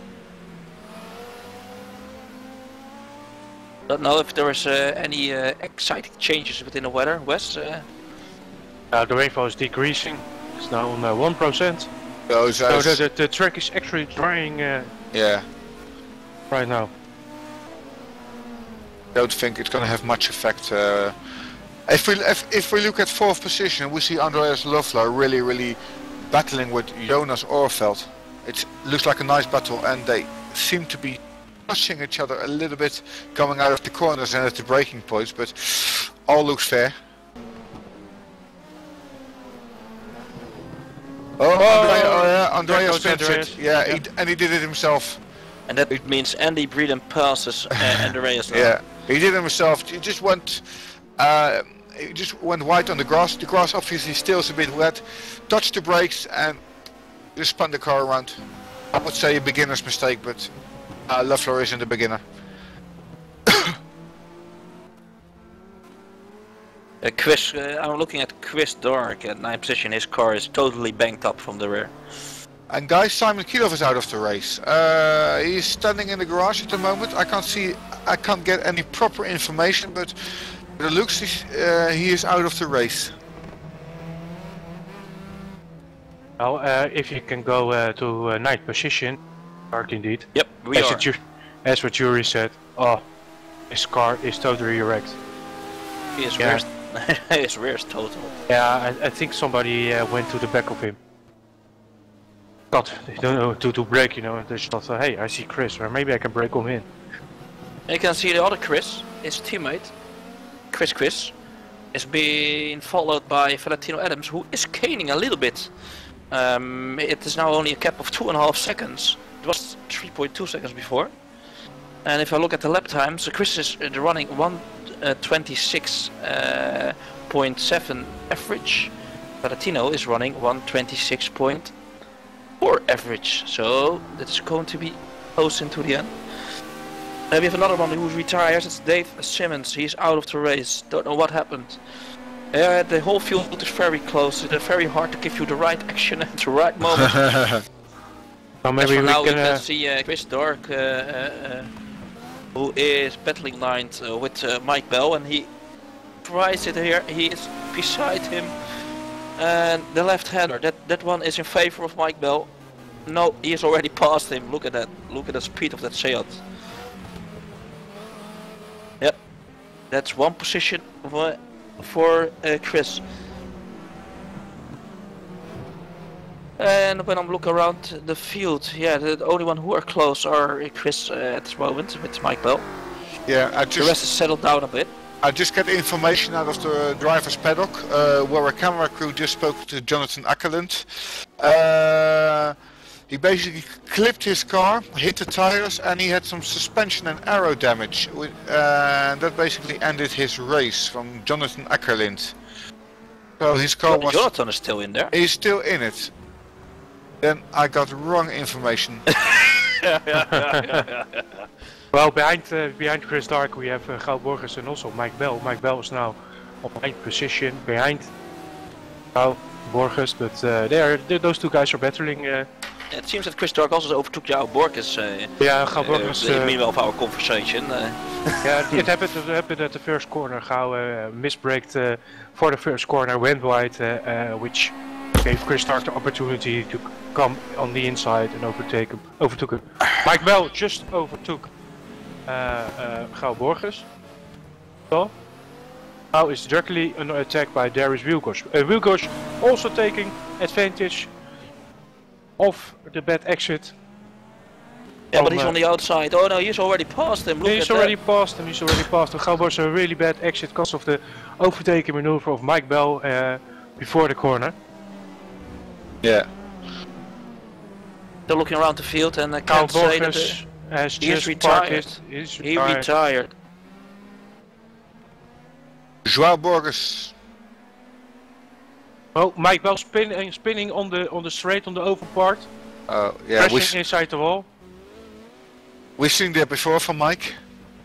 Don't know if there is uh, any uh, exciting changes within the weather, Wes. Uh, Uh, the rainfall is decreasing. It's now on uh, one percent. Those, So uh, the, the, the track is actually drying uh, yeah. right now. Don't think it's going to have much effect. Uh, if we if, if we look at fourth position, we see Andreas Loeffler really, really battling with Jonas Orveld. It looks like a nice battle, and they seem to be pushing each other a little bit, coming out of the corners and at the braking points. But all looks fair. Oh, Andrea, oh yeah, Andreas goes spins Andreas. it. Yeah, Yeah. He, and he did it himself. and that means Andy Breeden passes uh, Andreas now. Yeah, he did it himself. He just went, uh, he just went wide on the grass. The grass obviously still is a bit wet. Touched the brakes and just spun the car around. I would say a beginner's mistake, but uh, Loeffler isn't a beginner. Uh, Chris, uh, I'm looking at Chris Dork at ninth position. His car is totally banked up from the rear. And guys, Simon Kylov is out of the race. Uh, he's standing in the garage at the moment. I can't see I can't get any proper information, but it looks uh, he is out of the race. Well, uh, if you can go uh, to uh, ninth position, Dark indeed. Yep, we as are. It, as what Yuri said, oh, his car is totally wrecked. He is yeah. rear. He is rear total. Yeah, I, I think somebody uh, went to the back of him. God, they don't know to, to brake, you know, and they just thought, hey, I see Chris, or maybe I can brake on him. And you can see the other Chris, his teammate, Chris Chris, is being followed by Valentino Adams, who is caning a little bit. Um, it is now only a cap of two and a half seconds. It was three point two seconds before. And if I look at the lap times, Chris is running one twenty-six point seven average. Valentino is running one twenty-six point four average. So that's going to be close into the end. Uh, we have another one who retires. It's Dave Simmons. He's out of the race. Don't know what happened. Uh, the whole field is very close. It's very hard to give you the right action at the right moment. Well, maybe we now can, we can uh... see uh, Chris Dark, uh, uh, who is battling lined uh, with uh, Mike Bell, and he tries it here. He is beside him, and the left-hander. That that one is in favor of Mike Bell. No, he has already passed him. Look at that. Look at the speed of that Seat. Yep, that's one position for. for uh, Chris. And when I'm looking around the field, yeah, the, the only one who are close are Chris uh, at this moment with Mike Bell. Yeah, I just, the rest is settled down a bit. I just got information out of the driver's paddock, uh, where a camera crew just spoke to Jonathan Ackerland. Uh, he basically clipped his car, hit the tires, and he had some suspension and aero damage. Uh, and that basically ended his race from Jonathan Ackerland. So his car was... Jonathan is still in there. He's still in it. Then I got wrong information. Well, behind uh, behind Chris Dark we have uh, Gauw Borgers and also Mike Bell. Mike Bell is now on ninth position behind Gauw Borgers, but uh, they are they, those two guys are battling. Uh, It seems that Chris Dark also overtook Gauw Borgers. Uh, yeah, Gauw Borgers. Uh, uh, meanwhile of our conversation. Uh. Yeah, it happened, it happened at the first corner. Gauw uh, misbraked uh, for the first corner, went wide, uh, uh, which gave Chris Dark the opportunity to come on the inside and overtake him. Overtook him. Mike Bell just overtook uh, uh, Gauw Borgers. So now is directly under attack by Darius Wilgosh. Uh, Wilgosh also taking advantage of the bad exit. Yeah, from, but he's uh, on the outside. Oh no, he's already passed him. Look he's at already that. passed him. He's already passed him. Gauw Borgers a really bad exit because of the overtaking maneuver of Mike Bell uh, before the corner. Yeah. They're looking around the field, and I Gauw can't say that Borgers uh, has he is just retired. parked. He's He retired. retired. Joao Borges. Oh, Mike Bell spinning, spinning on the on the straight on the oval part. Uh, yeah, Crashing we inside the wall. we've seen that before from Mike.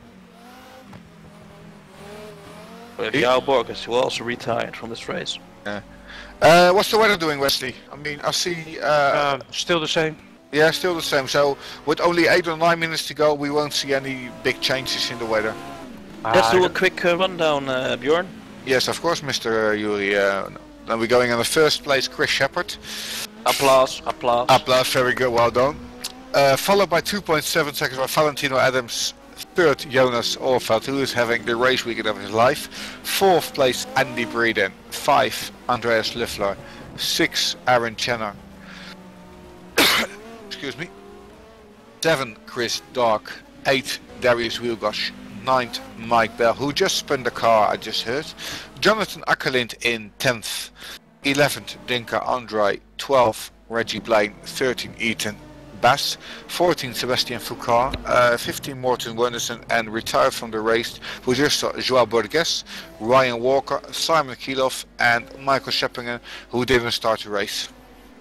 But He- Gauw Borgers, who also retired from this race. Yeah. Uh, what's the weather doing, Wesley? I mean, I see. Uh, Um, still the same. yeah, still the same. So with only eight or nine minutes to go, we won't see any big changes in the weather. Let's Ah, do a quick uh, rundown, uh, Bjorn. Yes, of course, Mister Yuri. Uh, then we're going on the first place, Chris Shepard. Applause, applause. Applause, very good, well done. Uh, followed by two point seven seconds by Valentino Adams. Third, Jonas Orveld, who is having the race weekend of his life. Fourth place, Andy Breeden. Five, Andreas Liffler. Six, Aaron Chenner. Excuse me. Seven, Chris Dark. Eight, Darius Wilgosh. Ninth, Mike Bell, who just spun the car, I just heard. Jonathan Ackerland in tenth. eleventh, Dinka Andre. twelfth, Reggie Blaine. thirteen, Ethan Bass. fourteen, Sebastian Foucault. Uh, fifteen, Morten Wenderson, and retired from the race who just saw Joao Borges, Ryan Walker, Simon Kielhoff, and Michael Scheppingen, who didn't start the race.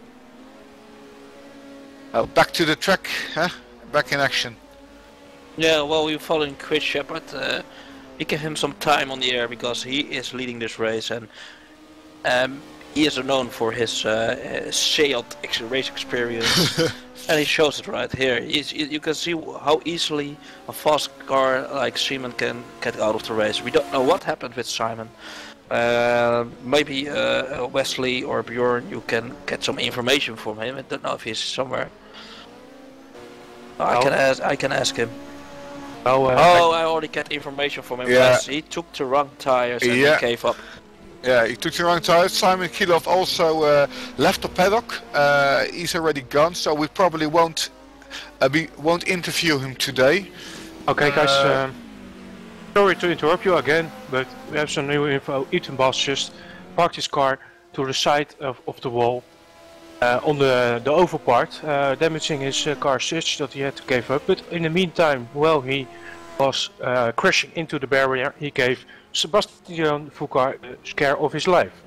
Uh, back to the track, huh? Back in action. Yeah, well, we're following Chris Shepard. Uh, we give him some time on the air because he is leading this race, and um, he is known for his uh, uh, Seat ex race experience, and he shows it right here. He's, you can see how easily a fast car like Simon can get out of the race. We don't know what happened with Simon. Uh, maybe uh, Wesley or Bjorn, you can get some information from him. I don't know if he's somewhere. Oh, I can ask. I can ask him. Oh, uh, oh I already get information from him. Yeah. Yes, he took the wrong tires and Yeah. he gave up. Yeah, he took the wrong tires. Simon Kilov also uh, left the paddock. Uh, he's already gone, so we probably won't uh, be won't interview him today. Okay, guys. Uh, Um, sorry to interrupt you again, but we have some new info. Ethan Boss just parked his car to the side of, of the wall uh, on the the oval part, uh, damaging his uh, car such that he had to give up. But in the meantime, while he was uh, crashing into the barrier, he gave Sebastian Foucault the scare of his life.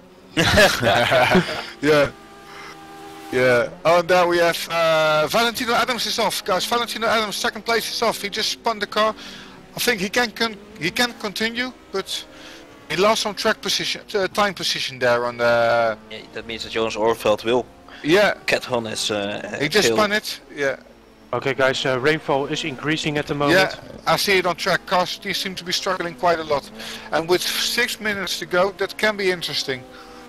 Yeah. Yeah. Oh, and there we have uh, Valentino Adams is off, guys. Valentino Adams, second place is off. He just spun the car. I think he can con he can continue, but he lost some track position, uh, time position there on the. Yeah, that means that Jonas Orveld will Yeah. get on his. Uh, He just tail. spun it. Yeah. Okay, guys. Uh, rainfall is increasing at the moment. Yeah, I see it on track. Cars they seem to be struggling quite a lot, and with six minutes to go, that can be interesting.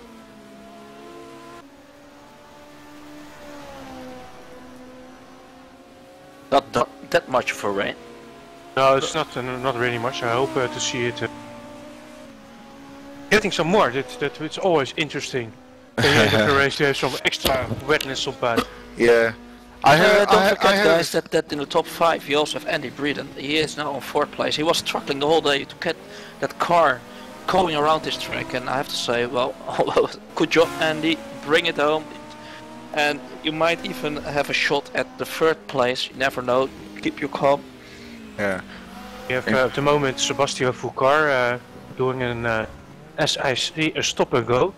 Not, not that much for rain. No, it's not uh, not really much. I hope uh, to see it uh, getting some more. That that it's always interesting. At the end of the race, you have some extra wetness on pad. Yeah. I Uh, heard. don't I, forget, I heard. guys, that, that in the top five we also have Andy Breeden. He is now on fourth place. He was struggling the whole day to get that car going around this track, and I have to say, well, good job, Andy. Bring it home, and you might even have a shot at the third place. You never know. Keep your calm. Yeah. We have uh, at the moment Sebastian Foucault uh, doing an uh, S I C, a stop and go.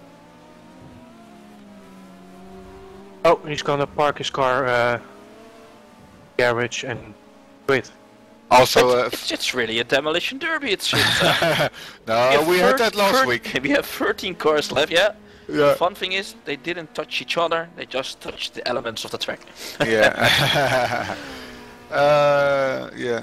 Oh, he's gonna park his car uh, garage and wait. Also, uh, It's, it's really a demolition derby. It seems. no, we had that last week. We have thirteen cars left. Yeah. The Yeah. fun thing is they didn't touch each other. They just touched the elements of the track. Yeah. uh, yeah.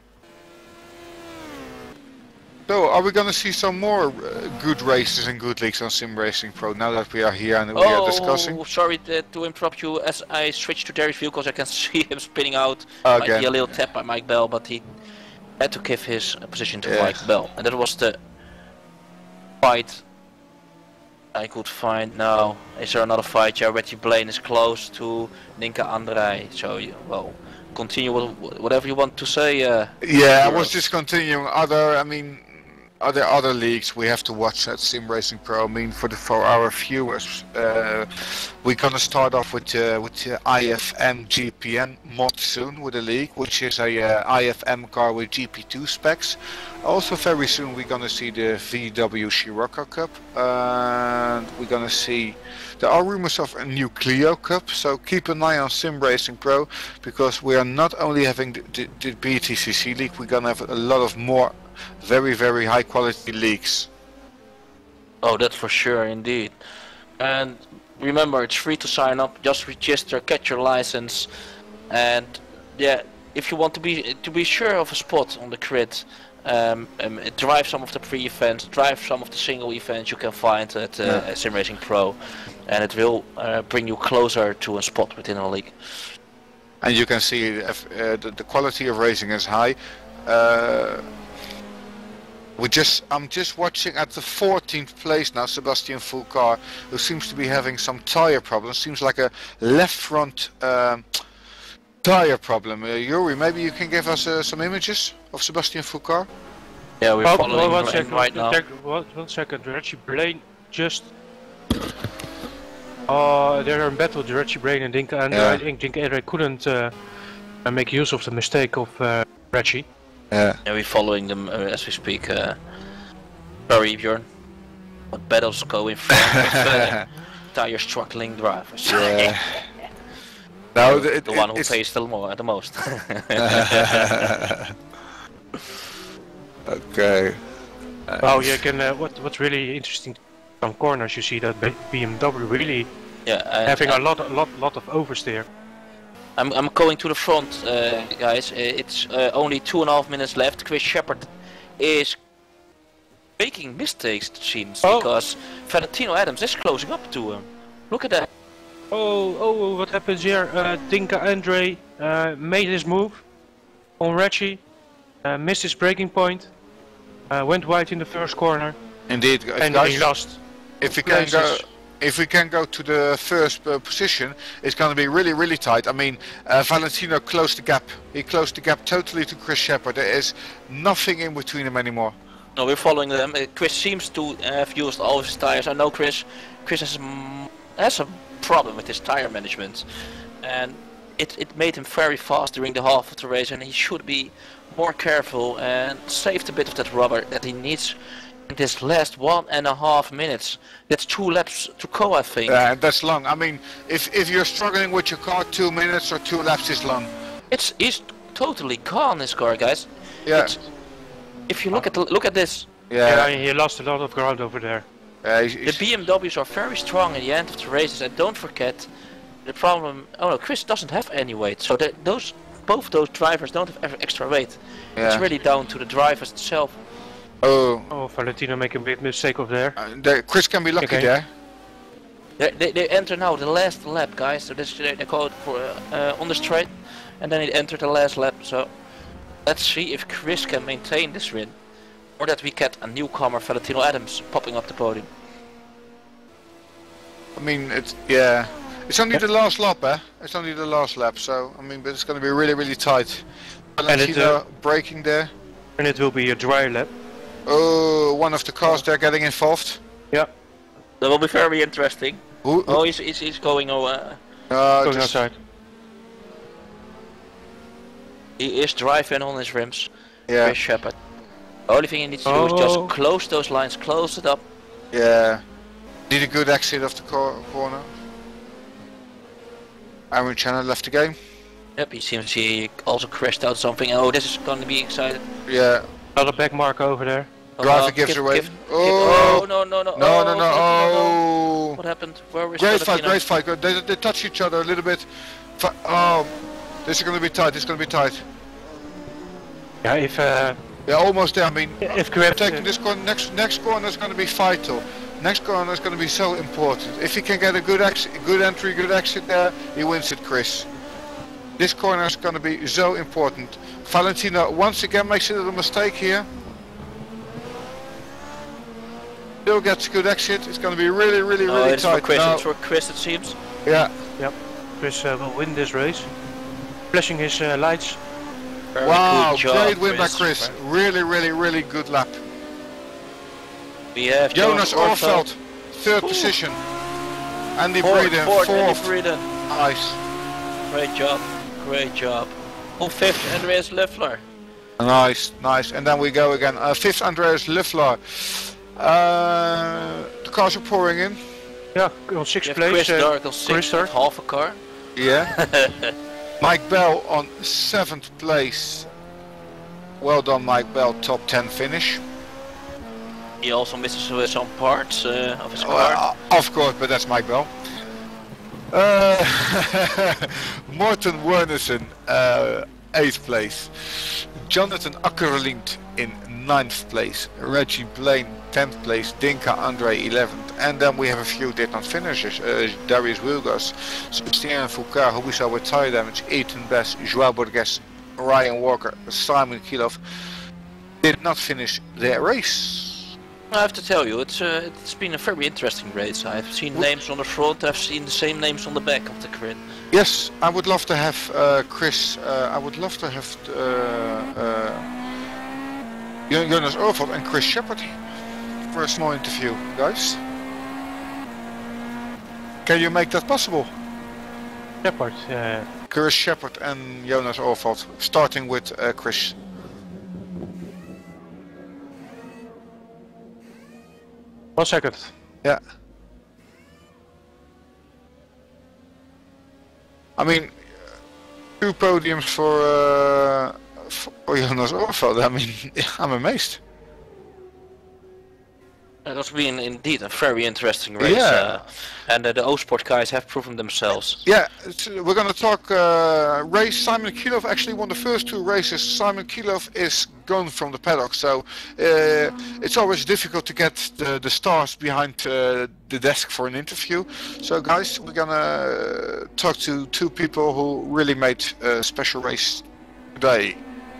So, are we gonna see some more uh, good races and good leagues on Sim Racing Pro now that we are here and we are discussing? Oh, sorry to, to interrupt you. As I switch to Darius view, because I can see him spinning out. Okay. Might be a little tap by Mike Bell, but he had to give his uh, position to Yeah. Mike Bell, and that was the fight I could find. Now, is there another fight? Yeah, Reggie Blaine is close to Ninka Andrei. So, you, well, continue with whatever you want to say. Uh, Yeah, I Europe. was just continuing. Other, I mean, are there other leagues we have to watch at Sim Racing Pro? I mean, for the for our viewers, uh, we're gonna start off with uh, with the I F M G P N mod soon with the league, which is a uh, I F M car with G P two specs. Also, very soon we're gonna see the V W Scirocco Cup, and we're gonna see. There are rumors of a new Clio Cup, so keep an eye on Sim Racing Pro, because we are not only having the, the, the B T C C league, we're gonna have a lot of more very very high quality leagues. Oh, that's for sure, indeed. And remember, it's free to sign up. Just register, get your license, and yeah, if you want to be to be sure of a spot on the grid, um, um, drive some of the pre-events, drive some of the single events you can find at uh, Yeah. Sim Racing Pro, and it will uh, bring you closer to a spot within a league. And you can see if, uh, the, the quality of racing is high. Uh, we just I'm just watching at the fourteenth place now, Sebastian Foucault, who seems to be having some tire problems. Seems like a left front um, tire problem. Uh, Yuri, maybe you can give us uh, some images of Sebastian Foucault? Yeah, we're Oh, following one him second, right now. check- one, one second, Reggie Blaine just. Oh, they're in battle, Reggie Blaine and Dinka, and Yeah. I think Dinka Andre couldn't uh, uh, make use of the mistake of uh, Reggie. Yeah. Yeah, we're following them uh, as we speak. Uh, sorry, Bjorn. But battles go in front of uh, tire struggling drivers. Yeah. No, the it, the it, one who it's, pays the more, the most. okay. Oh yeah, can uh, what what's really interesting some corners you see that B M W really Yeah, and, having and a lot, a lot, lot of oversteer. I'm I'm going to the front, uh, guys. It's uh, only two and a half minutes left. Chris Shepard is making mistakes, it seems, Oh. because Valentino Adams is closing up to him. Look at that. Oh, oh, what happens here? Uh, Dinka Andre uh, made his move on Reggie, uh, missed his braking point, uh, went wide in the first corner, Indeed, guys. and he lost. If we can go, places. if we can go to the first uh, position, it's going to be really, really tight. I mean, uh, Valentino closed the gap. He closed the gap totally to Chris Shepard. There is nothing in between them anymore. No, we're following them. Uh, Chris seems to have used all of his tires. I know Chris. Chris has mm, has a problem with his tire management, and it it made him very fast during the half of the race. And he should be more careful and saved a bit of that rubber that he needs in this last one and a half minutes. That's two laps to go, I think. Yeah, and that's long. I mean, if if you're struggling with your car, two minutes or two laps is long. It's he's totally gone, this car, guys. Yeah. It's, if you look at the, look at this, Yeah, Yeah. he lost a lot of ground over there. Yeah, he's, the he's, B M Ws are very strong in the end of the races, and don't forget the problem. Oh no, Chris doesn't have any weight, so that those both those drivers don't have extra weight. yeah. It's really down to the drivers itself. Oh, Oh, Valentino making a big mistake over there. uh, the, Chris can be lucky Okay. there. They, they, they enter now the last lap, guys. So this they, they call it for uh, uh, on the straight, and then they enter the last lap. So let's see if Chris can maintain this win, or that we get a newcomer, Valentino Adams, popping up the podium. I mean, it's yeah. It's only the last lap, eh? It's only the last lap, so I mean, but it's going to be really, really tight. And it, Valentino uh, braking there. And it will be a dry lap. Oh, one of the cars there getting involved. Yeah, That will be very interesting. Who? Oh, he's he's, he's going. Uh, uh, going just- outside. he is driving on his rims. Yeah, Chris Shepard. The only thing he needs to do is Oh. just close those lines, close it up. yeah. Need a good exit of the cor corner. Aaron Chandler left the game. Yep, he seems he also crashed out something. Oh, this is going to be exciting. Yeah. Another back marker over there. Driver Uh, gives give- away. give- give- Oh. oh no no no! No, oh, no, no. Valentino, Oh. What happened? Where is Great fight, Valentino? great fight. Good. They, they touch each other a little bit. Fi- Oh, this is going to be tight. This is going to be tight. Yeah, if uh, Yeah, almost there. I mean, if Grab taking this corner, next next corner is going to be vital. Next corner is going to be so important. If he can get a good exit, good entry, good exit there, he wins it, Chris. This corner is going to be so important. Valentino once again makes a little mistake here. Still gets a good exit. It's going to be really, really, Oh, really it's for tight. Chris. now. It's for Chris, it seems. Yeah. Chris uh, will win this race, flashing his uh, lights. Very Wow, good job, great win by Chris. Chris. Really, really, really good lap. We have Jonas Orveld, third Ooh. position. Andy Fourth, Breeden, fourth, Andy fourth. Breeden. Nice. Great job, great job. On fifth, Andreas Leffler. Nice, nice. And then we go again. Uh, fifth, Andreas Leffler. Uh, the cars are pouring in. Yeah, on We sixth have place. Chris uh, Dark on sixth, Chris Dark. with half a car. Yeah. Mike Bell on seventh place. Well done, Mike Bell. Top ten finish. He also misses uh, some parts uh, of his car. Uh, of course, but that's Mike Bell. Uh, Morten Wernersen, uh, eighth place. Jonathan Akkerlind in ninth place. Reggie Blaine, tenth place. Dinka Andre, eleventh. And then we have a few did not finishers. Uh, Darius Wilgos, Sebastian Foucault, who we saw with tire damage. Ethan Bess, Joao Borges, Ryan Walker, Simon Kilov did not finish their race. I have to tell you, it's uh, it's been a very interesting race. I've seen What? names on the front, I've seen the same names on the back of the grid. Yes, I would love to have uh, Chris. Uh, I would love to have uh, uh, Jonas Orveld and Chris Shepard for a small interview, guys. Can you make that possible? Shepard. Uh, Chris Shepard and Jonas Orveld, starting with uh, Chris. one second. Yeah. I mean, two podiums for, uh, for Jonas Orveld. I mean, I'm amazed. Uh, It was been indeed a very interesting race, Yeah. uh, and uh, the O-Sport guys have proven themselves. Yeah, it's, uh, we're gonna talk uh, race. Simon Kilov actually won the first two races. Simon Kilov is gone from the paddock, so uh, it's always difficult to get the, the stars behind uh, the desk for an interview. So guys, we're gonna talk to two people who really made a special race today.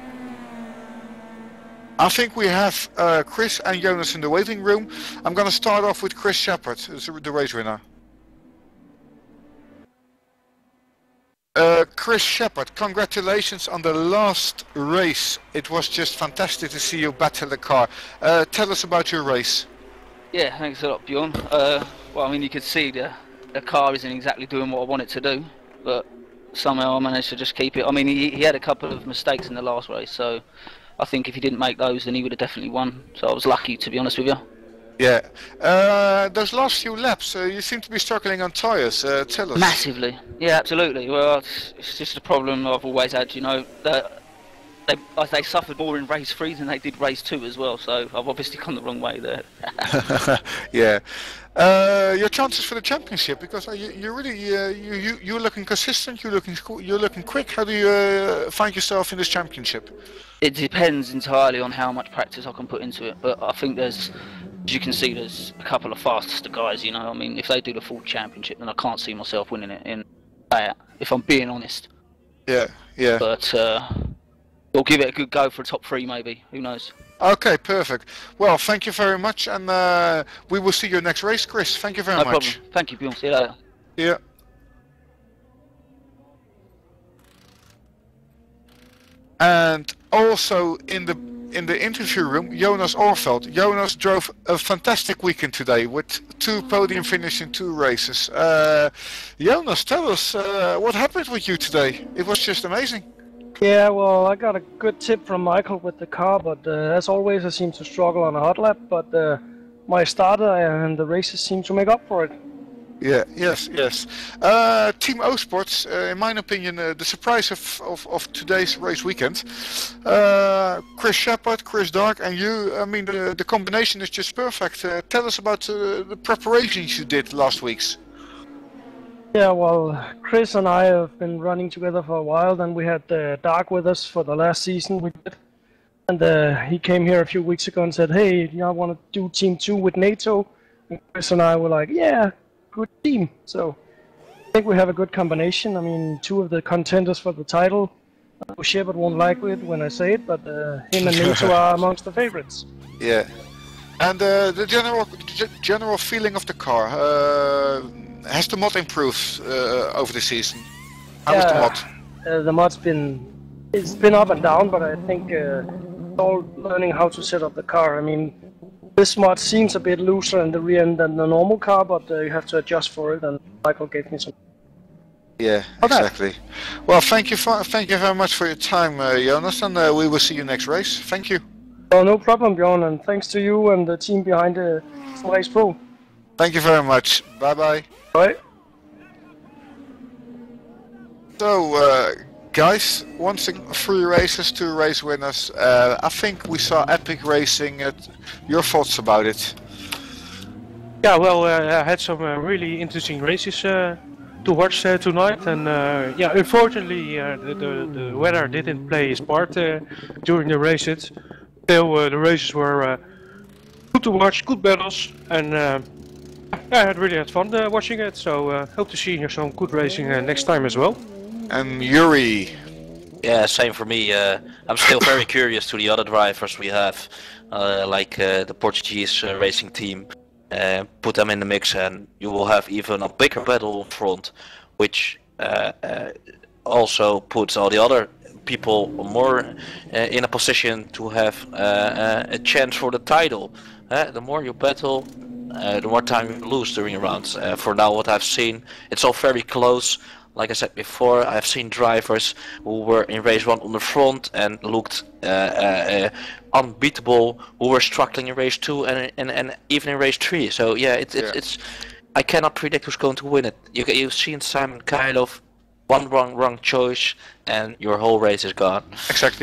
I think we have uh, Chris and Jonas in the waiting room. I'm gonna start off with Chris Shepard, the race winner. Uh, Chris Shepard, congratulations on the last race. It was just fantastic to see you battle the car. Uh, tell us about your race. Yeah, thanks a lot, Bjorn. Uh, well, I mean, you could see the, the car isn't exactly doing what I want it to do, but somehow I managed to just keep it. I mean, he, he had a couple of mistakes in the last race, so I think if he didn't make those, then he would have definitely won. So I was lucky, to be honest with you. Yeah. Uh, those last few laps, uh, you seem to be struggling on tyres. Uh, tell us. Massively. Yeah, absolutely. Well, it's, it's just a problem I've always had, you know. That they, they suffered more in race three than they did race two as well, so I've obviously gone the wrong way there. Yeah. Uh, your chances for the championship, because uh, you, you really uh, you, you you're looking consistent, you're looking you're looking quick. How do you uh, find yourself in this championship? It depends entirely on how much practice I can put into it, but I think there's, as you can see, there's a couple of faster guys, you know. I mean, if they do the full championship, then I can't see myself winning it in that, if I'm being honest. Yeah, yeah. But uh, we'll give it a good go for a top three, maybe. Who knows? Okay, perfect. Well, thank you very much, and uh, we will see you next race, Chris. Thank you very No much. problem. Thank you, Bjorn. See you later. Yeah. And also in the in the interview room, Jonas Orveld. Jonas drove a fantastic weekend today with two podium finishes in two races. Uh, Jonas, tell us uh, what happened with you today. It was just amazing. Yeah, well, I got a good tip from Michael with the car, but uh, as always, I seem to struggle on a hot lap. But uh, my starter and the races seem to make up for it. Yeah, yes, yes. Uh, Team O Sports, uh, in my opinion, uh, the surprise of, of, of today's race weekend. Uh, Chris Shepard, Chris Dark, and you. I mean, the, the combination is just perfect. Uh, tell us about uh, the preparations you did last week's. Yeah, well, Chris and I have been running together for a while. Then we had uh, Dark with us for the last season we did. And uh, he came here a few weeks ago and said, hey, you know, I want to do Team two with NATO. And Chris and I were like, yeah, good team. So I think we have a good combination. I mean, two of the contenders for the title. Uh, Shepard won't like it when I say it, but uh, him and NATO are amongst the favorites. Yeah. And uh, the general g general feeling of the car, uh, has the mod improved uh, over the season? How yeah, is the mod? Uh, the mod's been, it's been up and down, but I think uh, it's all learning how to set up the car. I mean, this mod seems a bit looser in the rear end than the normal car, but uh, you have to adjust for it, and Michael gave me some. Yeah, exactly. Well, thank you for, thank you very much for your time, uh, Jonas, and uh, we will see you next race. Thank you. Oh, no problem, Bjorn, and thanks to you and the team behind the Simrace Pro. Thank you very much. Bye bye. Bye. So, uh, guys, once again, three races, two race winners. Uh, I think we saw epic racing. Uh, your thoughts about it? Yeah, well, uh, I had some uh, really interesting races uh, to watch uh, tonight, and uh, yeah, unfortunately, uh, the, the the weather didn't play its part uh, during the races. Still, uh, the races were uh, good to watch, good battles, and uh, I had really had fun uh, watching it. So uh, hope to see some good racing uh, next time as well. And Yuri. Yeah, same for me. Uh, I'm still very curious to the other drivers we have, uh, like uh, the Portuguese uh, racing team. Uh, put them in the mix, and you will have even a bigger battle in front, which uh, uh, also puts all the other people more uh, in a position to have uh, uh, a chance for the title. Uh, the more you battle, uh, the more time you lose during rounds. Uh, for now, what I've seen, it's all very close. Like I said before, I've seen drivers who were in race one on the front and looked uh, uh, unbeatable, who were struggling in race two and and, and even in race three. So yeah, it's it's, Yeah. it's I cannot predict who's going to win it. You you've seen Simon kind of one wrong wrong choice and your whole race is gone. Exactly.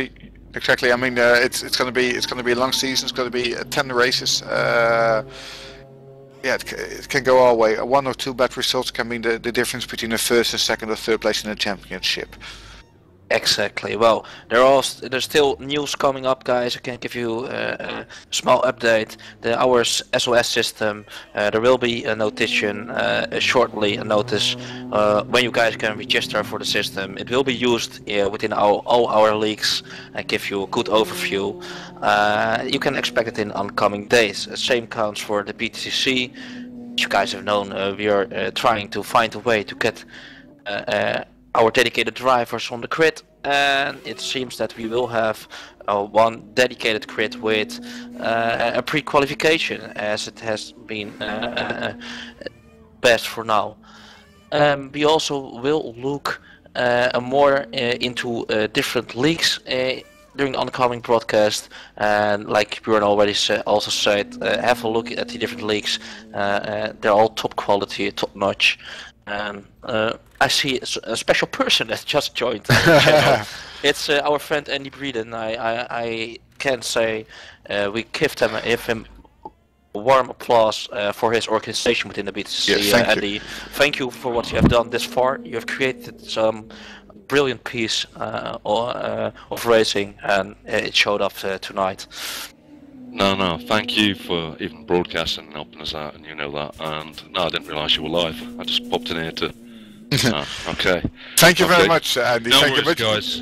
Exactly. I mean, uh, it's it's going to be it's going to be a long season. It's going to be uh, ten races. Uh, yeah, it, it can go all way. One or two bad results can mean the, the difference between the first and second or third place in the championship. Exactly. Well, there are there's still news coming up, guys. I can give you uh, a small update. The our S O S system, uh, there will be a notification uh, shortly, a notice uh, when you guys can register for the system. It will be used uh, within our, all our leagues and give you a good overview. Uh, you can expect it in oncoming days. The same counts for the B T C C. As you guys have known, uh, we are uh, trying to find a way to get uh, uh, our dedicated drivers on the grid, and it seems that we will have uh, one dedicated grid with uh, a pre-qualification, as it has been uh, uh, best for now. Um, we also will look uh, more uh, into uh, different leagues uh, during the oncoming broadcast, and like Björn already sa also said, uh, have a look at the different leagues. Uh, uh, they're all top quality, top notch. And uh, I see a special person that just joined the channel. It's uh, our friend Andy Breeden. I, I, I can say uh, we give him, give him a warm applause uh, for his organization within the B T C C. Yes, thank uh, Andy, you. Thank you for what you have done this far. You have created some brilliant piece uh, or, uh, of racing, and it showed up uh, tonight. No, no, thank you for even broadcasting and helping us out, and you know that. And no, I didn't realise you were live. I just popped in here to. No, okay. Thank you okay. very much, Andy. No Thank worries, you guys.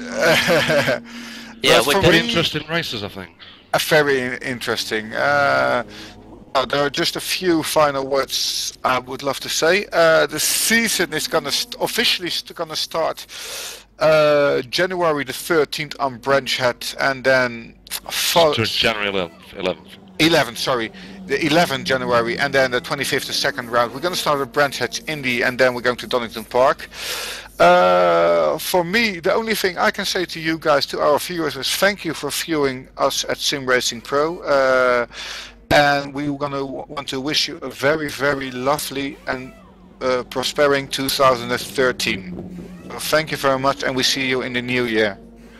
Yeah, well, with Pretty the- interesting races, I think. Uh, very interesting. Uh, uh, there are just a few final words I would love to say. Uh, the season is gonna st officially st gonna start uh, January the thirteenth on Branch Head, and then To January eleventh. eleventh. eleventh, sorry, the eleventh January, and then the twenty-fifth, the second round. We're going to start at Branch Head, Indy, and then we're going to Donington Park. Uh, for me, the only thing I can say to you guys, to our viewers, is thank you for viewing us at Sim Racing Pro, uh, and we're going to want to wish you a very, very lovely and uh, prospering two thousand thirteen. So thank you very much, and we see you in the new year.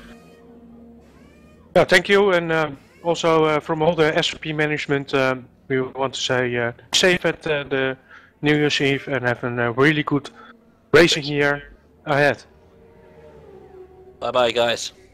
Yeah, thank you, and uh, also uh, from all the S R P management, um, we want to say uh, safe at uh, the New Year's Eve and have a uh, really good racing year ahead. Bye bye, guys.